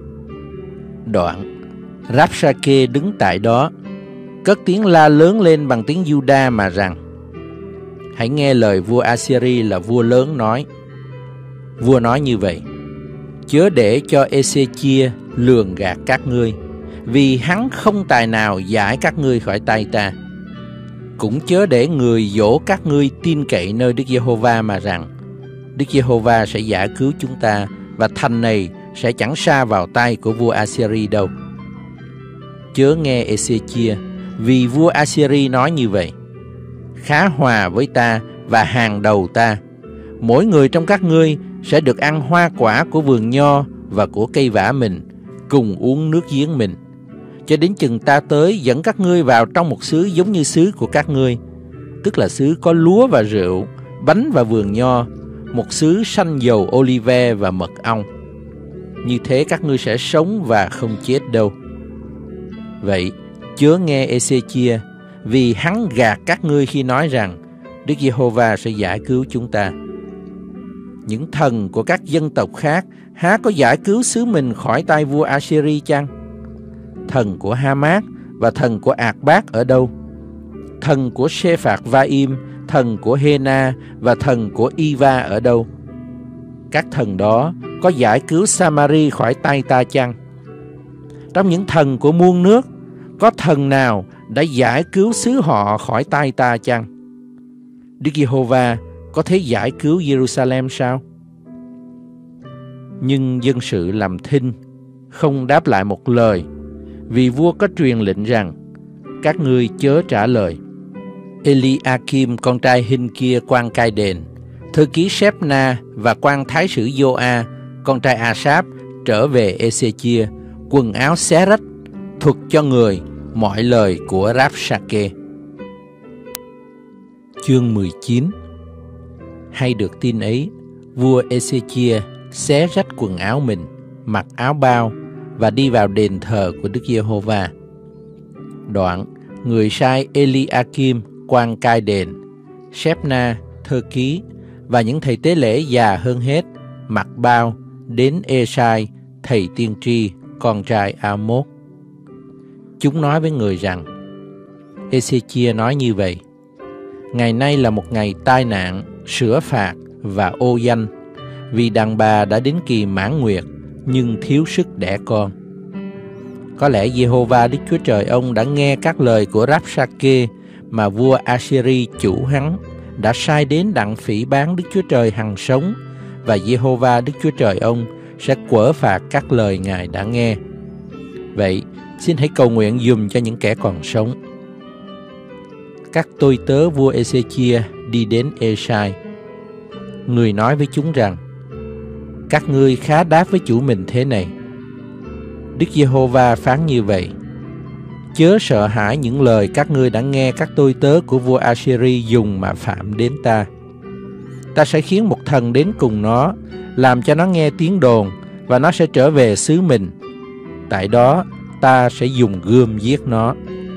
Đoạn Ráp-sa-kê đứng tại đó, cất tiếng la lớn lên bằng tiếng Giu-đa mà rằng: hãy nghe lời vua Assyri là vua lớn nói. Vua nói như vậy: chớ để cho Ê-xê-chia lường gạt các ngươi, vì hắn không tài nào giải các ngươi khỏi tay ta. Cũng chớ để người dỗ các ngươi tin cậy nơi Đức Giê-hô-va mà rằng: Đức Giê-hô-va sẽ giải cứu chúng ta, và thành này sẽ chẳng sa vào tay của vua Assyri đâu. chớ nghe Ê-xê-chia, vì vua Assyri nói như vậy: khá hòa với ta và hàng đầu ta, mỗi người trong các ngươi sẽ được ăn hoa quả của vườn nho và của cây vả mình, cùng uống nước giếng mình, cho đến chừng ta tới dẫn các ngươi vào trong một xứ giống như xứ của các ngươi, tức là xứ có lúa và rượu, bánh và vườn nho, một xứ sanh dầu olive và mật ong. Như thế các ngươi sẽ sống và không chết đâu. Vậy chớ nghe Ê-xê-chia, vì hắn gạt các ngươi khi nói rằng Đức Giê-hô-va sẽ giải cứu chúng ta. Những thần của các dân tộc khác há có giải cứu xứ mình khỏi tay vua Assyri chăng? Thần của Ha-mát và thần của Ạc-bác ở đâu? Thần của Sê-phạt-va-im, thần của Hê-na và thần của Y-va ở đâu? Các thần đó có giải cứu Sa-ma-ri khỏi tay ta chăng? Trong những thần của muôn nước, có thần nào đã giải cứu xứ họ khỏi tay ta chăng? Đức Giê-hô-va có thể giải cứu Giê-ru-sa-lem sao? Nhưng dân sự làm thinh, không đáp lại một lời, vì vua có truyền lệnh rằng các ngươi chớ trả lời. Eli-a-kim con trai Hin-kia quan cai đền, thư ký Sép-na và quan thái sử Gio-a con trai A-sáp trở về Ê-xê-chia, quần áo xé rách, thuật cho người mọi lời của Ráp-sa-kê. Chương mười chín. Hay được tin ấy, vua Ê-xê-chia xé rách quần áo mình, mặc áo bao và đi vào đền thờ của Đức Giê-hô-va. Đoạn, người sai Eli-a-kim quan cai đền, Sép-na thư ký và những thầy tế lễ già hơn hết mặc bao đến Ê-sai thầy tiên tri con trai A-mốt. Chúng nói với người rằng: Ê-xê-chia nói như vậy: ngày nay là một ngày tai nạn, sửa phạt và ô danh, vì đàn bà đã đến kỳ mãn nguyệt nhưng thiếu sức đẻ con. Có lẽ Giê-hô-va Đức Chúa Trời ông đã nghe các lời của Ráp-sa-kê mà vua Assyri chủ hắn đã sai đến đặng phỉ báng Đức Chúa Trời hằng sống, và Giê-hô-va Đức Chúa Trời ông sẽ quở phạt các lời Ngài đã nghe. Vậy xin hãy cầu nguyện dùm cho những kẻ còn sống. Các tôi tớ vua Ê-xê-chia đi đến Ê-sai. Người nói với chúng rằng: các ngươi khá đáp với chủ mình thế này: Đức Giê-hô-va phán như vậy: chớ sợ hãi những lời các ngươi đã nghe các tôi tớ của vua Assyri dùng mà phạm đến ta. Ta sẽ khiến một thần đến cùng nó, làm cho nó nghe tiếng đồn, và nó sẽ trở về xứ mình. Tại đó ta sẽ dùng gươm giết nó.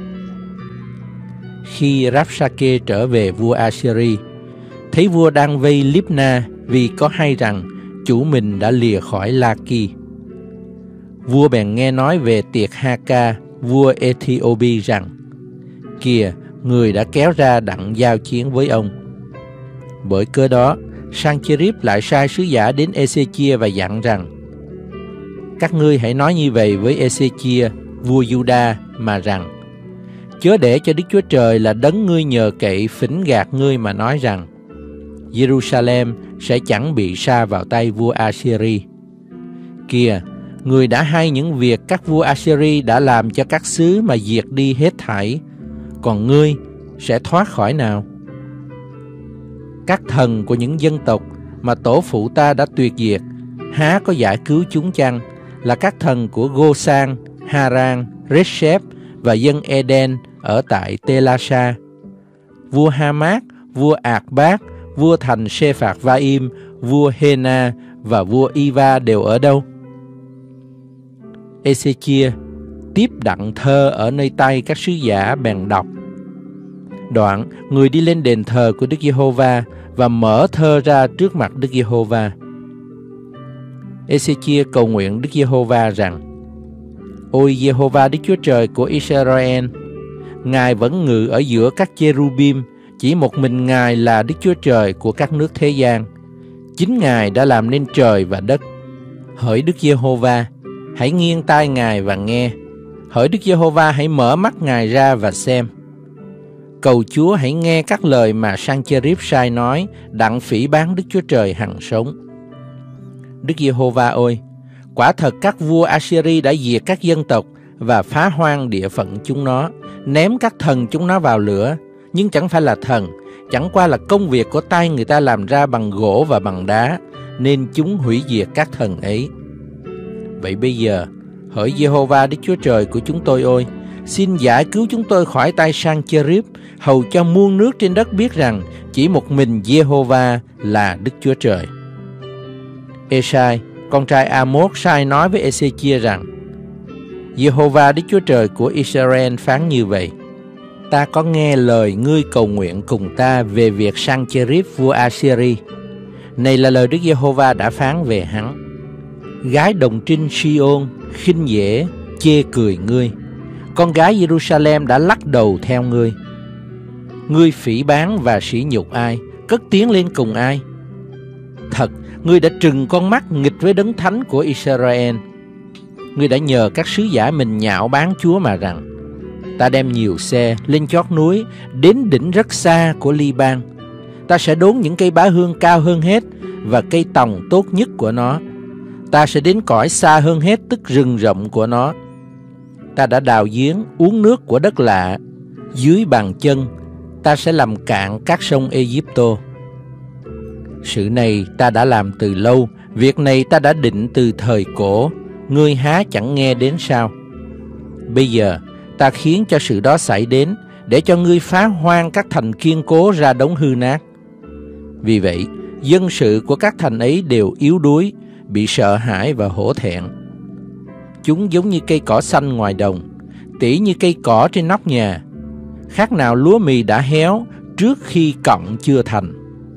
Khi Ráp-sa-kê trở về vua Assyri, thấy vua đang vây Líp-na vì có hay rằng chủ mình đã lìa khỏi La-ki. Vua bèn nghe nói về tiệc Ha-ca, vua Ê-thi-ô-bi rằng: kìa, người đã kéo ra đặng giao chiến với ông. Bởi cớ đó, Sang-chê-ríp lại sai sứ giả đến Ê-xê-chia và dặn rằng: các ngươi hãy nói như vậy với Ê-xê-chia, vua Giu-đa, mà rằng: chớ để cho Đức Chúa Trời là đấng ngươi nhờ cậy phỉnh gạt ngươi mà nói rằng Giê-ru-sa-lem sẽ chẳng bị sa vào tay vua Assyri. Kìa, người đã hay những việc các vua Assyri đã làm cho các xứ mà diệt đi hết thảy, còn ngươi sẽ thoát khỏi nào? Các thần của những dân tộc mà tổ phụ ta đã tuyệt diệt, há có giải cứu chúng chăng? Là các thần của Gô-san, Ha-ran, Rết-sép và dân Eden ở tại Tê-la-sa. Vua Ha-mát, vua Ạc-bác, vua thành Sê-phạt-va-im, vua Hê-na và vua Y-va đều ở đâu? Ê-xê-chia tiếp đặng thơ ở nơi tay các sứ giả bèn đọc. Đoạn, người đi lên đền thờ của Đức Giê-hô-va và mở thơ ra trước mặt Đức Giê-hô-va. Ê-xê-chia cầu nguyện Đức Giê-hô-va rằng: ôi Giê-hô-va Đức Chúa Trời của Israel, Ngài vẫn ngự ở giữa các chê-ru-bim, chỉ một mình Ngài là Đức Chúa Trời của các nước thế gian. Chính Ngài đã làm nên trời và đất. Hỡi Đức Giê-hô-va, hãy nghiêng tai Ngài và nghe. Hỡi Đức Giê-hô-va, hãy mở mắt Ngài ra và xem. Cầu Chúa hãy nghe các lời mà Sang-chê-ríp sai nói, đặng phỉ báng Đức Chúa Trời hằng sống. Đức Giê-hô-va ơi, quả thật các vua Assyri đã diệt các dân tộc, và phá hoang địa phận chúng nó, ném các thần chúng nó vào lửa, nhưng chẳng phải là thần, chẳng qua là công việc của tay người ta làm ra bằng gỗ và bằng đá, nên chúng hủy diệt các thần ấy. Vậy bây giờ, hỡi Giê-hô-va Đức Chúa Trời của chúng tôi ơi, xin giải cứu chúng tôi khỏi tay Sang-cherib, hầu cho muôn nước trên đất biết rằng chỉ một mình Giê-hô-va là Đức Chúa Trời. Ê-sai, con trai A-mốt, sai nói với Ê-xê-chia rằng: Giê-hô-va Đức Chúa Trời của Israel phán như vậy: Ta có nghe lời ngươi cầu nguyện cùng ta về việc Sang-cherib vua A-syri. Này là lời Đức Giê-hô-va đã phán về hắn: Gái đồng trinh Si-ôn khinh dễ chê cười ngươi, con gái Giê-ru-sa-lem đã lắc đầu theo ngươi. Ngươi phỉ báng và sỉ nhục ai, cất tiếng lên cùng ai? Thật, ngươi đã trừng con mắt nghịch với đấng thánh của Israel. Ngươi đã nhờ các sứ giả mình nhạo báng Chúa mà rằng: Ta đem nhiều xe lên chót núi, đến đỉnh rất xa của Li-ban. Ta sẽ đốn những cây bá hương cao hơn hết và cây tòng tốt nhất của nó. Ta sẽ đến cõi xa hơn hết, tức rừng rộng của nó. Ta đã đào giếng uống nước của đất lạ, dưới bàn chân ta sẽ làm cạn các sông Ê-díp-tô. Sự này ta đã làm từ lâu, việc này ta đã định từ thời cổ, ngươi há chẳng nghe đến sao? Bây giờ ta khiến cho sự đó xảy đến, để cho ngươi phá hoang các thành kiên cố ra đống hư nát. Vì vậy, dân sự của các thành ấy đều yếu đuối, bị sợ hãi và hổ thẹn. Chúng giống như cây cỏ xanh ngoài đồng, tỉ như cây cỏ trên nóc nhà, khác nào lúa mì đã héo trước khi cọng chưa thành.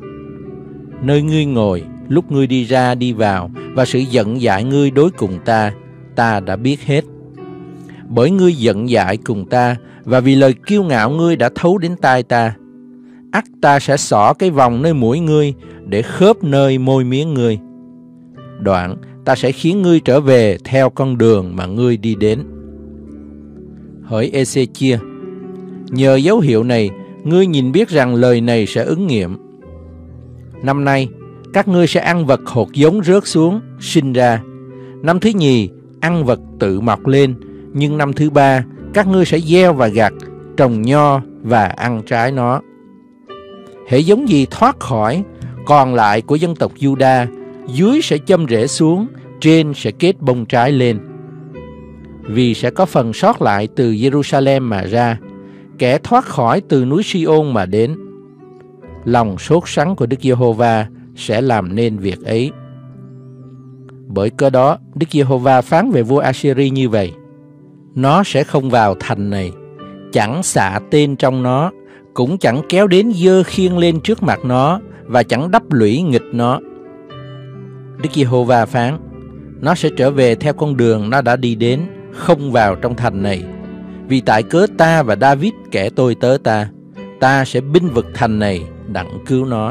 Nơi ngươi ngồi, lúc ngươi đi ra đi vào, và sự giận dại ngươi đối cùng ta, ta đã biết hết. Bởi ngươi giận dại cùng ta, và vì lời kiêu ngạo ngươi đã thấu đến tai ta, ắt ta sẽ xỏ cái vòng nơi mũi ngươi, để khớp nơi môi miếng ngươi. Đoạn ta sẽ khiến ngươi trở về theo con đường mà ngươi đi đến. Hỡi Ê-xê-chia, nhờ dấu hiệu này, ngươi nhìn biết rằng lời này sẽ ứng nghiệm. Năm nay, các ngươi sẽ ăn vật hột giống rớt xuống, sinh ra. Năm thứ nhì, ăn vật tự mọc lên. Nhưng năm thứ ba, các ngươi sẽ gieo và gặt, trồng nho và ăn trái nó. Hễ giống gì thoát khỏi, còn lại của dân tộc Giu-đa, dưới sẽ châm rễ xuống, trên sẽ kết bông trái lên. Vì sẽ có phần sót lại từ Giê-ru-sa-lem mà ra, kẻ thoát khỏi từ núi Si-ôn mà đến. Lòng sốt sắng của Đức Giê-hô-va sẽ làm nên việc ấy. Bởi cớ đó, Đức Giê-hô-va phán về vua A-syri như vậy: Nó sẽ không vào thành này, chẳng xạ tên trong nó, cũng chẳng kéo đến giơ khiên lên trước mặt nó, và chẳng đắp lũy nghịch nó. Đức Giê-hô-va phán: Nó sẽ trở về theo con đường nó đã đi đến, không vào trong thành này. Vì tại cớ ta và David kẻ tôi tớ ta, ta sẽ binh vực thành này đặng cứu nó.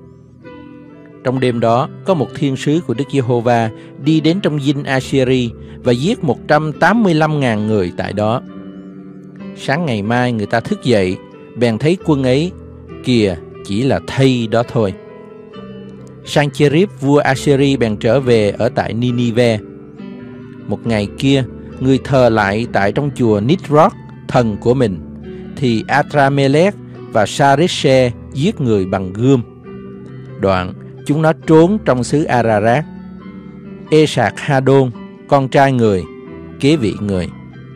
Trong đêm đó, có một thiên sứ của Đức Giê-hô-va đi đến trong dinh A-syri và giết một trăm tám mươi lăm ngàn người tại đó. Sáng ngày mai người ta thức dậy, bèn thấy quân ấy, kìa, chỉ là thây đó thôi. Sang-cherib vua A-syri bèn trở về ở tại Ninive. Một ngày kia, người thờ lại tại trong chùa Nisroch, thần của mình, thì Adramelech và Sarishe giết người bằng gươm. Đoạn, chúng nó trốn trong xứ Ararat. Ê-sạc-ha-đôn, con trai người, kế vị người.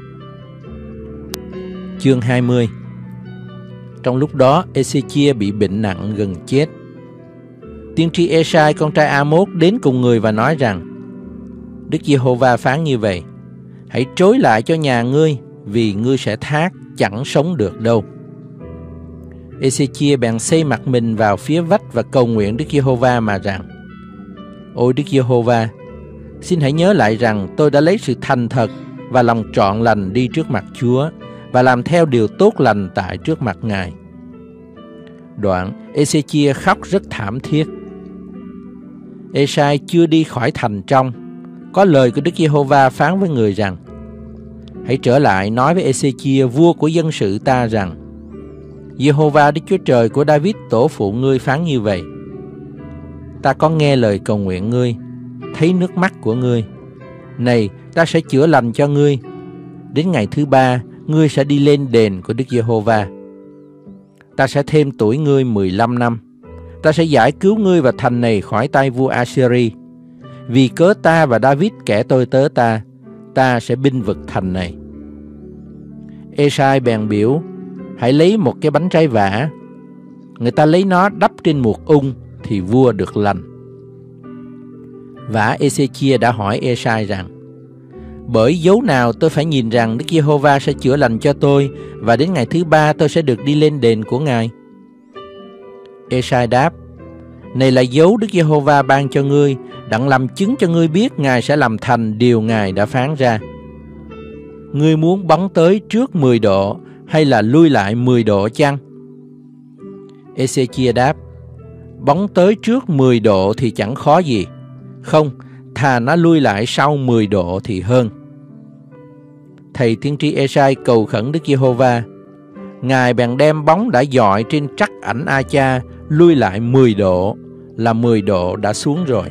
Chương hai mươi. Trong lúc đó, Ê-xê-chia bị bệnh nặng gần chết. Tiên tri Ê-sai, con trai A-mốt, đến cùng người và nói rằng: Đức Giê-hô-va phán như vậy: Hãy trối lại cho nhà ngươi, vì ngươi sẽ thác, chẳng sống được đâu. Ê-xê-chia bèn xây mặt mình vào phía vách và cầu nguyện Đức Giê-hô-va mà rằng: Ôi Đức Giê-hô-va, xin hãy nhớ lại rằng tôi đã lấy sự thành thật và lòng trọn lành đi trước mặt Chúa, và làm theo điều tốt lành tại trước mặt Ngài. Đoạn, Ê-xê-chia khóc rất thảm thiết. Ê-sai chưa đi khỏi thành trong, có lời của Đức Giê-hô-va phán với người rằng: Hãy trở lại nói với Ê-xê-chia vua của dân sự ta rằng: Giê-hô-va Đức Chúa Trời của David tổ phụ ngươi phán như vậy: Ta có nghe lời cầu nguyện ngươi, thấy nước mắt của ngươi. Này, ta sẽ chữa lành cho ngươi. Đến ngày thứ ba, ngươi sẽ đi lên đền của Đức Giê-hô-va. Ta sẽ thêm tuổi ngươi mười lăm năm. Ta sẽ giải cứu ngươi và thành này khỏi tay vua Assyri. Vì cớ ta và David kẻ tôi tớ ta, ta sẽ binh vực thành này. Ê-sai bèn biểu, hãy lấy một cái bánh trái vả. Người ta lấy nó đắp trên một ung thì vua được lành. Vả Ê-xê-chia đã hỏi Ê-sai rằng, bởi dấu nào tôi phải nhìn rằng Đức Giê-hô-va sẽ chữa lành cho tôi, và đến ngày thứ ba tôi sẽ được đi lên đền của Ngài? Ê-sai đáp, này là dấu Đức Giê-hô-va ban cho ngươi, đặng làm chứng cho ngươi biết Ngài sẽ làm thành điều Ngài đã phán ra. Ngươi muốn bắn tới trước mười độ hay là lui lại mười độ chăng? Ê-xê-chia đáp, bắn tới trước mười độ thì chẳng khó gì. Không, thà nó lui lại sau mười độ thì hơn. Thầy tiên tri Ê-sai cầu khẩn Đức Giê-hô-va. Ngài bèn đem bóng đã dọi trên trắc ảnh A-cha lui lại mười độ, là mười độ đã xuống rồi.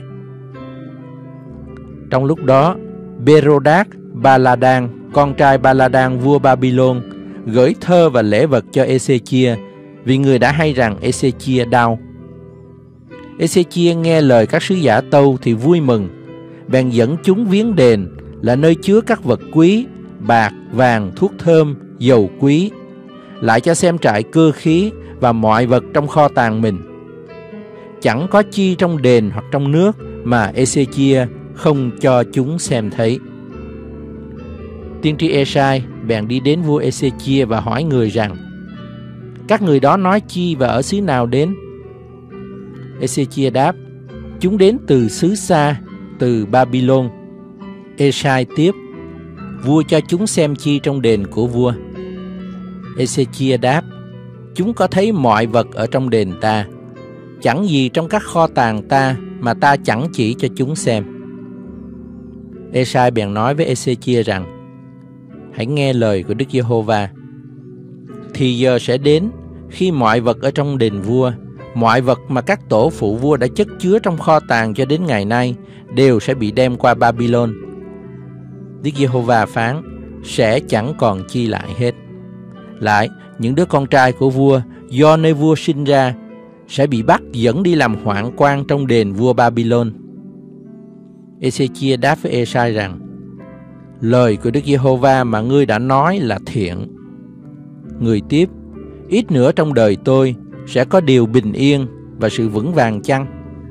Trong lúc đó, Bê-rô-đát Ba-la-đan, con trai Ba-la-đan vua Babylon, gửi thơ và lễ vật cho Ê-xê-chia, vì người đã hay rằng Ê-xê-chia đau. Ê-xê-chia nghe lời các sứ giả tâu thì vui mừng, bèn dẫn chúng viếng đền, là nơi chứa các vật quý, bạc, vàng, thuốc thơm, dầu quý, lại cho xem trại cơ khí và mọi vật trong kho tàng mình. Chẳng có chi trong đền hoặc trong nước mà Ê-xê-chia không cho chúng xem thấy. Tiên tri Ê-sai bèn đi đến vua Ê-xê-chia và hỏi người rằng, các người đó nói chi và ở xứ nào đến? Ê-xê-chia đáp, chúng đến từ xứ xa, từ Babylon. Ê-sai tiếp, vua cho chúng xem chi trong đền của vua? Ê-xê-chia đáp, chúng có thấy mọi vật ở trong đền ta, chẳng gì trong các kho tàng ta mà ta chẳng chỉ cho chúng xem. Ê-sai bèn nói với Ê-xê-chia rằng, hãy nghe lời của Đức Giê-hô-va. Thì giờ sẽ đến khi mọi vật ở trong đền vua, mọi vật mà các tổ phụ vua đã chất chứa trong kho tàng cho đến ngày nay, đều sẽ bị đem qua Babylon. Đức Giê-hô-va phán, sẽ chẳng còn chi lại hết. Lại, những đứa con trai của vua do nơi vua sinh ra sẽ bị bắt dẫn đi làm hoạn quan trong đền vua Babylon. Ê-xê-chia đáp với Ê-sai rằng, lời của Đức Giê-hô-va mà ngươi đã nói là thiện. Người tiếp, ít nữa trong đời tôi sẽ có điều bình yên và sự vững vàng chăng?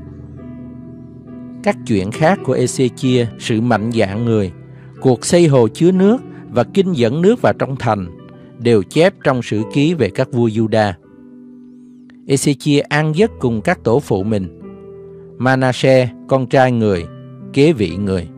Các chuyện khác của Ê-xê-chia, sự mạnh dạn người, cuộc xây hồ chứa nước và kinh dẫn nước vào trong thành, đều chép trong sử ký về các vua Giu-đa. Ê-xê-chia ăn giấc cùng các tổ phụ mình. Ma-na-sê, con trai người, kế vị người.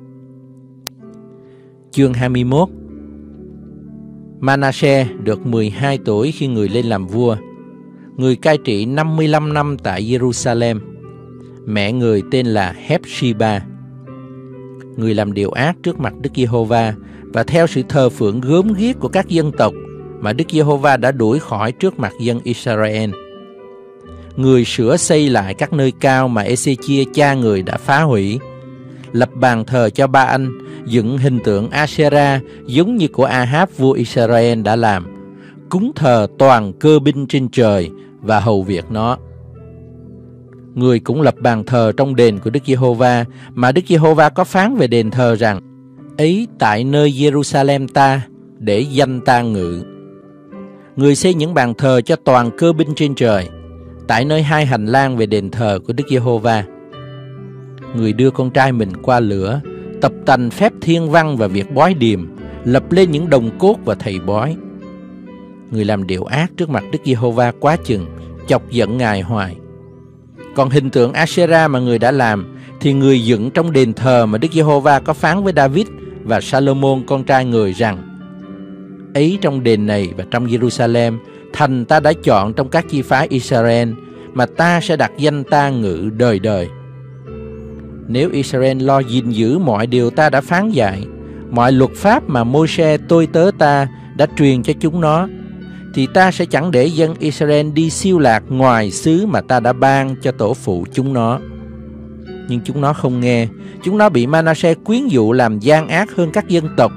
Chương hai mươi mốt. Ma-na-sê được mười hai tuổi khi người lên làm vua. Người cai trị năm mươi lăm năm tại Giê-ru-sa-lem. Mẹ người tên là Hép-si-ba. Người làm điều ác trước mặt Đức Giê-hô-va và theo sự thờ phượng gớm ghiếc của các dân tộc mà Đức Giê-hô-va đã đuổi khỏi trước mặt dân Israel. Người sửa xây lại các nơi cao mà Ê-xê-chia cha người đã phá hủy, lập bàn thờ cho Ba-anh, dựng hình tượng A-sê-ra giống như của A-háp vua Israel đã làm, cúng thờ toàn cơ binh trên trời và hầu việc nó. Người cũng lập bàn thờ trong đền của Đức Giê-hô-va mà Đức Giê-hô-va có phán về đền thờ rằng, ấy tại nơi Giê-ru-sa-lem ta, để danh ta ngự. Người xây những bàn thờ cho toàn cơ binh trên trời, tại nơi hai hành lang về đền thờ của Đức Giê-hô-va. Người đưa con trai mình qua lửa, tập tành phép thiên văn và việc bói điềm, lập lên những đồng cốt và thầy bói. Người làm điều ác trước mặt Đức Giê-hô-va quá chừng, chọc giận Ngài hoài. Còn hình tượng A-sê-ra mà người đã làm thì người dựng trong đền thờ mà Đức Giê-hô-va có phán với David và Sa-lô-môn con trai người rằng, ấy trong đền này và trong Giê-ru-sa-lem, thành ta đã chọn trong các chi phái Israel, mà ta sẽ đặt danh ta ngự đời đời. Nếu Israel lo gìn giữ mọi điều ta đã phán dạy, mọi luật pháp mà Môi-se tôi tớ ta đã truyền cho chúng nó, thì ta sẽ chẳng để dân Israel đi siêu lạc ngoài xứ mà ta đã ban cho tổ phụ chúng nó. Nhưng chúng nó không nghe, chúng nó bị Ma-na-sê quyến dụ làm gian ác hơn các dân tộc,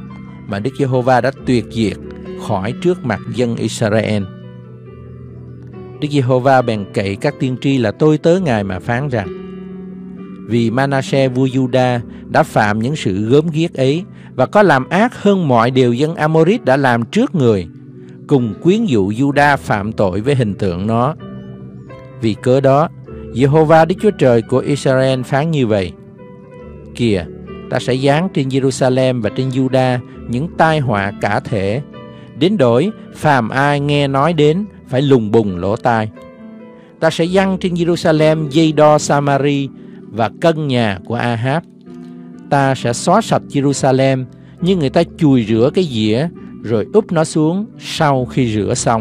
mà Đức Giê-hô-va đã tuyệt diệt khỏi trước mặt dân Israel. Đức Giê-hô-va bèn cậy các tiên tri là tôi tớ Ngài mà phán rằng: vì Ma-na-sê vua Giu-đa đã phạm những sự gớm ghiếc ấy và có làm ác hơn mọi điều dân A-mô-rít đã làm trước người, cùng quyến dụ Giu-đa phạm tội với hình tượng nó. Vì cớ đó, Giê-hô-va Đức Chúa Trời của Israel phán như vậy: kìa, ta sẽ giáng trên Giê-ru-sa-lem và trên Giu-đa những tai họa cả thể, đến đổi phàm ai nghe nói đến phải lùng bùng lỗ tai. Ta sẽ giăng trên Giê-ru-sa-lem dây đo Sa-ma-ri và cân nhà của A-háp. Ta sẽ xóa sạch Giê-ru-sa-lem như người ta chùi rửa cái dĩa rồi úp nó xuống sau khi rửa xong.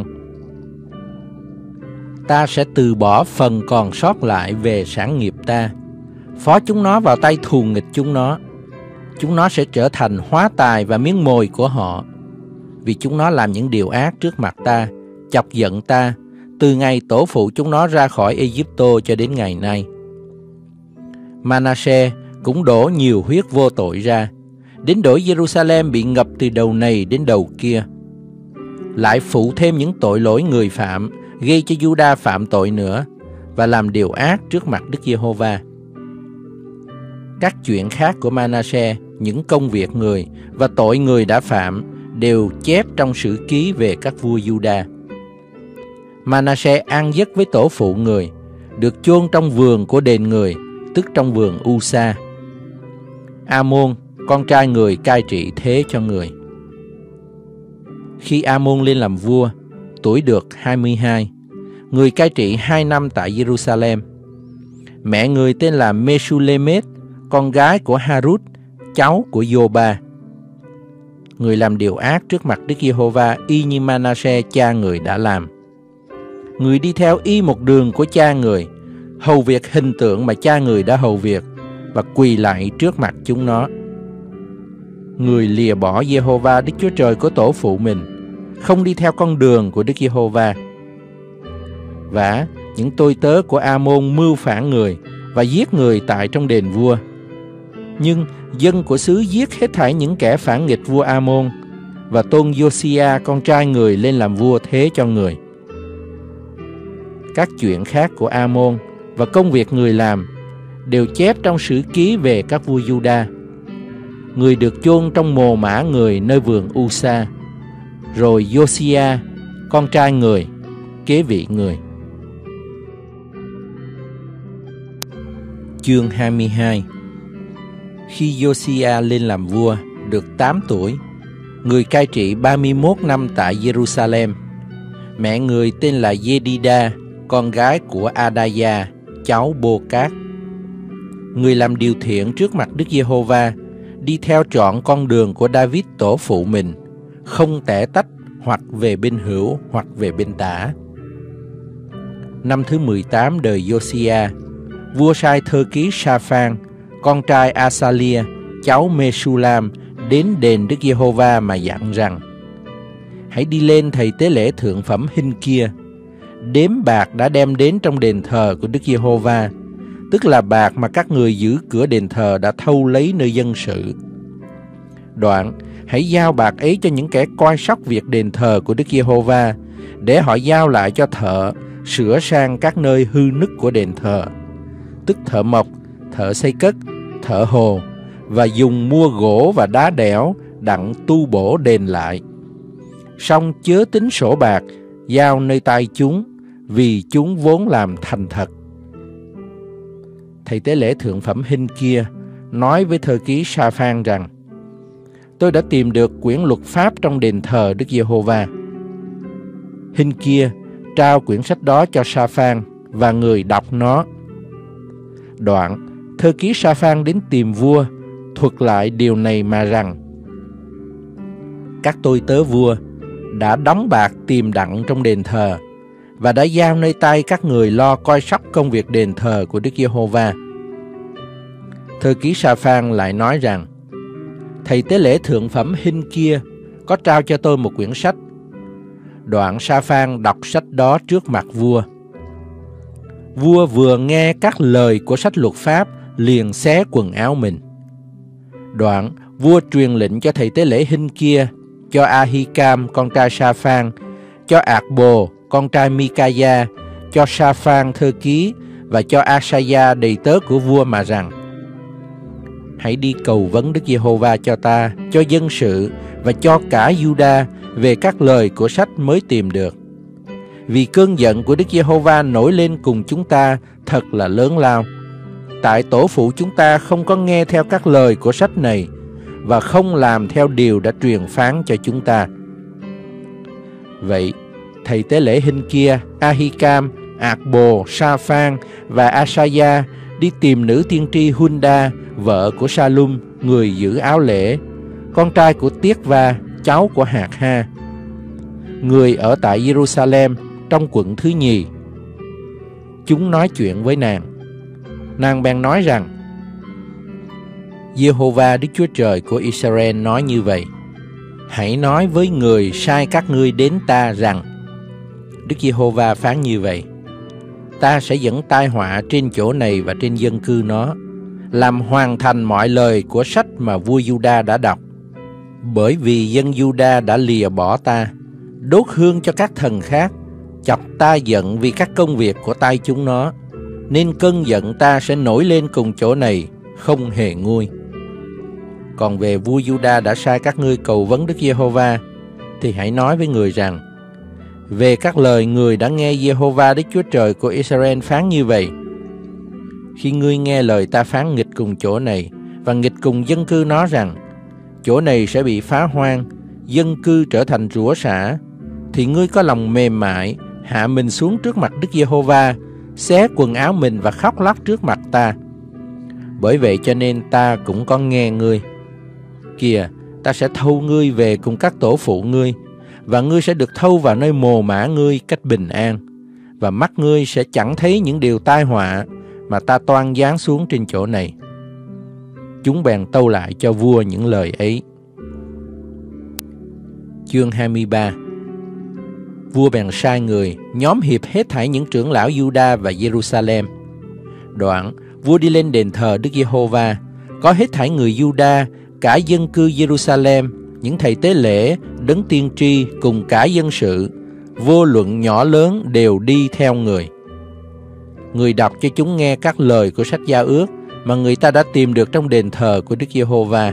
Ta sẽ từ bỏ phần còn sót lại về sản nghiệp ta, phó chúng nó vào tay thù nghịch chúng nó. Chúng nó sẽ trở thành hóa tài và miếng mồi của họ, vì chúng nó làm những điều ác trước mặt ta, chọc giận ta, từ ngày tổ phụ chúng nó ra khỏi Ê-díp-tô cho đến ngày nay. Ma-na-sê cũng đổ nhiều huyết vô tội ra, đến đổi Giê-ru-sa-lem bị ngập từ đầu này đến đầu kia. Lại phụ thêm những tội lỗi người phạm, gây cho Giu-đa phạm tội nữa, và làm điều ác trước mặt Đức Giê-hô-va. Các chuyện khác của Ma-na-sê, những công việc người và tội người đã phạm, đều chép trong sử ký về các vua Giu-đa. Ma-na-sê ăn giấc với tổ phụ người, được chôn trong vườn của đền người, tức trong vườn U-sa. A-môn, con trai người cai trị thế cho người. Khi A-môn lên làm vua, tuổi được hai mươi hai, người cai trị hai năm tại Giê-ru-sa-lem. Mẹ người tên là Mê-su-lê-mết, con gái của Ha-rút, cháu của Giô-ba. Người làm điều ác trước mặt Đức Giê-hô-va y như Ma-na-sê cha người đã làm. Người đi theo y một đường của cha người, hầu việc hình tượng mà cha người đã hầu việc, và quỳ lại trước mặt chúng nó. Người lìa bỏ Giê-hô-va Đức Chúa Trời của tổ phụ mình, không đi theo con đường của Đức Giê-hô-va. Vả, những tôi tớ của A-môn mưu phản người và giết người tại trong đền vua. Nhưng dân của xứ giết hết thảy những kẻ phản nghịch vua A-môn, và tôn Giô-si-a con trai người lên làm vua thế cho người. Các chuyện khác của A-môn và công việc người làm đều chép trong sử ký về các vua Giu-đa. Người được chôn trong mồ mả người nơi vườn U-sa, rồi Giô-si-a con trai người kế vị người. Chương hai mươi hai. Khi Giô-si-a lên làm vua được tám tuổi, người cai trị ba mươi mốt năm tại Giê-ru-sa-lem. Mẹ người tên là Giê-đi-đa, con gái của A-đa-gia, cháu Bô-cát. Người làm điều thiện trước mặt Đức Giê-hô-va, đi theo trọn con đường của David tổ phụ mình, không tẻ tách hoặc về bên hữu hoặc về bên tả. Năm thứ mười tám đời Giô-si-a, vua sai thơ ký Sa-phan, con trai A-sa-lia, cháu Mê-su-lam, đến đền Đức Giê-hô-va mà dặn rằng: hãy đi lên thầy tế lễ thượng phẩm Hinh-kia, đếm bạc đã đem đến trong đền thờ của Đức Giê-hô-va, tức là bạc mà các người giữ cửa đền thờ đã thâu lấy nơi dân sự. Đoạn, hãy giao bạc ấy cho những kẻ coi sóc việc đền thờ của Đức Giê-hô-va, để họ giao lại cho thợ sửa sang các nơi hư nứt của đền thờ, tức thợ mộc, thợ xây cất, thợ hồ, và dùng mua gỗ và đá đẽo đặng tu bổ đền lại. Song chớ tính sổ bạc giao nơi tay chúng, vì chúng vốn làm thành thật. Thầy tế lễ thượng phẩm Hinh-kia nói với thơ ký Sa-phan rằng: tôi đã tìm được quyển luật pháp trong đền thờ Đức Giê-hô-va. Hinh-kia trao quyển sách đó cho Sa-phan, và người đọc nó. Đoạn, thơ ký Sa-phan đến tìm vua, thuật lại điều này mà rằng: các tôi tớ vua đã đóng bạc tìm đặng trong đền thờ, và đã giao nơi tay các người lo coi sóc công việc đền thờ của Đức Giê-hô-va. Thơ ký Sa-phan lại nói rằng: thầy tế lễ thượng phẩm Hinh-kia có trao cho tôi một quyển sách. Đoạn Sa-phan đọc sách đó trước mặt vua. Vua vừa nghe các lời của sách luật pháp, liền xé quần áo mình. Đoạn vua truyền lệnh cho thầy tế lễ Hinh-kia, cho A-hi-cam con trai Sa-phan, cho Ạc-bồ con trai Mi-ca-gia, cho Sa-phan thơ ký và cho A-sa-gia đầy tớ của vua mà rằng: hãy đi cầu vấn Đức Giê-hô-va cho ta, cho dân sự và cho cả Giu-đa về các lời của sách mới tìm được. Vì cơn giận của Đức Giê-hô-va nổi lên cùng chúng ta thật là lớn lao. Tại tổ phụ chúng ta không có nghe theo các lời của sách này và không làm theo điều đã truyền phán cho chúng ta. Vậy, thầy tế lễ Hinh-kia, A-hi-cam, Ạc-bồ, Sa-phan và A-sa-gia đi tìm nữ tiên tri Hun-đa, vợ của Sa-lum, người giữ áo lễ, con trai của Tiết-va, cháu của Hạt-ha, người ở tại Giê-ru-sa-lem trong quận thứ nhì. Chúng nói chuyện với nàng. Nàng bèn nói rằng: Giê-hô-va Đức Chúa Trời của Israel nói như vậy: hãy nói với người sai các ngươi đến ta rằng: Đức Giê-hô-va phán như vậy: ta sẽ dẫn tai họa trên chỗ này và trên dân cư nó, làm hoàn thành mọi lời của sách mà vua Giu-đa đã đọc. Bởi vì dân Giu-đa đã lìa bỏ ta, đốt hương cho các thần khác, chọc ta giận vì các công việc của tay chúng nó, nên cơn giận ta sẽ nổi lên cùng chỗ này, không hề nguôi. Còn về vua Giu-đa đã sai các ngươi cầu vấn Đức Giê-hô-va, thì hãy nói với người rằng: về các lời người đã nghe Giê-hô-va Đức Chúa Trời của Israel phán như vậy: khi ngươi nghe lời ta phán nghịch cùng chỗ này và nghịch cùng dân cư nó rằng chỗ này sẽ bị phá hoang, dân cư trở thành rủa xả, thì ngươi có lòng mềm mại, hạ mình xuống trước mặt Đức Giê-hô-va, xé quần áo mình và khóc lóc trước mặt ta. Bởi vậy cho nên ta cũng có nghe ngươi. Kìa, ta sẽ thâu ngươi về cùng các tổ phụ ngươi, và ngươi sẽ được thâu vào nơi mồ mả ngươi cách bình an, và mắt ngươi sẽ chẳng thấy những điều tai họa mà ta toan giáng xuống trên chỗ này. Chúng bèn tâu lại cho vua những lời ấy. Chương hai mươi ba. Vua bèn sai người nhóm hiệp hết thảy những trưởng lão Giu-đa và Giê-ru-sa-lem. Đoạn vua đi lên đền thờ Đức Giê-hô-va, có hết thảy người Giu-đa, cả dân cư Giê-ru-sa-lem, những thầy tế lễ, đấng tiên tri cùng cả dân sự, vô luận nhỏ lớn đều đi theo người. Người đọc cho chúng nghe các lời của sách giao ước mà người ta đã tìm được trong đền thờ của Đức Giê-hô-va.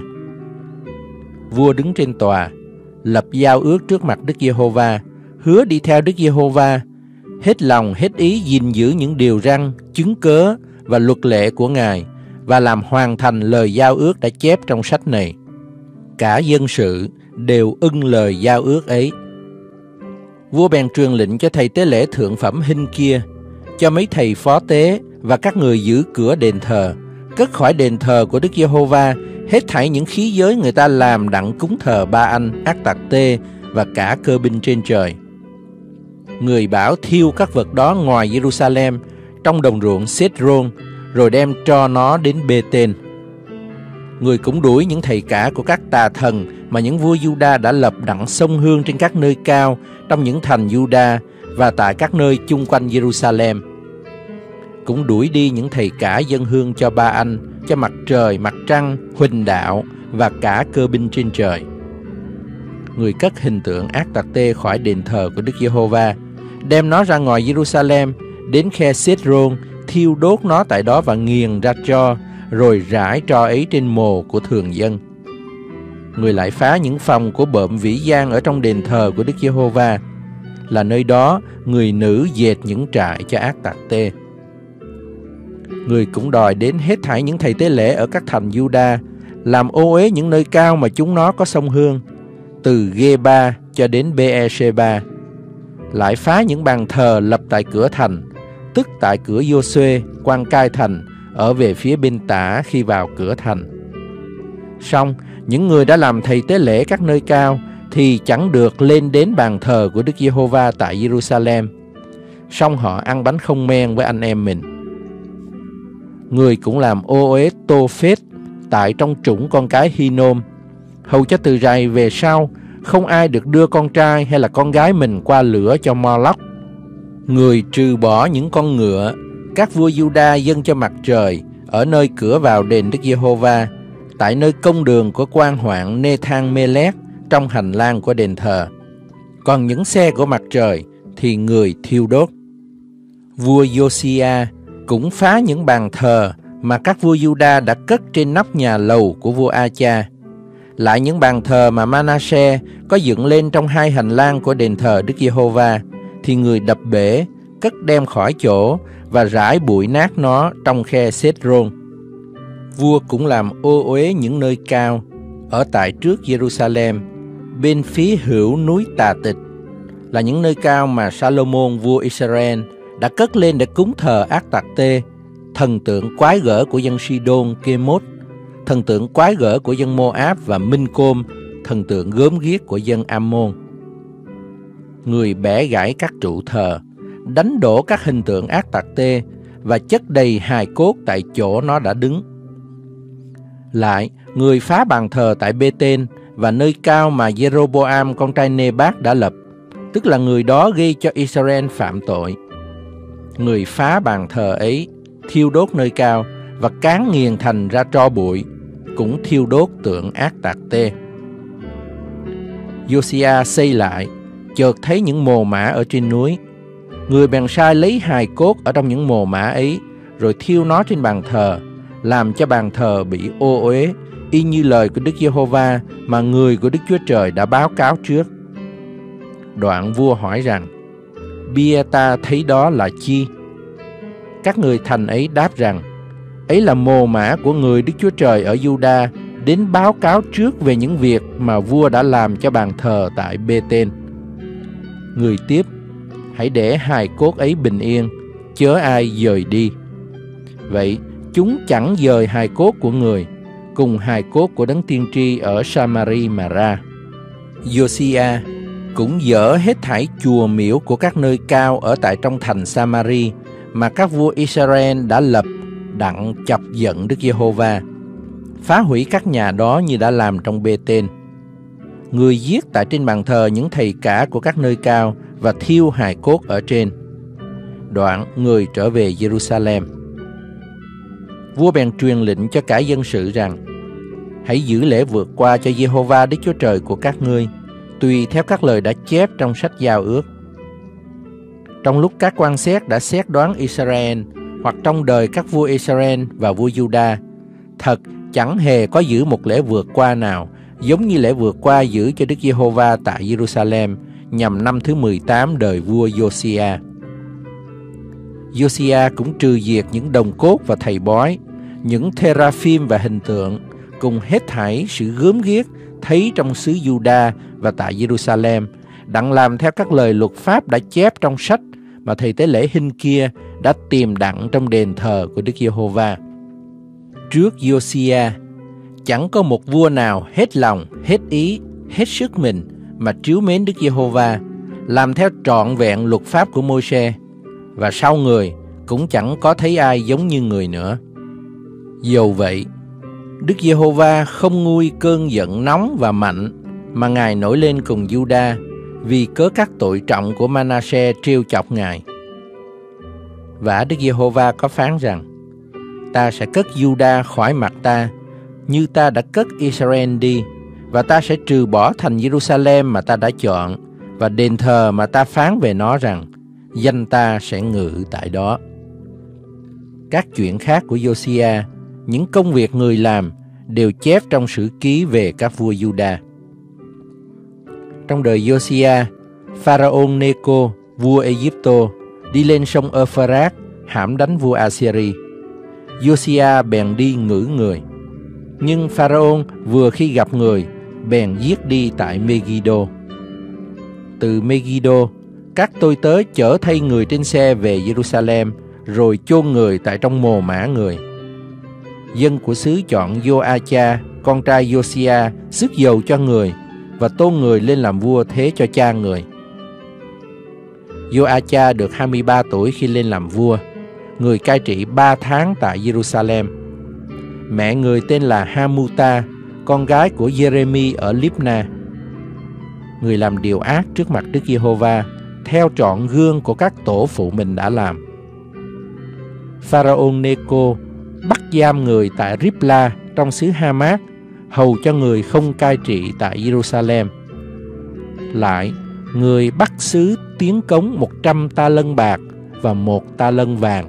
Vua đứng trên tòa, lập giao ước trước mặt Đức Giê-hô-va, hứa đi theo Đức Giê-hô-va, hết lòng hết ý gìn giữ những điều răn, chứng cớ và luật lệ của Ngài, và làm hoàn thành lời giao ước đã chép trong sách này. Cả dân sự đều ưng lời giao ước ấy. Vua bèn truyền lệnh cho thầy tế lễ thượng phẩm Hinh-kia, cho mấy thầy phó tế và các người giữ cửa đền thờ, cất khỏi đền thờ của Đức Giê-hô-va hết thảy những khí giới người ta làm đặng cúng thờ Ba-anh, Ác-tạc-tê và cả cơ binh trên trời. Người bảo thiêu các vật đó ngoài Giê-ru-sa-lem, trong đồng ruộng Sết-rôn, rồi đem cho nó đến Bê-tên. Người cũng đuổi những thầy cả của các tà thần mà những vua Giu-đa đã lập đặng xông hương trên các nơi cao trong những thành Giu-đa và tại các nơi chung quanh Giê-ru-sa-lem. Cũng đuổi đi những thầy cả dân hương cho Ba-anh, cho mặt trời, mặt trăng, huỳnh đạo và cả cơ binh trên trời. Người cất hình tượng Ác-tạc-tê khỏi đền thờ của Đức Giê-hô-va, đem nó ra ngoài Giê-ru-sa-lem, đến khe Sết-rôn, thiêu đốt nó tại đó và nghiền ra tro, rồi rải tro ấy trên mồ của thường dân. Người lại phá những phòng của bợm vĩ gian ở trong đền thờ của Đức Giê-hô-va, là nơi đó người nữ dệt những trại cho Ác-tạc-tê. Người cũng đòi đến hết thảy những thầy tế lễ ở các thành Giu-đa, làm ô uế những nơi cao mà chúng nó có sông hương, từ Gê-ba cho đến Bê-e-sê-ba. Lại phá những bàn thờ lập tại cửa thành, tức tại cửa Giô-suê, quan cai thành, ở về phía bên tả khi vào cửa thành. Song những người đã làm thầy tế lễ các nơi cao thì chẳng được lên đến bàn thờ của Đức Giê-hô-va tại Giê-ru-sa-lem. Song họ ăn bánh không men với anh em mình. Người cũng làm ô uế Tô-phết tại trong chủng con cái Hi-nôm, hầu cho từ rày về sau không ai được đưa con trai hay là con gái mình qua lửa cho Mo-lóc. Người trừ bỏ những con ngựa các vua Giu-đa dâng cho mặt trời ở nơi cửa vào đền Đức Giê-hô-va, tại nơi công đường của quan hoạn Nethang-melech trong hành lang của đền thờ. Còn những xe của mặt trời thì người thiêu đốt. Vua Josiah cũng phá những bàn thờ mà các vua Juda đã cất trên nóc nhà lầu của vua Acha. Lại những bàn thờ mà Manasseh có dựng lên trong hai hành lang của đền thờ Đức Giê-hô-va thì người đập bể, cất đem khỏi chỗ và rải bụi nát nó trong khe Sết-rôn. Vua cũng làm ô uế những nơi cao ở tại trước Giê-ru-sa-lem, bên phía hữu núi Tà Tịch, là những nơi cao mà Sa-lô-môn vua Israel đã cất lên để cúng thờ Ác-tạc-tê, thần tượng quái gở của dân Si-đôn Kê-mốt, thần tượng quái gở của dân Mô-áp, và Minh-côm, thần tượng gớm ghiếc của dân Am-môn. Người bẻ gãy các trụ thờ, đánh đổ các hình tượng Ác-tạc-tê và chất đầy hài cốt tại chỗ nó đã đứng. Lại, người phá bàn thờ tại Bê-tên và nơi cao mà Giê-rô-bô-am con trai Nê-bát đã lập, tức là người đó gây cho Israel phạm tội. Người phá bàn thờ ấy, thiêu đốt nơi cao và cán nghiền thành ra tro bụi, cũng thiêu đốt tượng Ác-tạc-tê. Josiah xây lại, chợt thấy những mồ mả ở trên núi. Người bèn sai lấy hài cốt ở trong những mồ mả ấy, rồi thiêu nó trên bàn thờ, làm cho bàn thờ bị ô uế, y như lời của Đức Giê-hô-va mà người của Đức Chúa Trời đã báo cáo trước. Đoạn vua hỏi rằng: bia ta thấy đó là chi? Các người thành ấy đáp rằng: ấy là mồ mả của người Đức Chúa Trời ở Giu-đa, đến báo cáo trước về những việc mà vua đã làm cho bàn thờ tại Bê-tên. Người tiếp: hãy để hài cốt ấy bình yên, chớ ai dời đi. Vậy chúng chẳng dời hài cốt của người cùng hài cốt của đấng tiên tri ở Sa-ma-ri mà ra. Josiah cũng dỡ hết thảy chùa miếu của các nơi cao ở tại trong thành Sa-ma-ri mà các vua Israel đã lập, đặng chọc giận Đức Giê-hô-va, phá hủy các nhà đó như đã làm trong Bê-tên. Người giết tại trên bàn thờ những thầy cả của các nơi cao và thiêu hài cốt ở trên. Đoạn người trở về Giê-ru-sa-lem. Vua bèn truyền lệnh cho cả dân sự rằng: hãy giữ lễ vượt qua cho Giê-hô-va Đức Chúa Trời của các ngươi, tùy theo các lời đã chép trong sách giao ước. Trong lúc các quan xét đã xét đoán Israel, hoặc trong đời các vua Israel và vua Giu-đa, thật chẳng hề có giữ một lễ vượt qua nào giống như lễ vượt qua giữ cho Đức Giê-hô-va tại Giê-ru-sa-lem nhằm năm thứ mười tám đời vua Josiah. Josiah cũng trừ diệt những đồng cốt và thầy bói, những teraphim và hình tượng, cùng hết thảy sự gớm ghiếc thấy trong xứ Giu-đa và tại Giê-ru-sa-lem, đặng làm theo các lời luật pháp đã chép trong sách mà thầy tế lễ Hinh-kia đã tìm đặng trong đền thờ của Đức Giê-hô-va. Trước Josiah, chẳng có một vua nào hết lòng, hết ý, hết sức mình mà trìu mến Đức Giê-hô-va, làm theo trọn vẹn luật pháp của Môi-se, và sau người cũng chẳng có thấy ai giống như người nữa. Dầu vậy, Đức Giê-hô-va không nguôi cơn giận nóng và mạnh mà Ngài nổi lên cùng Giu-đa vì cớ các tội trọng của Ma-na-se trêu chọc Ngài. Và Đức Giê-hô-va có phán rằng: ta sẽ cất Giu-đa khỏi mặt ta, như ta đã cất Israel đi, và ta sẽ trừ bỏ thành Giê-ru-sa-lem mà ta đã chọn, và đền thờ mà ta phán về nó rằng danh ta sẽ ngự tại đó. Các chuyện khác của Josiah, những công việc người làm, đều chép trong sử ký về các vua Giu-đa. Trong đời Josiah, Pharaoh Neco, vua Ai-cập, đi lên sông Euphrates hãm đánh vua Assyri. Josiah bèn đi ngử người. Nhưng Pharaoh vừa khi gặp người, bèn giết đi tại Megiddo. Từ Megiddo, các tôi tớ chở thay người trên xe về Giê-ru-sa-lem, rồi chôn người tại trong mồ mả người. Dân của xứ chọn Joacha, con trai Josiah, xức dầu cho người, và tôn người lên làm vua thế cho cha người. Joacha được hai mươi ba tuổi khi lên làm vua. Người cai trị ba tháng tại Giê-ru-sa-lem. Mẹ người tên là Hamuta, con gái của Jeremy ở Libna. Người làm điều ác trước mặt Đức Giê-hô-va, theo trọn gương của các tổ phụ mình đã làm. Pharaoh Neco bắt giam người tại Ripla trong xứ Hamat hầu cho người không cai trị tại Jerusalem. Lại, người bắt sứ tiến cống một trăm ta lân bạc và một ta lân vàng.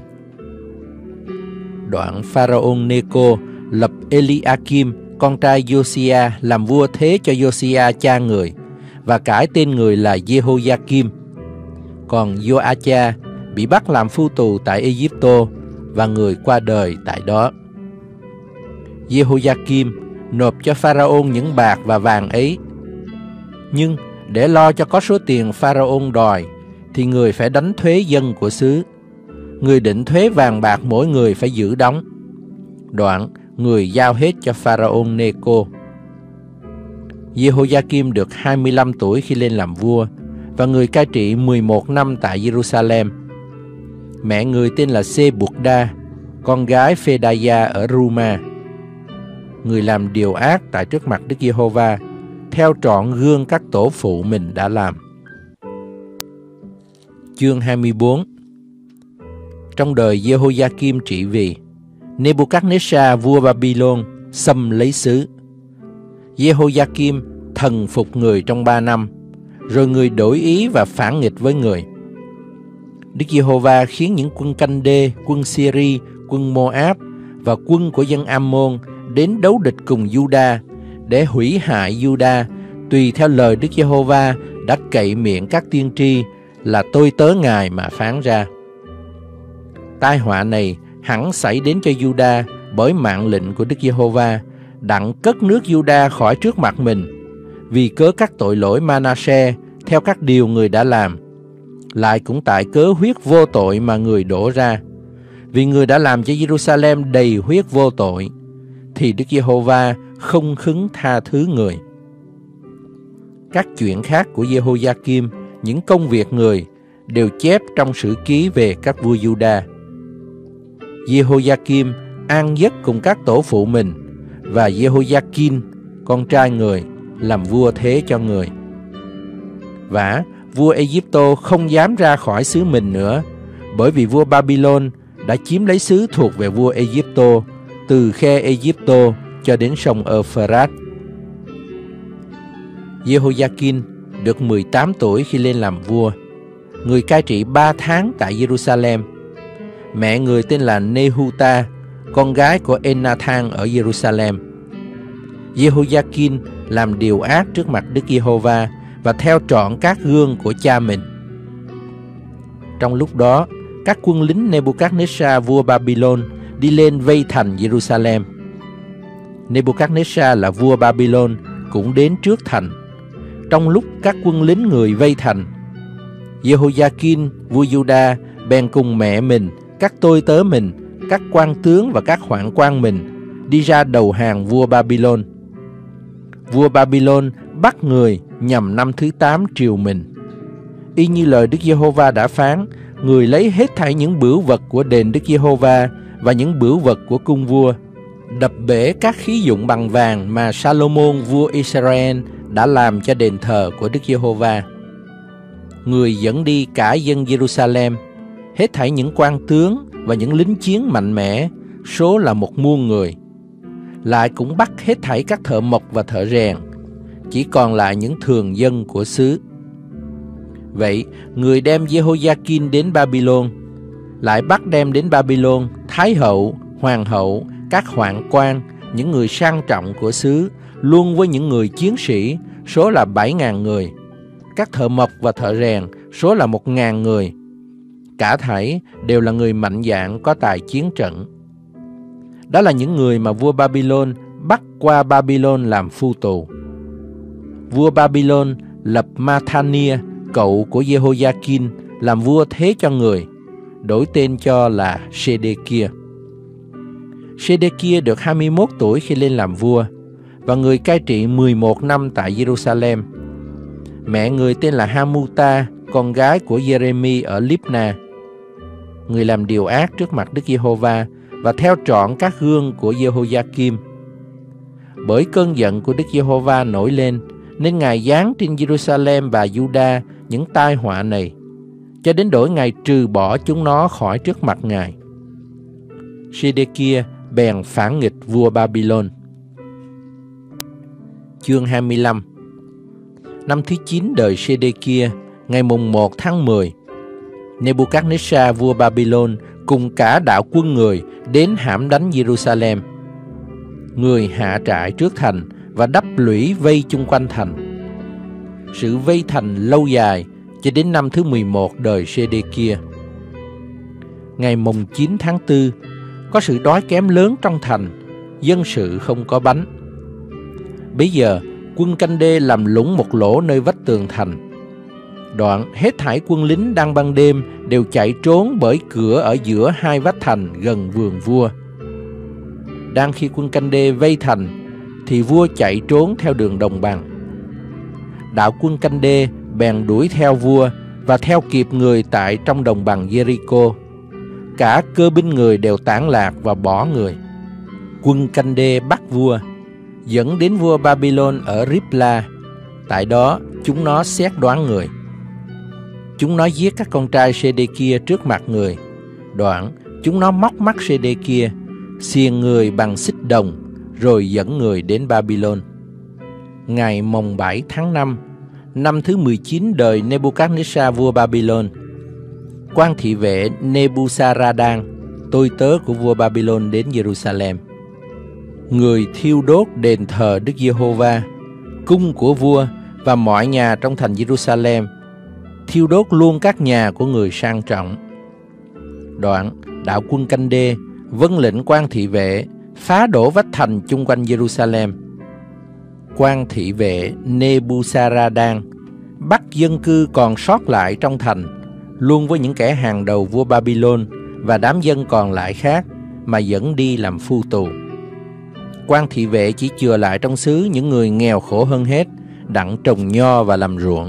Đoạn Pharaoh Neco lập Eliakim, con trai Josiah, làm vua thế cho Josiah cha người, và cải tên người là Jehoiakim. Còn Joacha bị bắt làm phu tù tại Egypto, và người qua đời tại đó. Jehoiakim nộp cho Pharaoh những bạc và vàng ấy. Nhưng để lo cho có số tiền Pharaoh đòi, thì người phải đánh thuế dân của xứ. Người định thuế vàng bạc mỗi người phải giữ đóng. Đoạn, người giao hết cho Pharaoh Neco. Jehoiakim được hai mươi lăm tuổi khi lên làm vua, và người cai trị mười một năm tại Jerusalem. Mẹ người tên là Sebukda, con gái Phedaya ở Ruma. Người làm điều ác tại trước mặt Đức Giê-hô-va, theo trọn gương các tổ phụ mình đã làm. Chương hai mươi bốn. Trong đời Jehoiakim trị vì, Nebuchadnezzar vua Babylon xâm lấy xứ. Jehoiakim thần phục người trong ba năm, rồi người đổi ý và phản nghịch với người. Đức Giê-hô-va khiến những quân canh đê, quân Syri, quân Moab và quân của dân Ammon đến đấu địch cùng Juda để hủy hại Juda, tùy theo lời Đức Giê-hô-va đã cậy miệng các tiên tri là tôi tớ Ngài mà phán ra. Tai họa này hẳn xảy đến cho Juda bởi mạng lệnh của Đức Giê-hô-va, đặng cất nước Juda khỏi trước mặt mình, vì cớ các tội lỗi Ma-na-se theo các điều người đã làm, lại cũng tại cớ huyết vô tội mà người đổ ra. Vì người đã làm cho Jerusalem đầy huyết vô tội, thì Đức Giê-hô-va không khứng tha thứ người. Các chuyện khác của Jehoiakim, những công việc người, đều chép trong sử ký về các vua Juda. Jehoiakim an giấc cùng các tổ phụ mình, và Jehoiakin, con trai người, làm vua thế cho người. Vả, vua Egypto không dám ra khỏi xứ mình nữa, bởi vì vua Babylon đã chiếm lấy xứ thuộc về vua Egypto, từ khe Egypto cho đến sông Euphrates. Jehoiakin được mười tám tuổi khi lên làm vua. Người cai trị ba tháng tại Jerusalem. Mẹ người tên là Nehuta, con gái của Enathan ở Jerusalem. Jehoiakin làm điều ác trước mặt Đức Giê-hô-va và theo trọn các gương của cha mình. Trong lúc đó, các quân lính Nebuchadnezzar vua Babylon đi lên vây thành Jerusalem. Nebuchadnezzar là vua Babylon cũng đến trước thành. Trong lúc các quân lính người vây thành, Jehoiakin vua Juda bèn cùng mẹ mình, các tôi tớ mình, các quan tướng và các hoạn quan mình đi ra đầu hàng vua Babylon. Vua Babylon bắt người nhằm năm thứ tám triều mình. Y như lời Đức Giê-hô-va đã phán, người lấy hết thảy những bửu vật của đền Đức Giê-hô-va và những bửu vật của cung vua, đập bể các khí dụng bằng vàng mà Salomon vua Israel đã làm cho đền thờ của Đức Giê-hô-va. Người dẫn đi cả dân Jerusalem, hết thảy những quan tướng và những lính chiến mạnh mẽ, số là một muôn người. Lại cũng bắt hết thảy các thợ mộc và thợ rèn, chỉ còn lại những thường dân của xứ. Vậy, người đem Jehoiakin đến Babylon, lại bắt đem đến Babylon thái hậu, hoàng hậu, các hoạn quan, những người sang trọng của xứ, luôn với những người chiến sĩ, số là bảy ngàn người, các thợ mộc và thợ rèn, số là một ngàn người. Cả thảy đều là người mạnh dạn có tài chiến trận. Đó là những người mà vua Babylon bắt qua Babylon làm phu tù. Vua Babylon lập Mathania, cậu của Jehoiakin, làm vua thế cho người, đổi tên cho là Sê-đê-kia. Sê-đê-kia được hai mươi mốt tuổi khi lên làm vua, và người cai trị mười một năm tại Jerusalem. Mẹ người tên là Hamuta, con gái của Jeremy ở Libna. Người làm điều ác trước mặt Đức Giê-hô-va và theo trọn các gương của Jehoiakim. Bởi cơn giận của Đức Giê-hô-va nổi lên, nên Ngài giáng trên Jerusalem và Juda những tai họa này, cho đến đổi Ngài trừ bỏ chúng nó khỏi trước mặt Ngài. Sê-đê-kia bèn phản nghịch vua Babylon. chương hai mươi lăm. Năm thứ chín đời Sê-đê-kia, ngày mùng một tháng mười, Nê-bu-cát-nê-sa vua Babylon cùng cả đạo quân người đến hãm đánh Giê-ru-sa-lem. Người hạ trại trước thành và đắp lũy vây chung quanh thành. Sự vây thành lâu dài cho đến năm thứ mười một đời Sê-đê-kia. Ngày mùng chín tháng tư, có sự đói kém lớn trong thành, dân sự không có bánh. Bấy giờ, quân canh đê làm lũng một lỗ nơi vách tường thành. Đoạn hết thảy quân lính đang ban đêm đều chạy trốn bởi cửa ở giữa hai vách thành gần vườn vua. Đang khi quân canh đê vây thành, thì vua chạy trốn theo đường đồng bằng. Đạo quân canh đê bèn đuổi theo vua và theo kịp người tại trong đồng bằng Jericho. Cả cơ binh người đều tản lạc và bỏ người. Quân canh đê bắt vua, dẫn đến vua Babylon ở Ripla. Tại đó chúng nó xét đoán người. Chúng nó giết các con trai Sê-đê-kia trước mặt người. Đoạn chúng nó móc mắt Sê-đê-kia, xiềng người bằng xích đồng, rồi dẫn người đến Babylon. Ngày mồng bảy tháng năm, năm thứ mười chín đời Nê-bu-cát-nê-sa vua Babylon, quan thị vệ Nê-bu-sa-ra-đan, tôi tớ của vua Babylon, đến Giê-ru-sa-lem. Người thiêu đốt đền thờ Đức Giê-hô-va, cung của vua và mọi nhà trong thành Giê-ru-sa-lem, thiêu đốt luôn các nhà của người sang trọng. Đoạn đạo quân canh đê vâng lệnh quan thị vệ phá đổ vách thành chung quanh Giê-ru-sa-lem. Quan thị vệ Nê-bu-sa-ra-đan bắt dân cư còn sót lại trong thành, luôn với những kẻ hàng đầu vua Babylon và đám dân còn lại khác, mà dẫn đi làm phu tù. Quan thị vệ chỉ chừa lại trong xứ những người nghèo khổ hơn hết, đặng trồng nho và làm ruộng.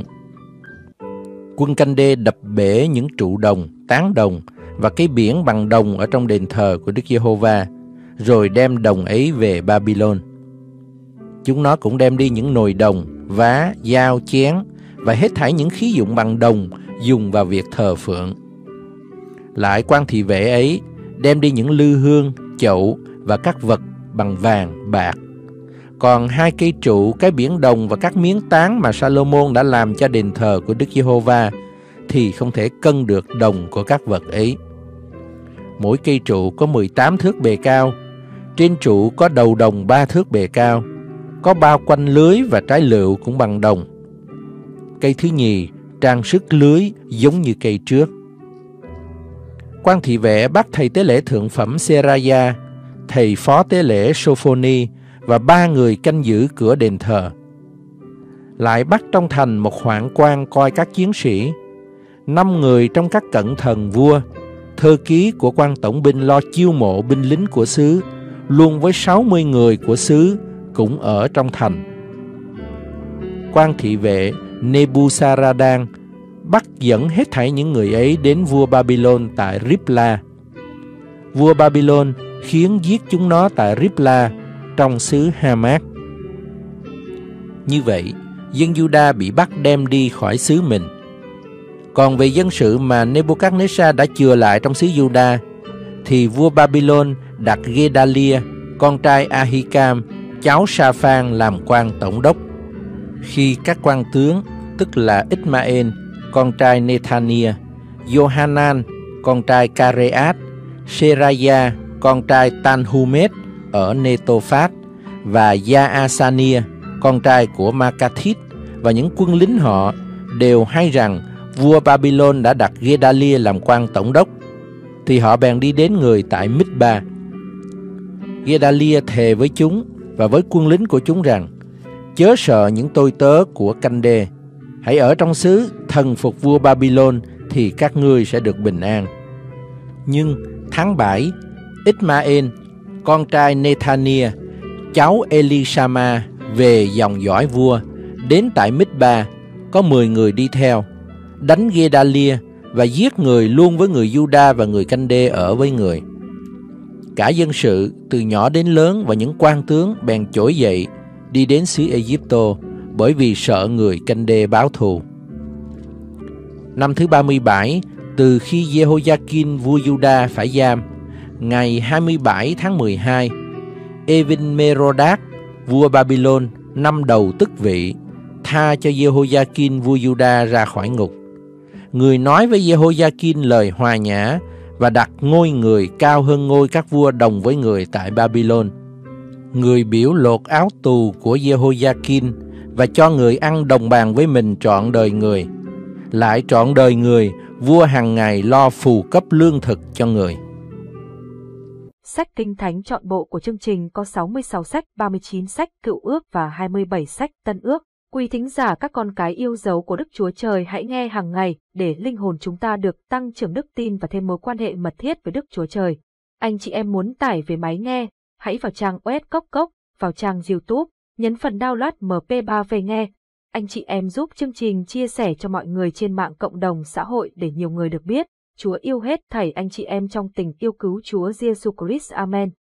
Quân canh đê đập bể những trụ đồng, tán đồng và cái biển bằng đồng ở trong đền thờ của Đức Giê-hô-va, rồi đem đồng ấy về Babylon. Chúng nó cũng đem đi những nồi đồng, vá, dao, chén và hết thảy những khí dụng bằng đồng dùng vào việc thờ phượng. Lại quan thị vệ ấy đem đi những lư hương, chậu và các vật bằng vàng, bạc. Còn hai cây trụ, cái biển đồng và các miếng tán mà Sa-lô-môn đã làm cho đền thờ của Đức Giê-hô-va thì không thể cân được đồng của các vật ấy. Mỗi cây trụ có mười tám thước bề cao, trên trụ có đầu đồng ba thước bề cao, có bao quanh lưới và trái lựu cũng bằng đồng. Cây thứ nhì trang sức lưới giống như cây trước. Quan thị vệ bắt thầy tế lễ thượng phẩm Seraya, thầy phó tế lễ Sophoni và ba người canh giữ cửa đền thờ. Lại bắt trong thành một hoạn quan coi các chiến sĩ, năm người trong các cận thần vua, thơ ký của quan tổng binh lo chiêu mộ binh lính của xứ, luôn với sáu mươi người của xứ cũng ở trong thành. Quan thị vệ Nê-bu-sa-ra-đan bắt dẫn hết thảy những người ấy đến vua Babylon tại Ripla. Vua Babylon khiến giết chúng nó tại Ripla trong xứ Ha-mát. Như vậy, dân Juda bị bắt đem đi khỏi xứ mình. Còn về dân sự mà Nê-bu-cát-nê-sa đã chừa lại trong xứ Juda, thì vua Babylon đặt Gê-đa-lia, con trai A-hi-cam, cháu Sa-phan làm quan tổng đốc. Khi các quan tướng, tức là Ít-ma-ên, con trai Nê-than-nia, Johanan, con trai Ca-rê-át, Seraya, con trai Tan-hu-mết ở Nê-tô-phát, và Ya-a-sa-nia, con trai của Ma-ca-thít, và những quân lính họ đều hay rằng vua Babylon đã đặt Gê-đa-lia làm quan tổng đốc, thì họ bèn đi đến người tại Mít-ba. Gê-đa-lia thề với chúng và với quân lính của chúng rằng: chớ sợ những tôi tớ của canh đê, hãy ở trong xứ thần phục vua Babylon, thì các ngươi sẽ được bình an. Nhưng tháng bảy, Ít-ma-ên, con trai Nê-than-nia, cháu Elishama, về dòng dõi vua, đến tại Mít-ba, có mười người đi theo, đánh Gê-đa-lia và giết người luôn với người Juda và người canh đê ở với người. Cả dân sự từ nhỏ đến lớn và những quan tướng bèn trỗi dậy đi đến xứ Ê-díp-tô, bởi vì sợ người canh đê báo thù. Năm thứ ba mươi bảy, từ khi Jehoiakin vua Juda phải giam, ngày hai mươi bảy tháng mười hai, Evin-merodach vua Babylon năm đầu tức vị, tha cho Jehoiakin vua Juda ra khỏi ngục. Người nói với Jehoiakin lời hòa nhã và đặt ngôi người cao hơn ngôi các vua đồng với người tại Babylon. Người biểu lột áo tù của Jehoiakin và cho người ăn đồng bàn với mình trọn đời người. Lại trọn đời người, vua hàng ngày lo phù cấp lương thực cho người. Sách Kinh Thánh trọn bộ của chương trình có sáu mươi sáu sách, ba mươi chín sách Cựu Ước và hai mươi bảy sách Tân Ước. Quý thính giả các con cái yêu dấu của Đức Chúa Trời, hãy nghe hàng ngày để linh hồn chúng ta được tăng trưởng đức tin và thêm mối quan hệ mật thiết với Đức Chúa Trời. Anh chị em muốn tải về máy nghe, hãy vào trang o ét Cốc Cốc, vào trang YouTube, nhấn phần download em pê ba về nghe. Anh chị em giúp chương trình chia sẻ cho mọi người trên mạng cộng đồng xã hội để nhiều người được biết. Chúa yêu hết thảy anh chị em trong tình yêu cứu Chúa Giêsu Christ. Amen.